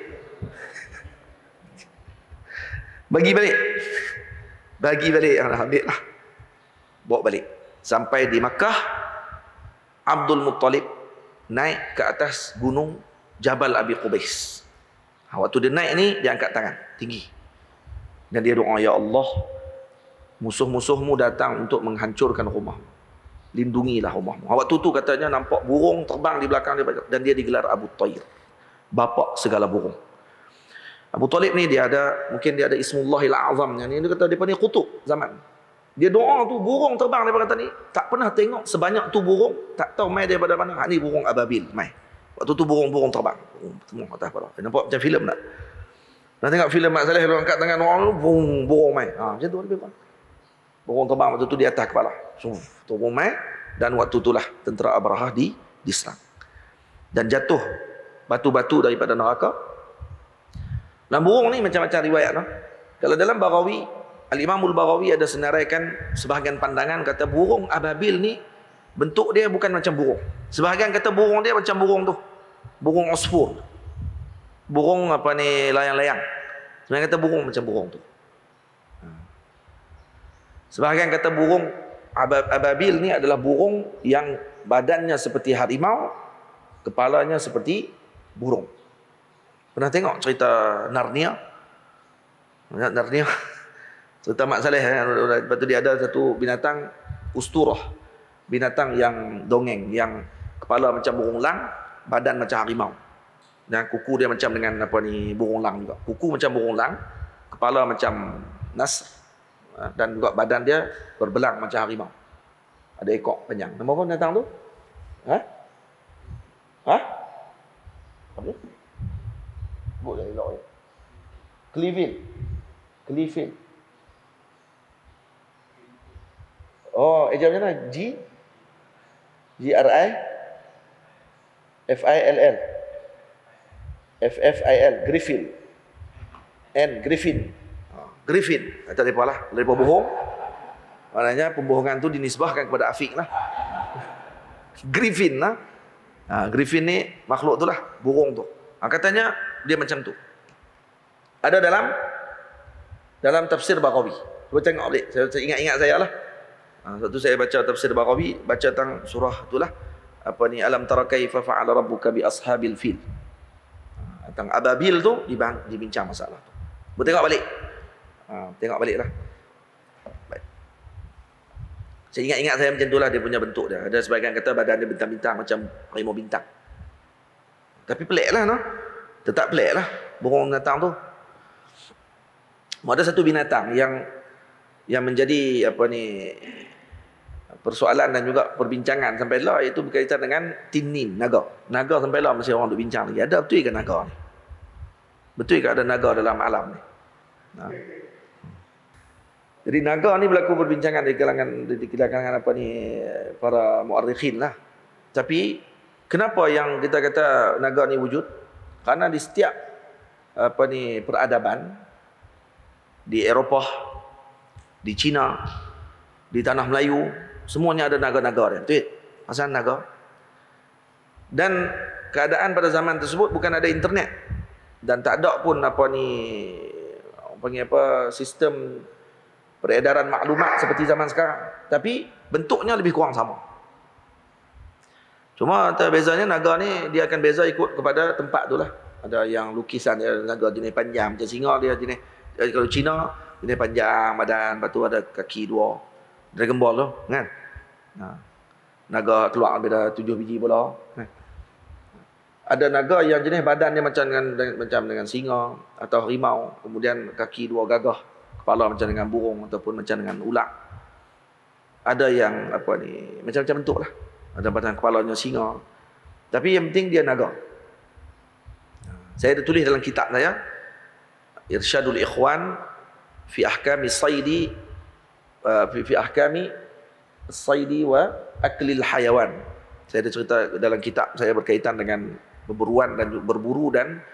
Bagi balik. Bagi balik. Ambil lah. Bawa balik. Sampai di Makkah, Abdul Muttalib naik ke atas gunung Jabal Abi Qubais. Waktu dia naik ni, dia angkat tangan tinggi. Dan dia doa, ya Allah, musuh-musuhmu datang untuk menghancurkan rumahmu. Lindungilah rumahmu. Waktu tu katanya nampak burung terbang di belakang dia. Dan dia digelar Abu Tayr. Bapa segala burung. Abu Talib ni dia ada, mungkin dia ada Ismullahil Azamnya ni. Dia kata dia panggil kutub zaman. Dia doa tu burung terbang daripada kata ni. Tak pernah tengok sebanyak tu burung. Tak tahu mai daripada mana. Ha, ni burung ababil mai. Waktu tu burung-burung terbang. Burung semua atas kepala. Nampak macam filem tak? Nak tengok filem Mak Saleh dia angkat tangan orang tu, burung, burung mai. Ha, macam tu lebih kurang. Burung terbang waktu tu di atas kepala. So, turun mai. Dan waktu itulah tentera Abrahah di diserang. Dan jatuh batu-batu daripada neraka. Dan burung ni macam-macam riwayat. No? Kalau dalam Baghawi, Al-Imamul Baghawi ada senaraikan sebahagian pandangan kata burung ababil ni bentuk dia bukan macam burung. Sebahagian kata burung dia macam burung tu. Burung osfur. Burung apa ni, layang-layang. Sebahagian kata burung macam burung tu. Sebahagian kata burung ababil ni adalah burung yang badannya seperti harimau, kepalanya seperti burung. Pernah tengok cerita Narnia? Narnia? Cerita Mak Saleh. Lepas tu dia ada satu binatang usturah. Binatang yang dongeng. Yang kepala macam burung lang, badan macam harimau. Dan kuku dia macam dengan apa ni, burung lang juga. Kuku macam burung lang, kepala macam nas, dan juga badan dia berbelang macam harimau. Ada ekor panjang. Nama apa binatang tu? Ha? Ha? Apa? Sebut dah elok ya. Cleeville. Cleeville. Oh, ejak macam mana? G? G R I? F I L L. F F I L. Griffin. N. Griffin. Griffin. Tak ada apa lah. Lepas bohong. Maknanya pembohongan tu dinisbahkan kepada Afiq lah. Griffin lah. Ha, Griffin ni makhluk tu lah. Burung tu. Ha, katanya dia macam tu. Ada dalam dalam tafsir Baghawi. Cuba tengok balik. Saya, saya ingat-ingat saya lah. Ha, satu saya baca tafsir Baghawi, baca tentang surah itulah. Apa ni, alam tara kaifa fa'ala rabbuka bi ashabil fil. Ha, tentang ababil tu dibang, dibincang masalah tu. Cuba tengok balik. Ha, tengok balik lah. Baik. Saya ingat-ingat saya macam tu lah dia punya bentuk dia. Ada sebagian kata badan dia bintang-bintang macam harimau bintang. Tapi pelik lah, no? Tetap pelik lah burung binatang tu. Ada satu binatang yang yang menjadi apa ni persoalan dan juga perbincangan sampai lah, iaitu berkaitan dengan tinin, naga. Naga sampai lah masih orang duk bincang lagi. Ada betul ke naga ni? Betul ke ada naga dalam alam ni? Nah. Jadi naga ni berlaku perbincangan di kalangan di kalangan apa ni para muarrikhin lah. Tapi kenapa yang kita kata naga ni wujud? Karena di setiap apa ni peradaban di Eropah, di China, di tanah Melayu, semuanya ada naga-naga dia. Betul? Pasal naga. Dan keadaan pada zaman tersebut bukan ada internet dan tak ada pun apa ni orang panggil apa sistem peredaran maklumat seperti zaman sekarang. Tapi bentuknya lebih kurang sama. Cuma bezanya naga ni dia akan beza ikut kepada tempat tu lah. Ada yang lukisan dia naga jenis panjang macam singa, dia jenis, kalau Cina jenis panjang badan, lepas tu ada kaki dua. Dragon Ball tu kan. Nah. Naga keluar beda tujuh biji bola. Kan? Ada naga yang jenis badan dia macam dengan, dengan macam dengan singa atau harimau, kemudian kaki dua gagah, kepala macam dengan burung ataupun macam dengan ular. Ada yang apa ni macam-macam bentuk lah. Ada badan kepalanya singa. Tapi yang penting dia naga. Saya ada tulis dalam kitab saya, Irsyadul Ikhwan fi ahkami saidi uh, fi, fi ahkami saidi wa aklil hayawan. Saya ada cerita dalam kitab saya berkaitan dengan berburuan dan berburu dan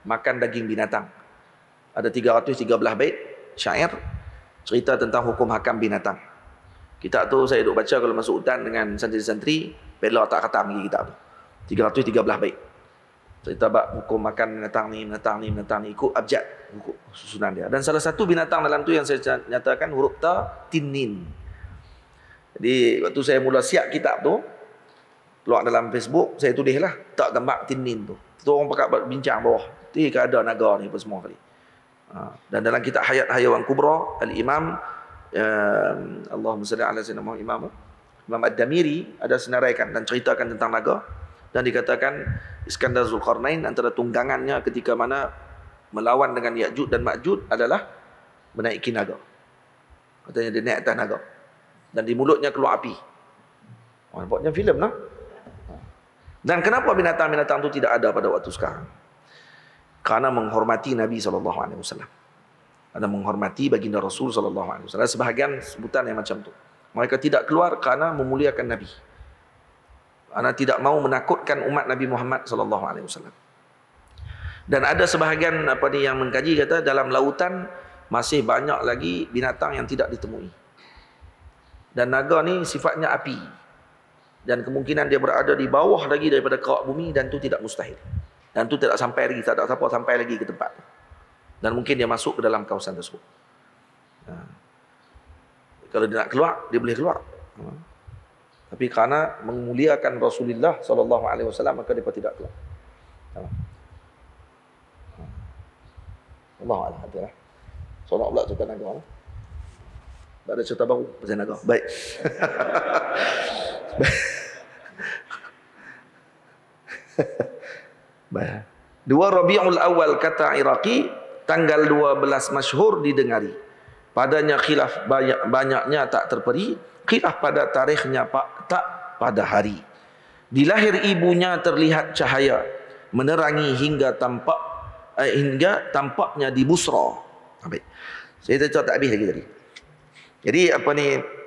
makan daging binatang. Ada tiga ratus tiga belas bait syair cerita tentang hukum hakam binatang. Kitab tu saya duk baca kalau masuk hutan dengan santri-santri, pelak tak khatam lagi kitab tu. tiga ratus tiga belas bait. Cerita bab hukum makan binatang ni, binatang ni, binatang ni, ikut abjad, ikut susunan dia. Dan salah satu binatang dalam tu yang saya nyatakan huruf ta, tinin. Jadi waktu saya mula siap kitab tu, keluar dalam Facebook, saya tulislah tak gambar tinin tu. Tu orang pakat bincang bawah. Ti ke ada naga ni apa semua kali. Ha. Dan dalam kitab Hayat Hayawan Kubra, Al-Imam uh, Allahumma salli ala sayyidina Muhammad Imam Imam Ad-Damiri ada senaraikan dan ceritakan tentang naga. Dan dikatakan Iskandar Zulkarnain antara tunggangannya ketika mana melawan dengan Ya'juj dan Ma'juj adalah menaiki naga. Katanya dia naik atas naga. Dan di mulutnya keluar api. Oh, nampaknya filem lah. Dan kenapa binatang-binatang itu tidak ada pada waktu sekarang? Karena menghormati Nabi sallallahu alaihi wasallam. Karena menghormati baginda Rasul sallallahu alaihi wasallam. Sebahagian sebutan yang macam tu. Mereka tidak keluar karena memuliakan Nabi. Karena tidak mau menakutkan umat Nabi Muhammad sallallahu alaihi wasallam. Dan ada sebahagian apa ni yang mengkaji kata dalam lautan masih banyak lagi binatang yang tidak ditemui. Dan naga ni sifatnya api. Dan kemungkinan dia berada di bawah lagi daripada kawat bumi dan tu tidak mustahil. Dan tu tidak sampai lagi, tak ada siapa sampai lagi ke tempat tu. Dan mungkin dia masuk ke dalam kawasan tersebut. Nah, kalau dia nak keluar, dia boleh keluar. Tapi kerana memuliakan Rasulullah sallallahu alaihi wasallam maka dia tidak keluar. Allah Allah hatilah. Solat pula cerita naga. Tak ada cerita baru pasal naga. Baik. Baik. Dua Rabiul Awal kata Iraqi, tanggal dua belas masyhur didengari. Padanya khilaf banyak, banyaknya tak terperi, khilaf pada tarikhnya pak tak pada hari. Di lahir ibunya terlihat cahaya menerangi hingga tampak eh, hingga tampaknya di Busra. Baik. Saya tak tak habis lagi tadi. Jadi apa ni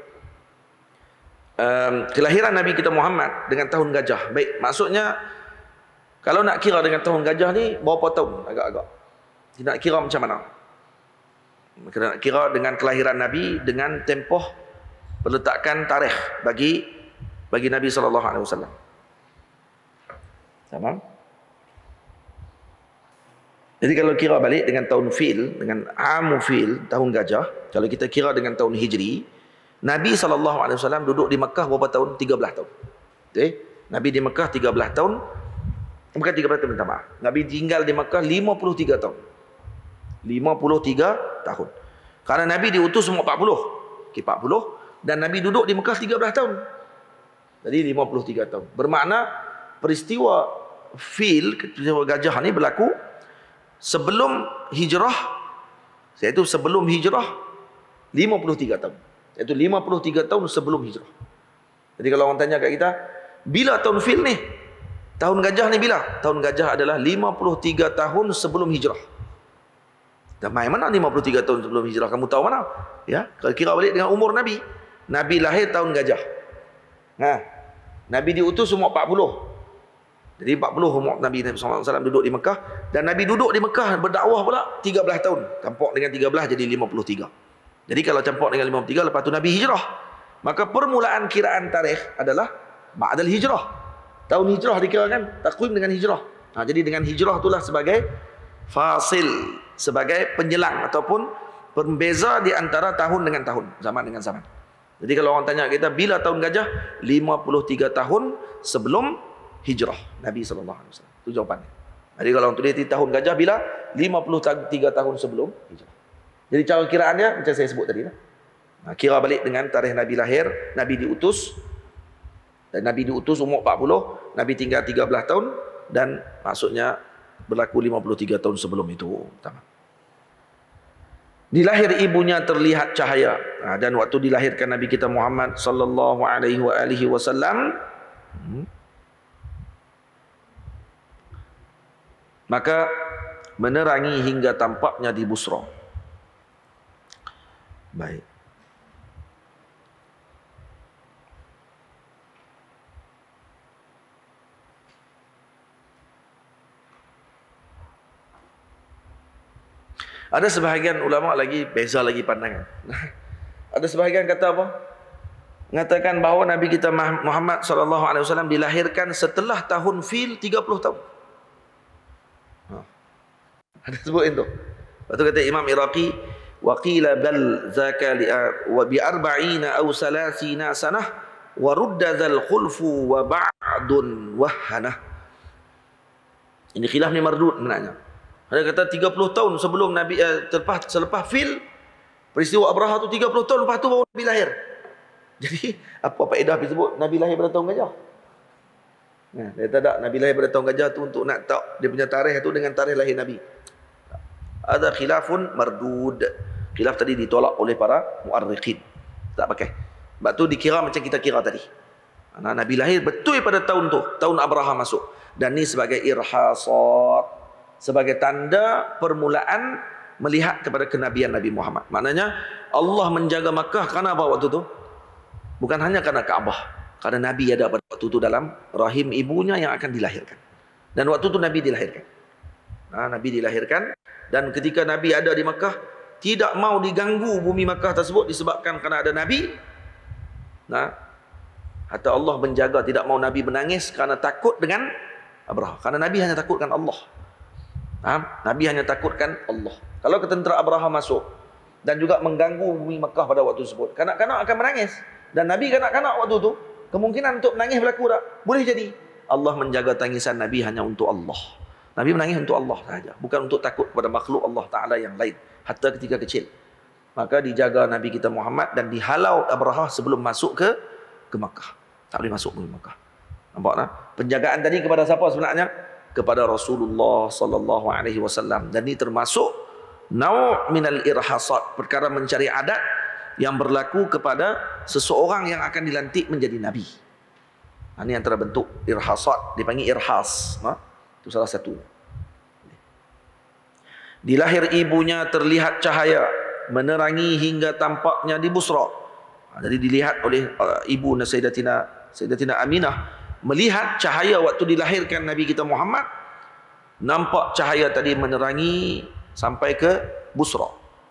um, kelahiran Nabi kita Muhammad dengan tahun gajah. Baik, maksudnya kalau nak kira dengan tahun gajah ni berapa tahun agak-agak? Nak kira macam mana? Nak kira dengan kelahiran Nabi dengan tempoh peletakan tarikh bagi bagi Nabi sallallahu alaihi wasallam. Tamam? Jadi kalau kira balik dengan tahun fil, dengan amu fil, tahun gajah, kalau kita kira dengan tahun hijri, Nabi sallallahu alaihi wasallam duduk di Mekah berapa tahun? tiga belas tahun. Okey? Nabi di Mekah tiga belas tahun. Bukan tiga belas tahun, minta maaf. Nabi tinggal di Mekah lima puluh tiga tahun. lima puluh tiga tahun. Karena Nabi diutus semua empat puluh. Okey, empat puluh dan Nabi duduk di Mekah tiga belas tahun. Jadi lima puluh tiga tahun. Bermakna peristiwa fil, peristiwa gajah ni berlaku sebelum hijrah, iaitu sebelum hijrah lima puluh tiga tahun. Iaitu lima puluh tiga tahun sebelum hijrah. Jadi kalau orang tanya kat kita, bila tahun fil ni? Tahun gajah ni bila? Tahun gajah adalah lima puluh tiga tahun sebelum hijrah. Dan mana lima puluh tiga tahun sebelum hijrah? Kamu tahu mana? Ya, kalau kira balik dengan umur Nabi. Nabi lahir tahun gajah. Nah, Nabi diutus umur empat puluh. Jadi empat puluh umur Nabi sallallahu alaihi wasallam duduk di Mekah. Dan Nabi duduk di Mekah berdakwah pula tiga belas tahun. Campur dengan tiga belas jadi lima puluh tiga. Jadi kalau campur dengan lima puluh tiga, lepas tu Nabi hijrah. Maka permulaan kiraan tarikh adalah ba'dal hijrah. Tahun hijrah dikirakan takwim dengan hijrah. Ha, jadi dengan hijrah itulah sebagai fasil, sebagai penjelang ataupun pembeza di antara tahun dengan tahun, zaman dengan zaman. Jadi kalau orang tanya kita bila tahun gajah, lima puluh tiga tahun sebelum hijrah Nabi sallallahu alaihi wasallam. Itu jawapannya. Jadi kalau orang tulis tahun gajah bila? lima puluh tiga tahun sebelum hijrah. Jadi cara kiraannya macam saya sebut tadi lah. Nah, kira balik dengan tarikh Nabi lahir, Nabi diutus. Dan Nabi diutus umur empat puluh, Nabi tinggal tiga belas tahun dan maksudnya berlaku lima puluh tiga tahun sebelum itu. Tamam. Di lahir ibunya terlihat cahaya. Nah, dan waktu dilahirkan Nabi kita Muhammad sallallahu alaihi wasallam, hmm, maka menerangi hingga tampaknya di Busra. Baik. Ada sebahagian ulama lagi beza lagi pandangan. Ada sebahagian kata apa? Mengatakan bahawa Nabi kita Muhammad sallallahu alaihi wasallam dilahirkan setelah tahun fil tiga puluh tahun. Ha. Ada sebut itu. Lepas tu kata Imam Iraqi, wa qila bal zaka li wa bi arba'ina aw salasina sanah wa rudda dzal khulfu wa ba'dun wahana. Ini khilaf ni mardud sebenarnya. Ada kata tiga puluh tahun sebelum Nabi eh, terlepas selepas fil peristiwa Abraha tu tiga puluh tahun lepas tu baru Nabi lahir. Jadi apa faedah disebut Nabi lahir pada tahun gajah? Nah, dia tak ada Nabi lahir pada tahun gajah tu untuk nak tak dia punya tarikh tu dengan tarikh lahir Nabi. Ada khilafun mardud. Khilaf tadi ditolak oleh para muarrikhin. Tak pakai. Sebab tu dikira macam kita kira tadi. Nah, Nabi lahir betul pada tahun tu, tahun Abraha masuk. Dan ni sebagai irhasat, sebagai tanda permulaan melihat kepada kenabian Nabi Muhammad. Maknanya Allah menjaga Makkah kerana apa waktu tu? Bukan hanya kerana Kaabah. Kerana Nabi ada pada waktu tu dalam rahim ibunya yang akan dilahirkan. Dan waktu tu Nabi dilahirkan. Nah, Nabi dilahirkan. Dan ketika Nabi ada di Makkah, tidak mau diganggu bumi Makkah tersebut disebabkan kerana ada Nabi. Nah, hatta Allah menjaga tidak mau Nabi menangis kerana takut dengan Abraha. Kerana Nabi hanya takutkan Allah. Ha? Nabi hanya takutkan Allah. Kalau ketentera Abraha masuk dan juga mengganggu bumi Makkah pada waktu tersebut, kanak-kanak akan menangis. Dan Nabi kanak-kanak waktu tu, kemungkinan untuk menangis berlaku tak? Boleh jadi. Allah menjaga tangisan Nabi hanya untuk Allah. Nabi menangis untuk Allah sahaja, bukan untuk takut kepada makhluk Allah Ta'ala yang lain. Hatta ketika kecil. Maka dijaga Nabi kita Muhammad dan dihalau Abraha sebelum masuk ke ke Makkah. Tak boleh masuk ke Makkah. Nampak tak? Penjagaan tadi kepada siapa sebenarnya? Kepada Rasulullah sallallahu alaihi wasallam. Dan ini termasuk nau' minal irhasat, perkara mencari adat yang berlaku kepada seseorang yang akan dilantik menjadi nabi. Ha, ini antara bentuk irhasat, dipanggil irhas. Ha? Itu salah satu. Di lahir ibunya terlihat cahaya menerangi hingga tampaknya di Busra. Ha, jadi dilihat oleh uh, ibu Sayyidatina Sayyidatina Aminah, melihat cahaya waktu dilahirkan Nabi kita Muhammad, nampak cahaya tadi menerangi sampai ke Busra.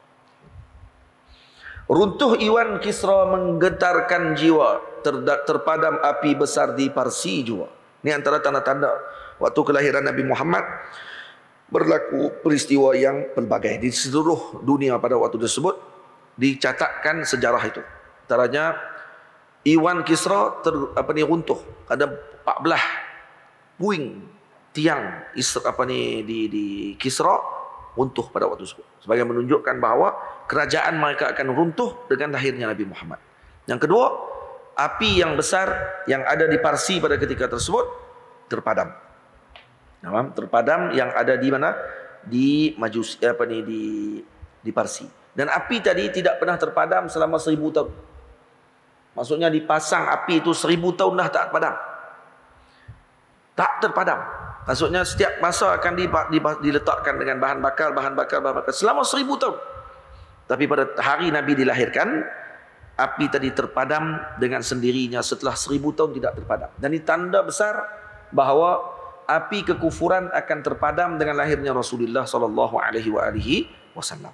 Runtuh Iwan Kisra menggetarkan jiwa, terpadam api besar di Parsi jua. Ini antara tanda-tanda waktu kelahiran Nabi Muhammad berlaku peristiwa yang pelbagai di seluruh dunia pada waktu tersebut. Dicatatkan sejarah itu. Antaranya Iwan Kisra ter, apa ni runtuh. Ada empat belas puing tiang apa ni di di Kisra runtuh pada waktu tersebut. Sebagai menunjukkan bahawa kerajaan mereka akan runtuh dengan lahirnya Nabi Muhammad. Yang kedua, api yang besar yang ada di Parsi pada ketika tersebut terpadam. Terpadam yang ada di mana? Di Majus apa ni di di Parsi. Dan api tadi tidak pernah terpadam selama seribu tahun. Maksudnya dipasang api itu seribu tahun dah tak padam. Tak terpadam. Maksudnya setiap masa akan diletakkan dengan bahan bakar, bahan bakar, bahan bakar selama seribu tahun. Tapi pada hari Nabi dilahirkan, api tadi terpadam dengan sendirinya setelah seribu tahun tidak terpadam. Dan ini tanda besar bahawa api kekufuran akan terpadam dengan lahirnya Rasulullah sallallahu alaihi wasallam.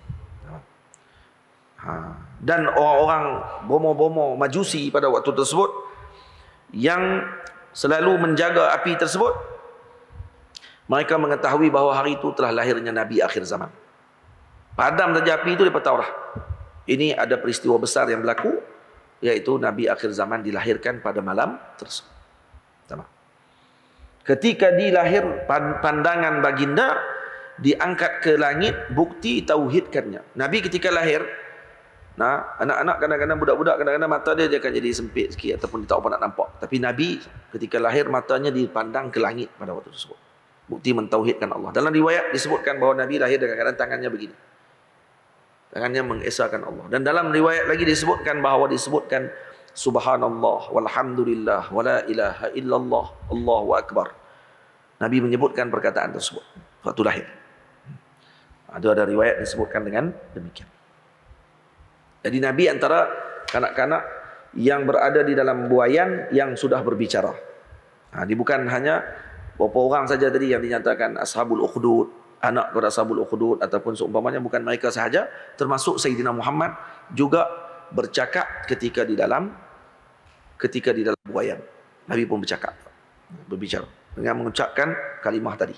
Dan orang-orang bomo-bomo Majusi pada waktu tersebut yang selalu menjaga api tersebut, mereka mengetahui bahawa hari itu telah lahirnya Nabi akhir zaman. Padam saja api itu, mereka tahu lah. Ini ada peristiwa besar yang berlaku, yaitu Nabi akhir zaman dilahirkan pada malam tersebut. Sama. Ketika dilahir, pandangan baginda diangkat ke langit, bukti tauhidkannya. Nabi ketika lahir, nah, anak-anak kadang-kadang, budak-budak kadang-kadang mata dia, dia akan jadi sempit sikit ataupun dia tak apa nak nampak. Tapi Nabi ketika lahir matanya dipandang ke langit pada waktu tersebut. Bukti mentauhidkan Allah. Dalam riwayat disebutkan bahawa Nabi lahir dengan keadaan tangannya begini. Tangannya mengesahkan Allah. Dan dalam riwayat lagi disebutkan bahawa disebutkan subhanallah walhamdulillah wala ilaha illallah Allahu akbar. Nabi menyebutkan perkataan tersebut waktu lahir. Ada ada riwayat disebutkan dengan demikian. Jadi Nabi antara kanak-kanak yang berada di dalam buaian yang sudah berbicara. Nah, ini bukan hanya beberapa orang saja tadi yang dinyatakan ashabul ukhdud, anak kepada Ashabul Ukhdud ataupun seumpamanya, bukan mereka sahaja, termasuk Sayyidina Muhammad juga bercakap ketika di dalam ketika di dalam buaian. Nabi pun bercakap, berbicara dengan mengucapkan kalimah tadi.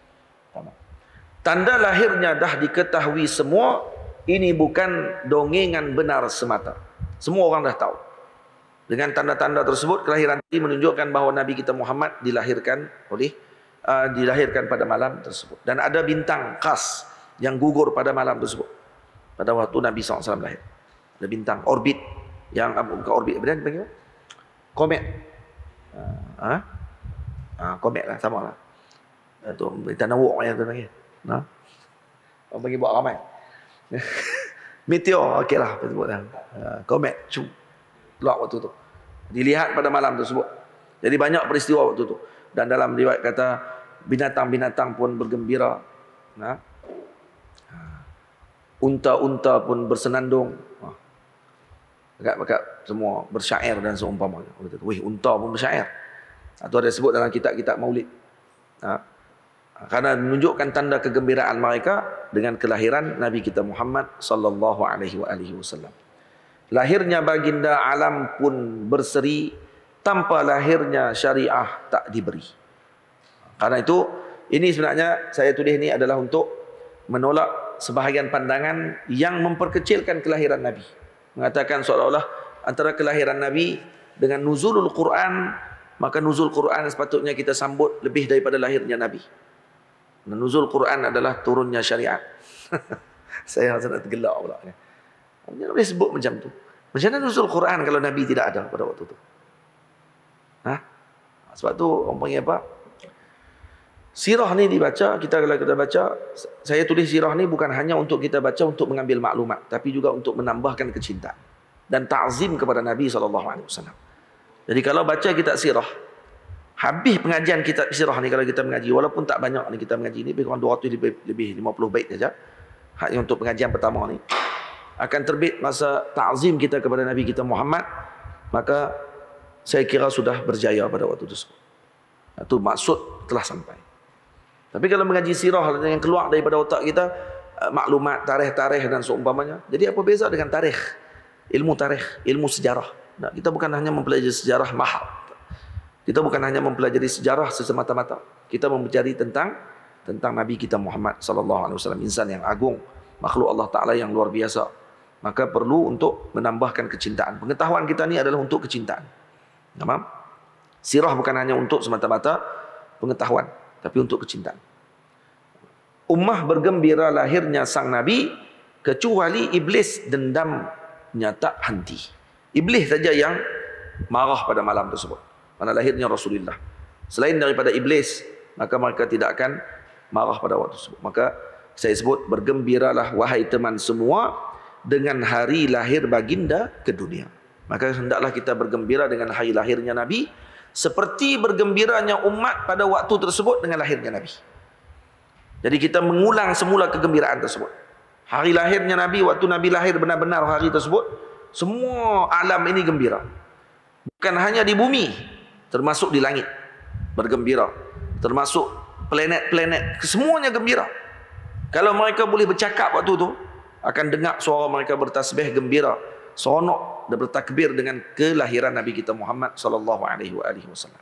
Tanda lahirnya dah diketahui semua, ini bukan dongengan benar semata. Semua orang dah tahu. Dengan tanda-tanda tersebut, kelahiran tadi menunjukkan bahawa Nabi kita Muhammad dilahirkan oleh uh, dilahirkan pada malam tersebut. Dan ada bintang khas yang gugur pada malam tersebut. Pada waktu Nabi sallallahu alaihi wasallam lahir. Ada bintang orbit yang uh, bukan orbit, apa dia panggil? Komet. Uh, uh, komet lah, sama lah. Itu tanawuk yang tu panggil. Nah. Orang panggil buat ramai. Meteor, okeylah apa sebutlah. Uh, komet, cum. Keluar waktu tu. Dilihat pada malam tersebut. Jadi banyak peristiwa waktu tu. Dan dalam riwayat kata binatang-binatang pun bergembira. Nah. Unta-unta pun bersenandung. Dekat-dekat semua bersyair dan seumpamanya. Weh, unta pun bersyair. Atau ada sebut dalam kitab-kitab maulid. Nah. Karena menunjukkan tanda kegembiraan mereka dengan kelahiran Nabi kita Muhammad sallallahu alaihi wasallam. Lahirnya baginda alam pun berseri, tanpa lahirnya syariah tak diberi. Karena itu, ini sebenarnya saya tulis ini adalah untuk menolak sebahagian pandangan yang memperkecilkan kelahiran Nabi. Mengatakan seolah-olah antara kelahiran Nabi dengan nuzulul Quran, maka nuzul Quran sepatutnya kita sambut lebih daripada lahirnya Nabi. Nuzul Quran adalah turunnya syariat. Saya rasa nak tergelak pula. Dia boleh sebut macam tu. Macam mana nuzul Quran kalau Nabi tidak ada pada waktu tu? Hah? Sebab tu orang panggil apa? Sirah ni dibaca, kita kalau kita baca, saya tulis sirah ni bukan hanya untuk kita baca untuk mengambil maklumat, tapi juga untuk menambahkan kecintaan dan ta'zim kepada Nabi sallallahu alaihi wasallam. Jadi kalau baca kitab sirah, habis pengajian kitab sirah ni kalau kita mengaji, walaupun tak banyak ni kita mengaji ni, lebih kurang dua ratus lebih, lebih lima puluh bait saja. Hanya untuk pengajian pertama ni. Akan terbit masa ta'zim kita kepada Nabi kita Muhammad, maka saya kira sudah berjaya pada waktu tersebut. Itu maksud telah sampai. Tapi kalau mengaji sirah yang keluar daripada otak kita, maklumat, tarikh-tarikh dan seumpamanya, jadi apa beza dengan tarikh? Ilmu tarikh, ilmu sejarah. Nah, kita bukan hanya mempelajari sejarah mahal. Kita bukan hanya mempelajari sejarah sesemata-mata. Kita mempelajari tentang tentang Nabi kita Muhammad sallallahu alaihi wasallam, insan yang agung, makhluk Allah Taala yang luar biasa. Maka perlu untuk menambahkan kecintaan. Pengetahuan kita ni adalah untuk kecintaan. Faham? Sirah bukan hanya untuk semata-mata pengetahuan, tapi untuk kecintaan. Ummah bergembira lahirnya sang Nabi, kecuali iblis dendamnya tak henti. Iblis saja yang marah pada malam tersebut, pada lahirnya Rasulullah. Selain daripada iblis, maka mereka tidak akan marah pada waktu tersebut. Maka saya sebut, bergembiralah wahai teman semua dengan hari lahir baginda ke dunia. Maka hendaklah kita bergembira dengan hari lahirnya Nabi, seperti bergembiranya umat pada waktu tersebut dengan lahirnya Nabi. Jadi kita mengulang semula kegembiraan tersebut. Hari lahirnya Nabi, waktu Nabi lahir benar-benar hari tersebut, semua alam ini gembira. Bukan hanya di bumi, termasuk di langit bergembira, termasuk planet-planet, semuanya gembira. Kalau mereka boleh bercakap waktu tu, akan dengar suara mereka bertasbih gembira, seronok dan bertakbir dengan kelahiran Nabi kita Muhammad sallallahu alaihi wasallam.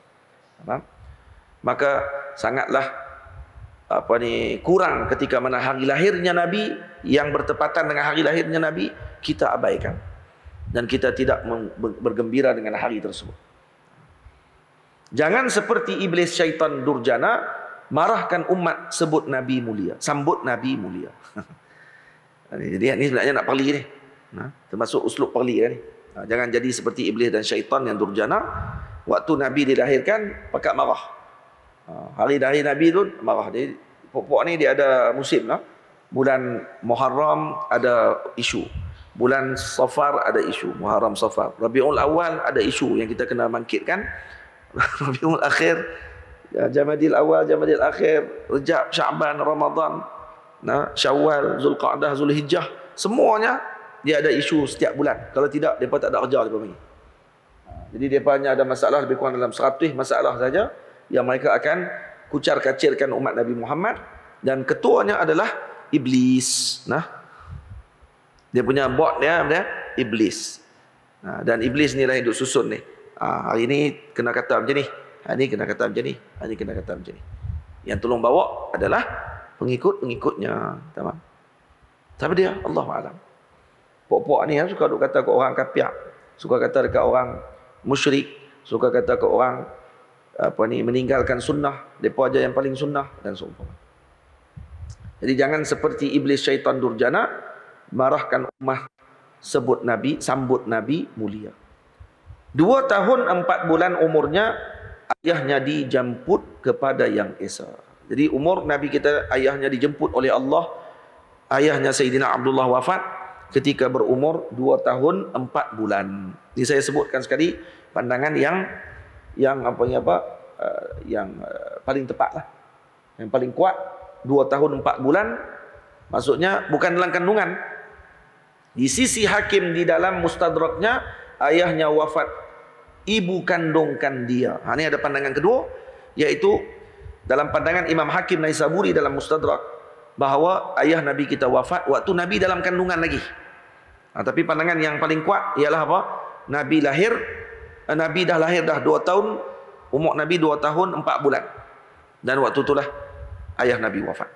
Maka sangatlah apa ni kurang ketika mana hari lahirnya Nabi yang bertepatan dengan hari lahirnya Nabi kita abaikan dan kita tidak bergembira dengan hari tersebut. Jangan seperti iblis syaitan durjana, marahkan umat sebut Nabi mulia, sambut Nabi mulia. Jadi ini sebenarnya nak perli ni. Nah, termasuk uslub perli kan ni. Nah, jangan jadi seperti iblis dan syaitan yang durjana. Waktu Nabi dilahirkan, pakat marah. Hari lahir Nabi tu marah. Dia, pokok ni dia ada musim lah. Bulan Muharram ada isu. Bulan Safar ada isu. Muharram Safar. Rabiul Awal ada isu yang kita kena bangkitkan. Rabiul Akhir, Jamadil Awal, Jamadil Akhir, Rejab, Syaban, Ramadan, nah, Syawal, Zulqa'dah, Zulhijjah, semuanya dia ada isu setiap bulan. Kalau tidak, mereka tak ada kerja mereka panggil. Jadi mereka hanya ada masalah lebih kurang dalam seratus masalah saja yang mereka akan kucar kacirkan umat Nabi Muhammad dan ketuanya adalah iblis. Nah, dia punya bot dia, dia iblis. Nah, dan iblis ni lah yang duk susun ni. Ha, hari ni kena kata macam ni, hari ni kena kata macam ni, hari ni kena kata macam ni. Yang tolong bawa adalah pengikut-pengikutnya. Tamam. Tapi dia Allahu a'lam. Pok-pok ni suka duk kata ke orang kafir, suka kata dekat orang musyrik, suka kata ke orang apa ni meninggalkan sunnah, depa aja yang paling sunnah dan seumpama. Jadi jangan seperti iblis syaitan durjana marahkan ummah, sebut Nabi, sambut Nabi mulia. Dua tahun empat bulan umurnya, ayahnya dijemput kepada yang esa. Jadi umur Nabi kita, ayahnya dijemput oleh Allah. Ayahnya Sayyidina Abdullah wafat ketika berumur dua tahun empat bulan. Ini saya sebutkan sekali pandangan yang yang apa ni apa uh, yang uh, paling tepat lah, yang paling kuat. Dua tahun empat bulan maksudnya bukan dalam kandungan. Di sisi hakim di dalam mustadraknya, ayahnya wafat, ibu kandungkan dia. Ha, ini ada pandangan kedua, iaitu dalam pandangan Imam Hakim Naisaburi dalam mustadrak, bahawa ayah Nabi kita wafat waktu Nabi dalam kandungan lagi. Ha, tapi pandangan yang paling kuat ialah apa? Nabi lahir, Nabi dah lahir dah dua tahun, umur Nabi dua tahun empat bulan. Dan waktu itulah ayah Nabi wafat.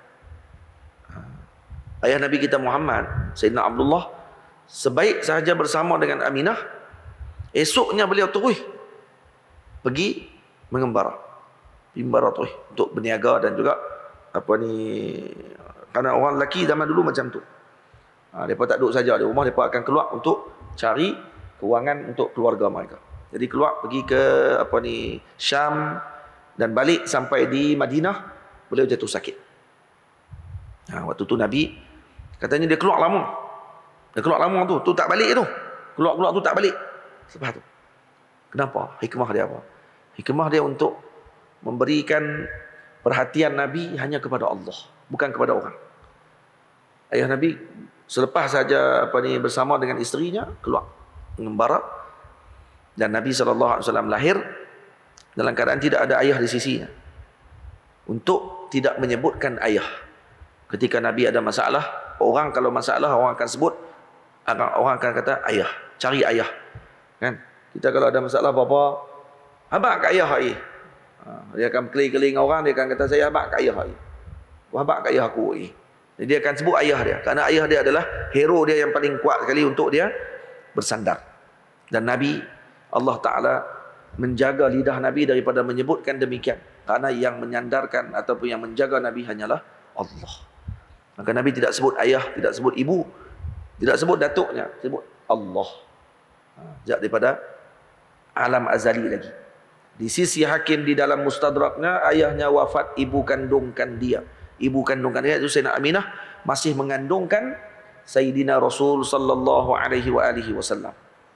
Ayah Nabi kita Muhammad, Sayyidina Abdullah, sebaik sahaja bersama dengan Aminah, esoknya beliau terus pergi mengembara. Mengembara terus untuk berniaga dan juga apa ni, kerana orang lelaki zaman dulu macam tu. Ha, mereka tak duduk saja di rumah, mereka akan keluar untuk cari kewangan untuk keluarga mereka. Jadi keluar pergi ke apa ni Syam dan balik sampai di Madinah, beliau jatuh sakit. Ha, waktu tu Nabi katanya dia keluar lama. Dia keluar lama tu, tu tak balik tu. Keluar-keluar tu tak balik. Sebab tu. Kenapa? Hikmah dia apa? Hikmah dia untuk memberikan perhatian Nabi hanya kepada Allah, bukan kepada orang. Ayah Nabi selepas saja apa ni bersama dengan isterinya keluar mengembara, dan Nabi sallallahu alaihi wasallam lahir dalam keadaan tidak ada ayah di sisinya. Untuk tidak menyebutkan ayah. Ketika Nabi ada masalah, orang kalau masalah orang akan sebut, orang akan kata ayah, cari ayah. Kan? Kita kalau ada masalah apa-apa, habaq kat ayah ai. Ha, dia akan keliling-keliling orang, dia akan kata saya habaq kat ayah ai. Habaq kat ayah aku ai. Jadi dia akan sebut ayah dia, kerana ayah dia adalah hero dia yang paling kuat sekali untuk dia bersandar. Dan Nabi, Allah Ta'ala menjaga lidah Nabi daripada menyebutkan demikian, kerana yang menyandarkan ataupun yang menjaga Nabi hanyalah Allah. Maka Nabi tidak sebut ayah, tidak sebut ibu, tidak sebut datuknya, sebut Allah. Sejak daripada alam azali lagi. Di sisi hakim di dalam mustadraknya, ayahnya wafat, ibu kandungkan dia. Ibu kandungkan dia itu Sayyidina Aminah masih mengandungkan Sayyidina Rasul sallallahu alaihi wa alihi wasallam.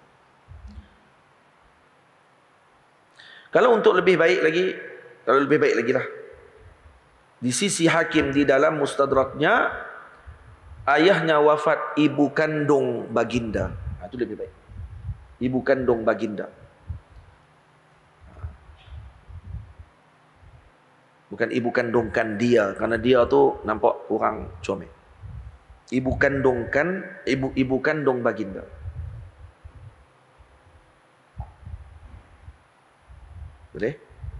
Kalau untuk lebih baik lagi, kalau lebih baik lagi lah, di sisi hakim di dalam mustadraknya, ayahnya wafat, ibu kandung baginda. Nah, itu lebih baik. Ibu kandung baginda. Bukan ibu kandungkan dia, kerana dia tu nampak kurang comel. Ibu kandungkan, ibu ibu kandung baginda. Boleh?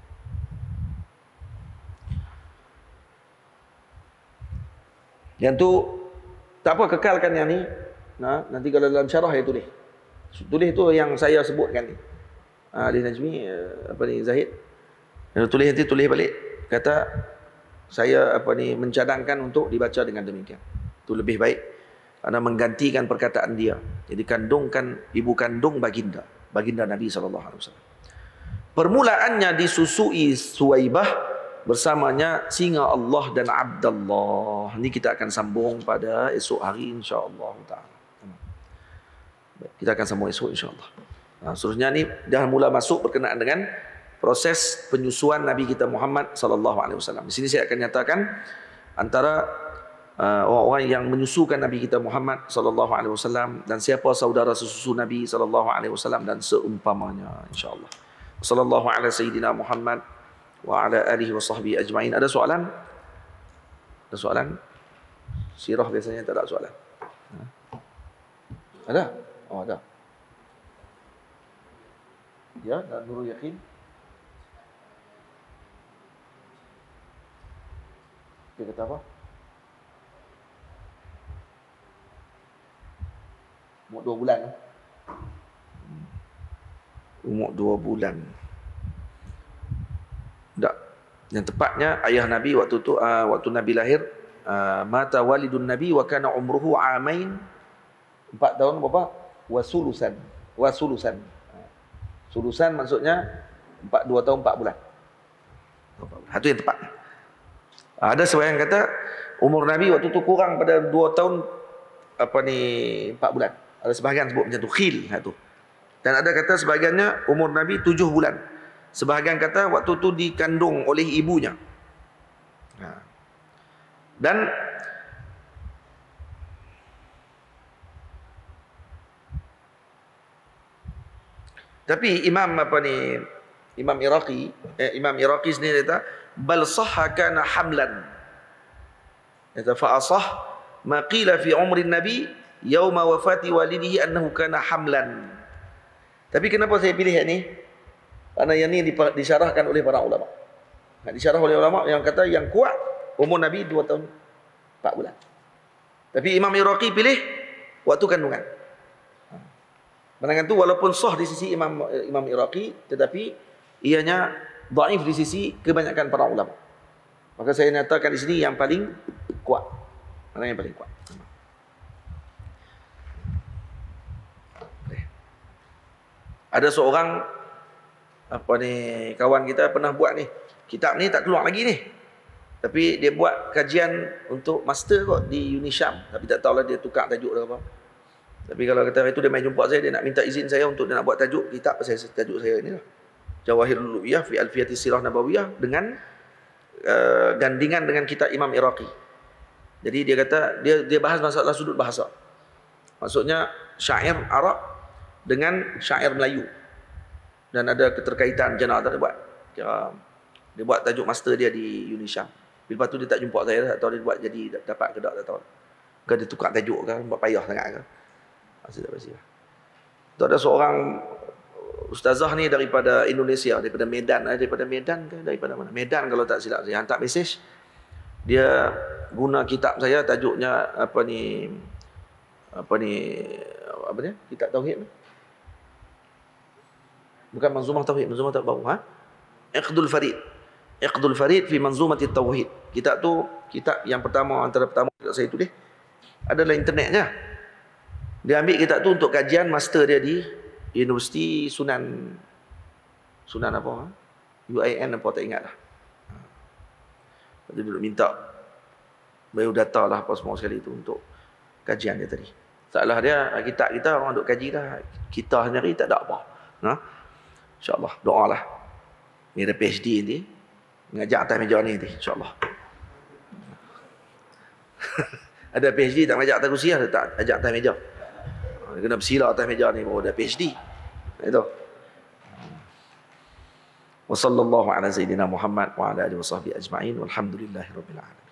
Yang tu tak apa, kekalkan yang ni. Nah, nanti kalau dalam syarah saya tulis. Tulis tu yang saya sebutkan ni. Ah, Ali Najmi apa ni Zahid. Yang tulis nanti tulis balik. Kata saya apa ni mencadangkan untuk dibaca dengan demikian. Itu lebih baik kerana menggantikan perkataan dia. Jadi kandungkan, ibu kandung baginda, baginda Nabi sallallahu alaihi wasallam. Permulaannya disusui Suwaibah, bersamanya singa Allah dan Abdullah. Ini kita akan sambung pada esok hari insya-Allah taala. Kita akan sambung esok insya-Allah. Nah, seterusnya ni dah mula masuk berkenaan dengan proses penyusuan Nabi kita Muhammad sallallahu alaihi wasallam. Di sini saya akan nyatakan antara uh, orang-orang yang menyusukan Nabi kita Muhammad sallallahu alaihi wasallam dan siapa saudara sesusu Nabi sallallahu alaihi wasallam dan seumpamanya insyaallah. Sallallahu ala sayyidina Muhammad wa ala alihi wa sahbihi ajma'in. Ada soalan? Ada soalan? Sirah biasanya tak ada soalan. Ha? Ada? Oh, ada. Ya, dan Nurul Yakin. Dia kata apa? Umur dua bulan. Umur dua bulan. Tak. Yang tepatnya ayah Nabi waktu tu uh, waktu Nabi lahir, uh, mata walidun Nabi wa kana umruhu amain. Empat tahun berapa? Wasulusan. Wasulusan. Sulusan maksudnya empat, dua tahun empat bulan. Itu yang tepat. Ada sebahagian kata umur Nabi waktu tu kurang pada dua tahun apa ni empat bulan. Ada sebahagian sebut macam tu, khil tu. Dan ada kata sebahagiannya umur Nabi tujuh bulan. Sebahagian kata waktu tu dikandung oleh ibunya. Ha. Dan tapi Imam apa ni, Imam Iraqi, eh, Imam Iraqi sendiri kata bal sahha kana hamlan. Kata fa asah ma qila fi umri Nabi yauma wafati walidihi annahu kana hamlan. Tapi kenapa saya pilih yang ni? Karena yang ni disyarahkan oleh para ulama. Nah, disyarah oleh ulama yang kata yang kuat umur Nabi dua tahun empat bulan. Tapi Imam Iraqi pilih waktu kandungan. Pandangan tu walaupun sah di sisi Imam Imam Iraqi, tetapi ianya dhaif di sisi kebanyakan para ulama. Maka saya nyatakan di sini yang paling kuat. Mana yang paling kuat? Ada seorang apa ni kawan kita pernah buat ni. Kitab ni tak keluar lagi ni. Tapi dia buat kajian untuk master kot di Unisham. Tapi tak tahulah dia tukar tajuk atau apa. Tapi kalau kata itu dia main jumpa saya, dia nak minta izin saya untuk dia nak buat tajuk kitab pasal tajuk saya ni lah. Jawahirul Lu'iyah fi Alfiyatis Sirah Nabawiyah dengan uh, gandingan dengan kitab Imam Iraqi. Jadi dia kata dia dia bahas masalah sudut bahasa. Maksudnya syair Arab dengan syair Melayu. Dan ada keterkaitan macam mana dia buat. Kira dia buat tajuk master dia di Unisham. Lepas tu dia tak jumpa saya, tak tahu dia buat jadi dapat ke tak, tak tahu. Ke dia tukar tajuk ke, buat payah sangat ke. Masih tak pasti. Tu ada seorang ustazah ni daripada Indonesia, daripada Medan, daripada Medan ke daripada mana? Medan kalau tak silap saya hantar mesej. Dia guna kitab saya tajuknya apa ni apa ni apa dia? Kitab tauhid ni. Bukan Manzumah Tauhid, Manzumah Tauhid baru, ha? Iqdul Farid. Iqdul Farid fi Manzumati Tauhid. Kitab tu kitab yang pertama antara pertama saya tulis adalah internetnya. Dia ambil kitab tu untuk kajian master dia di Universiti Sunan Sunan apa? Ha? U I N apa tak ingat dah. Dia duduk minta biodata lah apa semua sekali tu untuk kajian dia tadi. Salah dia kitab kita orang duk kaji dah. Kita sendiri tak ada apa. Ha? InsyaAllah doalah. Ni ada P H D nanti mengajar atas meja ni nanti insyaAllah. Ada P H D tak mengajar atas kursi lah, tak ajak atas meja. Dia kena bersila atas meja ni baru ada P H D. Itu. Wa sallallahu ala sayyidina Muhammad wa ala alihi wasahbihi ajma'in walhamdulillahirabbil alamin.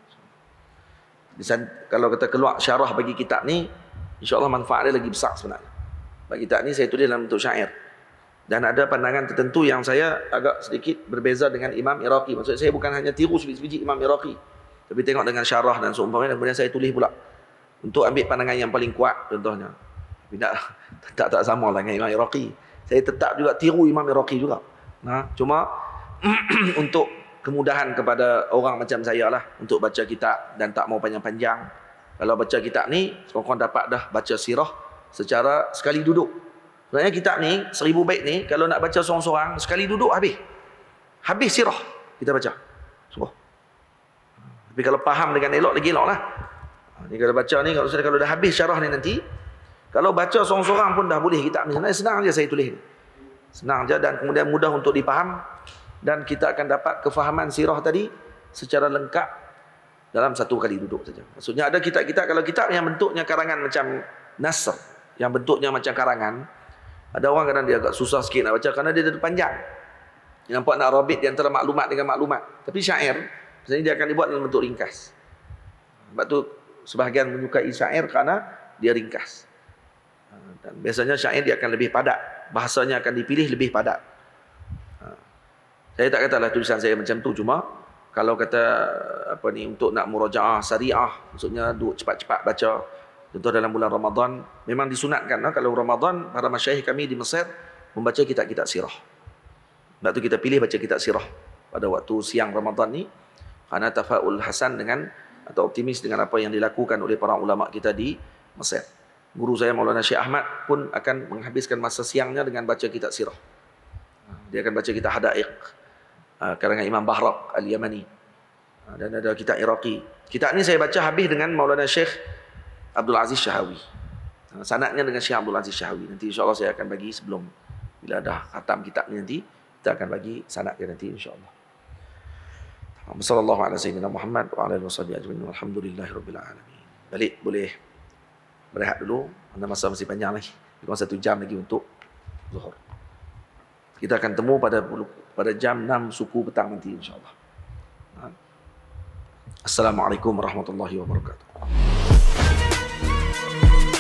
Kalau kita keluar syarah bagi kitab ni, insya-Allah manfaat dia lagi besar sebenarnya. Bagi kitab ni saya tulis dalam bentuk syair. Dan ada pandangan tertentu yang saya agak sedikit berbeza dengan Imam Iraqi. Maksud saya bukan hanya tiru sebiji-sebiji Imam Iraqi, tapi tengok dengan syarah dan seumpamanya, kemudian saya tulis pula untuk ambil pandangan yang paling kuat contohnya. Tidak tak tak sama lah dengan Imam Iraqi. Saya tetap juga tiru Imam Iraqi juga. Nah, cuma untuk kemudahan kepada orang macam saya lah untuk baca kitab dan tak mau panjang-panjang. Kalau baca kitab ni, korang dapat dah baca sirah secara sekali duduk. Sebenarnya kitab ni, seribu bait ni, kalau nak baca seorang-seorang, sekali duduk habis. Habis sirah kita baca. Semua. Tapi kalau faham dengan elok, lagi elok lah. Ni kalau baca ni, kalau kalau dah habis syarah ni nanti, kalau baca seorang-seorang pun dah boleh kitab ni. Sebenarnya senang je saya tulis ni. Senang je dan kemudian mudah untuk dipaham. Dan kita akan dapat kefahaman sirah tadi secara lengkap dalam satu kali duduk saja. Maksudnya ada kitab-kitab, kalau kitab yang bentuknya karangan macam Nasr, yang bentuknya macam karangan, ada orang kadang dia agak susah sikit nak baca kerana dia ada panjang. Dia nampak nak rabit di antara maklumat dengan maklumat. Tapi syair, biasanya dia akan dibuat dalam bentuk ringkas. Sebab tu sebahagian menyukai syair kerana dia ringkas. Dan biasanya syair dia akan lebih padat. Bahasanya akan dipilih lebih padat. Saya tak katalah tulisan saya macam tu, cuma kalau kata apa ni untuk nak murajaah syariah, maksudnya duduk cepat-cepat baca. Contoh dalam bulan Ramadan, memang disunatkan lah, kalau Ramadan para masyayikh kami di Mesir membaca kitab-kitab sirah. Sebab tu kita pilih baca kitab sirah pada waktu siang Ramadan ni, kerana tafaul hasan dengan atau optimis dengan apa yang dilakukan oleh para ulama kita di Mesir. Guru saya Maulana Syekh Ahmad pun akan menghabiskan masa siangnya dengan baca kitab sirah. Dia akan baca kitab Hadaiq karangan Imam Bahrak Al-Yamani, dan ada kitab Iraqi. Kitab ni saya baca habis dengan Maulana Syekh Abdul Aziz Syahawi. Sanadnya dengan Syekh Abdul Aziz Syahawi. Nanti insya-Allah saya akan bagi sebelum bila dah khatam kitab ni, nanti kita akan bagi sanad dia nanti insya-Allah. Sallallahu alaihi wasallam Muhammad wa ala alihi wasallam ajmain. Alhamdulillahirabbil alamin. Balik boleh berehat dulu, karena masa masih panjang lagi. Kurang satu jam lagi untuk zuhur. Kita akan temu pada pada jam enam suku petang nanti insya-Allah. Assalamualaikum warahmatullahi wabarakatuh.